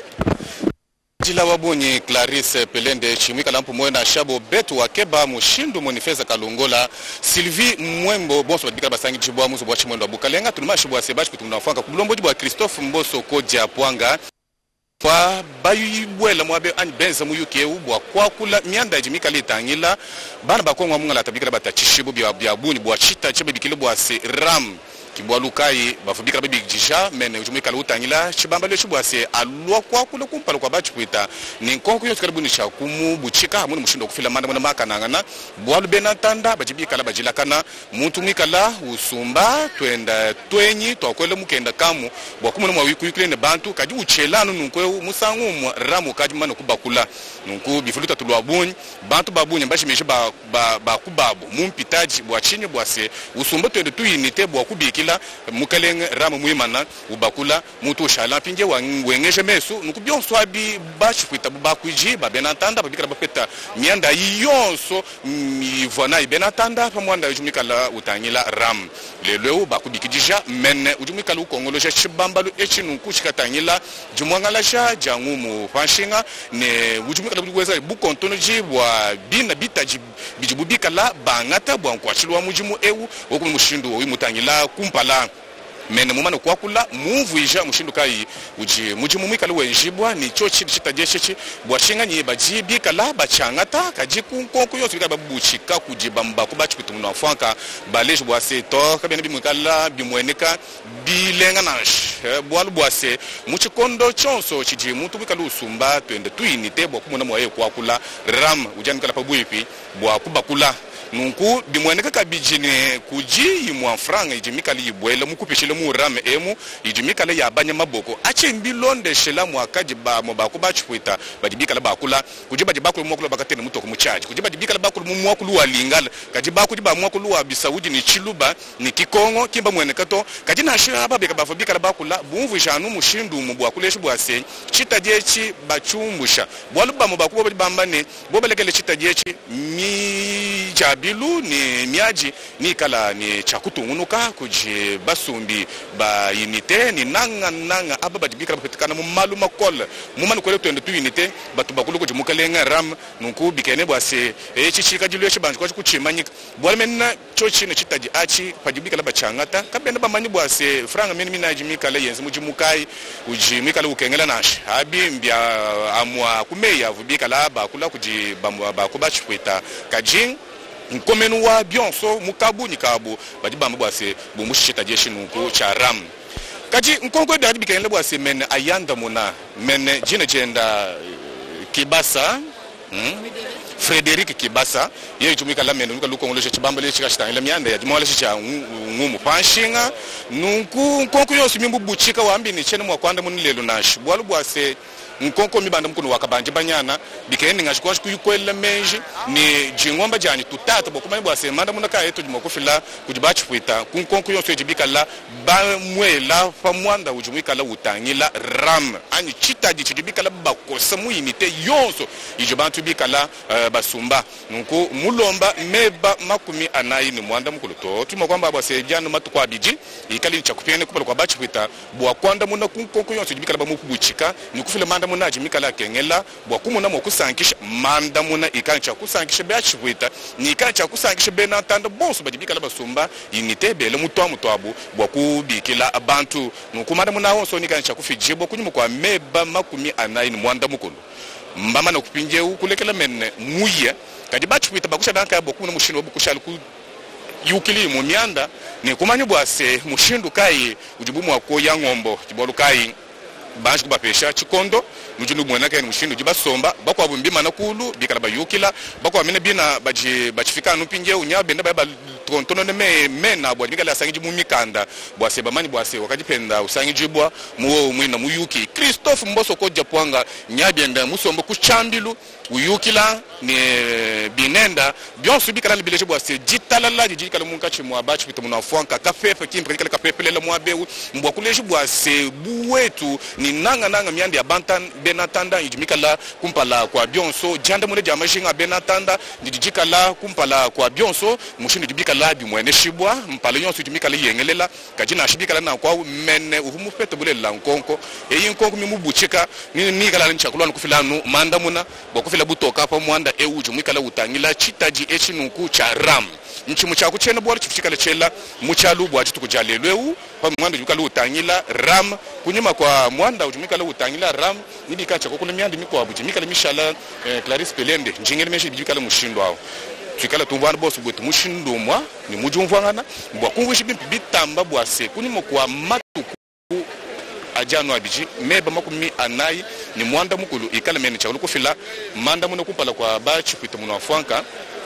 Jila wabunyi Clarisse Pelende Chimwika lampu mwena shabo betu wakeba mushindu monifeza kalungola Sylvie Mwembo bonso badika basangi jibwa muzo bwa chimwendo abukalenga tunuma shibwa sebashi kutumnafanga kubulombo jibwa Christophe Mboso Koja Pwanga kwa bayibwela mwabe ani benza muyuke ubwa kwa kula mianda jimika litangila bana bakongwa munga la tabikira batachishibu bya bya buni bwa chita chebe bikile bwa se ram kibwa lukai bafubika babi jisha mene ujumika lutangila chibamba le chibwa se alwa kwa kula kumpala kwa bachi kuita ni nkonko yote karibuni cha kumu buchika hamuni mushindo kufila manda mwana maka nangana bwa lubena tanda bajibika la bajila kana muntu mikala usumba twenda twenyi twakwele mukenda kamu bwa kumuna mwa wiku yukile ne bantu kaji uchelano nunkwe musangu mwa ramu kaji mano kubakula nunku bifuluta tulwa bunyi bantu babunyi mbashi meshi ba, ba, ba kubabu mumpitaji bwa chini bwa se usumba twende tuyinite bwa kubikila mukaleng ramu muimana ubakula mutu ushala pinge wengeje mesu nuku byonso abi bashi kuita bakuji babenatanda babikira bapeta mianda yonso mivona ibenatanda pamwanda ujumikala utangila ram lelo bakubikijija mene ujumikala ukongolosha chibambalu echinunku chikatangila jumwangala sha jangu mu fashinga ne ujumikala buweza bukontonoji bwa bina bitaji bijibubikala bangata bwa nkwachilwa mujimu ewu okumu mushindu oyimutangila kumpala mene mumana kwa kula muvuija mushindu kai uji muji mumwikala wenjibwa ni chochi chitaje chechi bwashinga nyi bajibi kala bachangata kajiku konko yose bika babuchika kujibamba kubachi kutumuna fwanka baleje bwase to kabene bimwikala bimweneka bilenga nash bwalu bwase muchikondo chonso chiji mutu bikala usumba twende tuinite bwa kumuna mwaye kwa kula ram ujani kala pabuipi bwa kubakula nunku bimweneka kabijine kuji imwa franga ijimikali ibwela mukupishile mu rame emu ijimikali yabanya maboko ache mbilonde shela mwakaji ba mobako bachwita badibikala bakula kuji badibakulu mwakulu bakatene mutoko muchaji kuji badibikala bakulu mwakulu walingala kaji bakulu ba mwakulu wa bisauji ni chiluba ni kikongo kimba mweneka to kaji na shira babeka bafobikala bakula bumvu janu mushindu mubwakuleshu bwase chitajechi bachumbusha bwaluba mobako bambane bobelekele chitajechi mi jabilu ni miaji ni kala ni chakutungunuka kuji basumbi ba unité ni nanga nanga aba badibika bapetikana mu maluma kol mu man ko letendo tu unité batu bakulu kuji mukalenga ram nunku bikene bwase e chichika jilweshe bantu kwa kuchimanyika bwalmenna chochi ne chitaji achi padibika la bachangata kabenda bamani bwase franga meni minaji mikala yenzi muji mukai uji mikala ukengela nashi abi mbya amwa kumeya vubika la bakula kuji bamwa bakuba chwita kajing nkomenu wa bionso mukabu nikabu badibamba bwase bumushita jeshi nunku cha ram kaji nkongo dadi bikene bwase men ayanda muna men jina jenda Kibasa hmm? Frederic Kibasa yeye tumika la meno luko ngoloshe chibamba le chika chitanga mianda ya jimwala cha ngumu panshinga nunku nkonko yose mimbu buchika wambi ni chene mwa kwanda munilelo nashi bwalu bwase nkonko mibanda mkuno wakabanje banyana bikeni ngashikwa kuyikwela menji ni jingomba jani tutata bokumani bwase manda munaka yeto jimokufila kujibachi fuita kunkonko yose jibika la ba mwela fa mwanda ujumika la utangila ram ani chitaji chibika la bakosa mu unité yonso ijobantu bika la uh, basumba nunku mulomba meba makumi anayi ni mwanda mukulu to timo kwamba bwase jano matukwa biji ikali nchakupene kupala kwa bachi fuita bwa kwanda muna kunkonko yose jibika la bamukubuchika ni kufile manda muna jimikala kengela bwakumuna mokusankisha manda muna ikancha kusankisha beachwita ni ikancha kusankisha benatanda bonso badibikala basumba unité bele mutwa mutwabu bwakubikila abantu nukumanda muna wonso ni kancha kufijibo kunyuma kwa meba makumi anayi ni mwanda mukulu mbama na kupinje ukulekela menne muye kadibachwita bakusha danka bwakumuna mushino bukushali ku yukili mu myanda ni kumanyu bwase mushindu kai ujibu mwako ya ngombo jibolu kai banji kubapesha chikondo mujunu mwana kai mushindu jibasomba bakwa bumbima nakulu bikala bayukila bakwa mine bina baji bachifika nupinje unya benda baba tontono ne me mena bwa bikala sangi mu mikanda bwa sebamani bwa se wakajipenda usangi jibwa muwo mwina muyuki Christophe Mboso ko japwanga nyabenda musomba kuchambilu uyukila ni binenda bionsu bikala libileje bwa se jitalala jikala munkachi mwa bachi bitu munafuanka kafefe kimpe kala kafefe lele mwabewu mbwa kuleje bwa se buwetu ni nanga nanga miandi ya bantan benatanda ijimikala kumpala kwa bionso janda mune jamashinga benatanda ndijikala kumpala kwa bionso mushindi dibikala bimwene shibwa mpala yonso ijimikala yengelela kajina shibikala na kwa mene uhumu pete bulela nkonko eyi nkonko mimubuchika ni nigala nchakulu nkufilanu manda muna bokufila butoka pa mwanda euju mwikala utangila chitaji echi nunku cha ram nchi muchaku chene bwala chifika lechela muchalu bwa chitu kujalelweu pa mwanda yukala utangila ram kunyuma kwa mwanda ujumikala utangila ram nibika chako kuna miandi mikwa bujimikala mishala eh, Clarisse Pelende njingele meshi bijikala mushindo awo tukala tumbwana boss bwetu mushindo mwa ni mujumvangana bwa kungushi bitamba bwa se kunyuma kwa matuku ajano abiji meba makumi anayi ni mwanda mukulu ikala mene cha ulukufila manda muno kupala kwa bachi kwita muno afwanka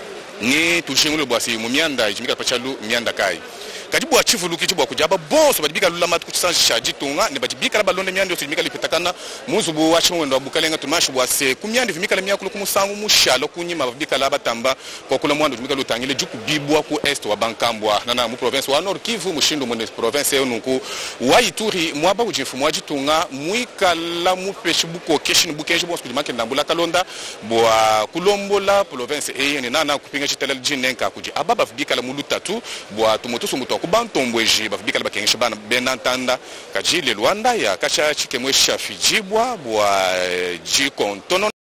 ni tushingule bwa si mumianda ijimika pachalu mianda kai kajibu achivu lukichi bwa kujaba boso badibika lulamatu kuchisansha jitunga ne badibika la balonde miandi osimika lipitakana muzubu wachi mwendo abukalenga tumashi bwa se kumyandi vimika la miyakulu kumusangu mushalo kunyima badibika la batamba kwa kula mwando jumika lutangile juku bibwa ku est wa bankambwa nana mu province wa Nord Kivu mushindo mu province yo nunku wa Ituri mwaba ujifu mwajitunga mwikala mu peshibuko keshin bukenji bwa spidimake ndambula kalonda bwa kulombola province e ni nana kupinga chitala jinenka kuji ababa badibika la mulutatu bwa tumotusu muto kubantombweji bafibikala bakengesha bana benantanda kajile Rwanda ya kacha chikemwesha fijibwa bwa jikontono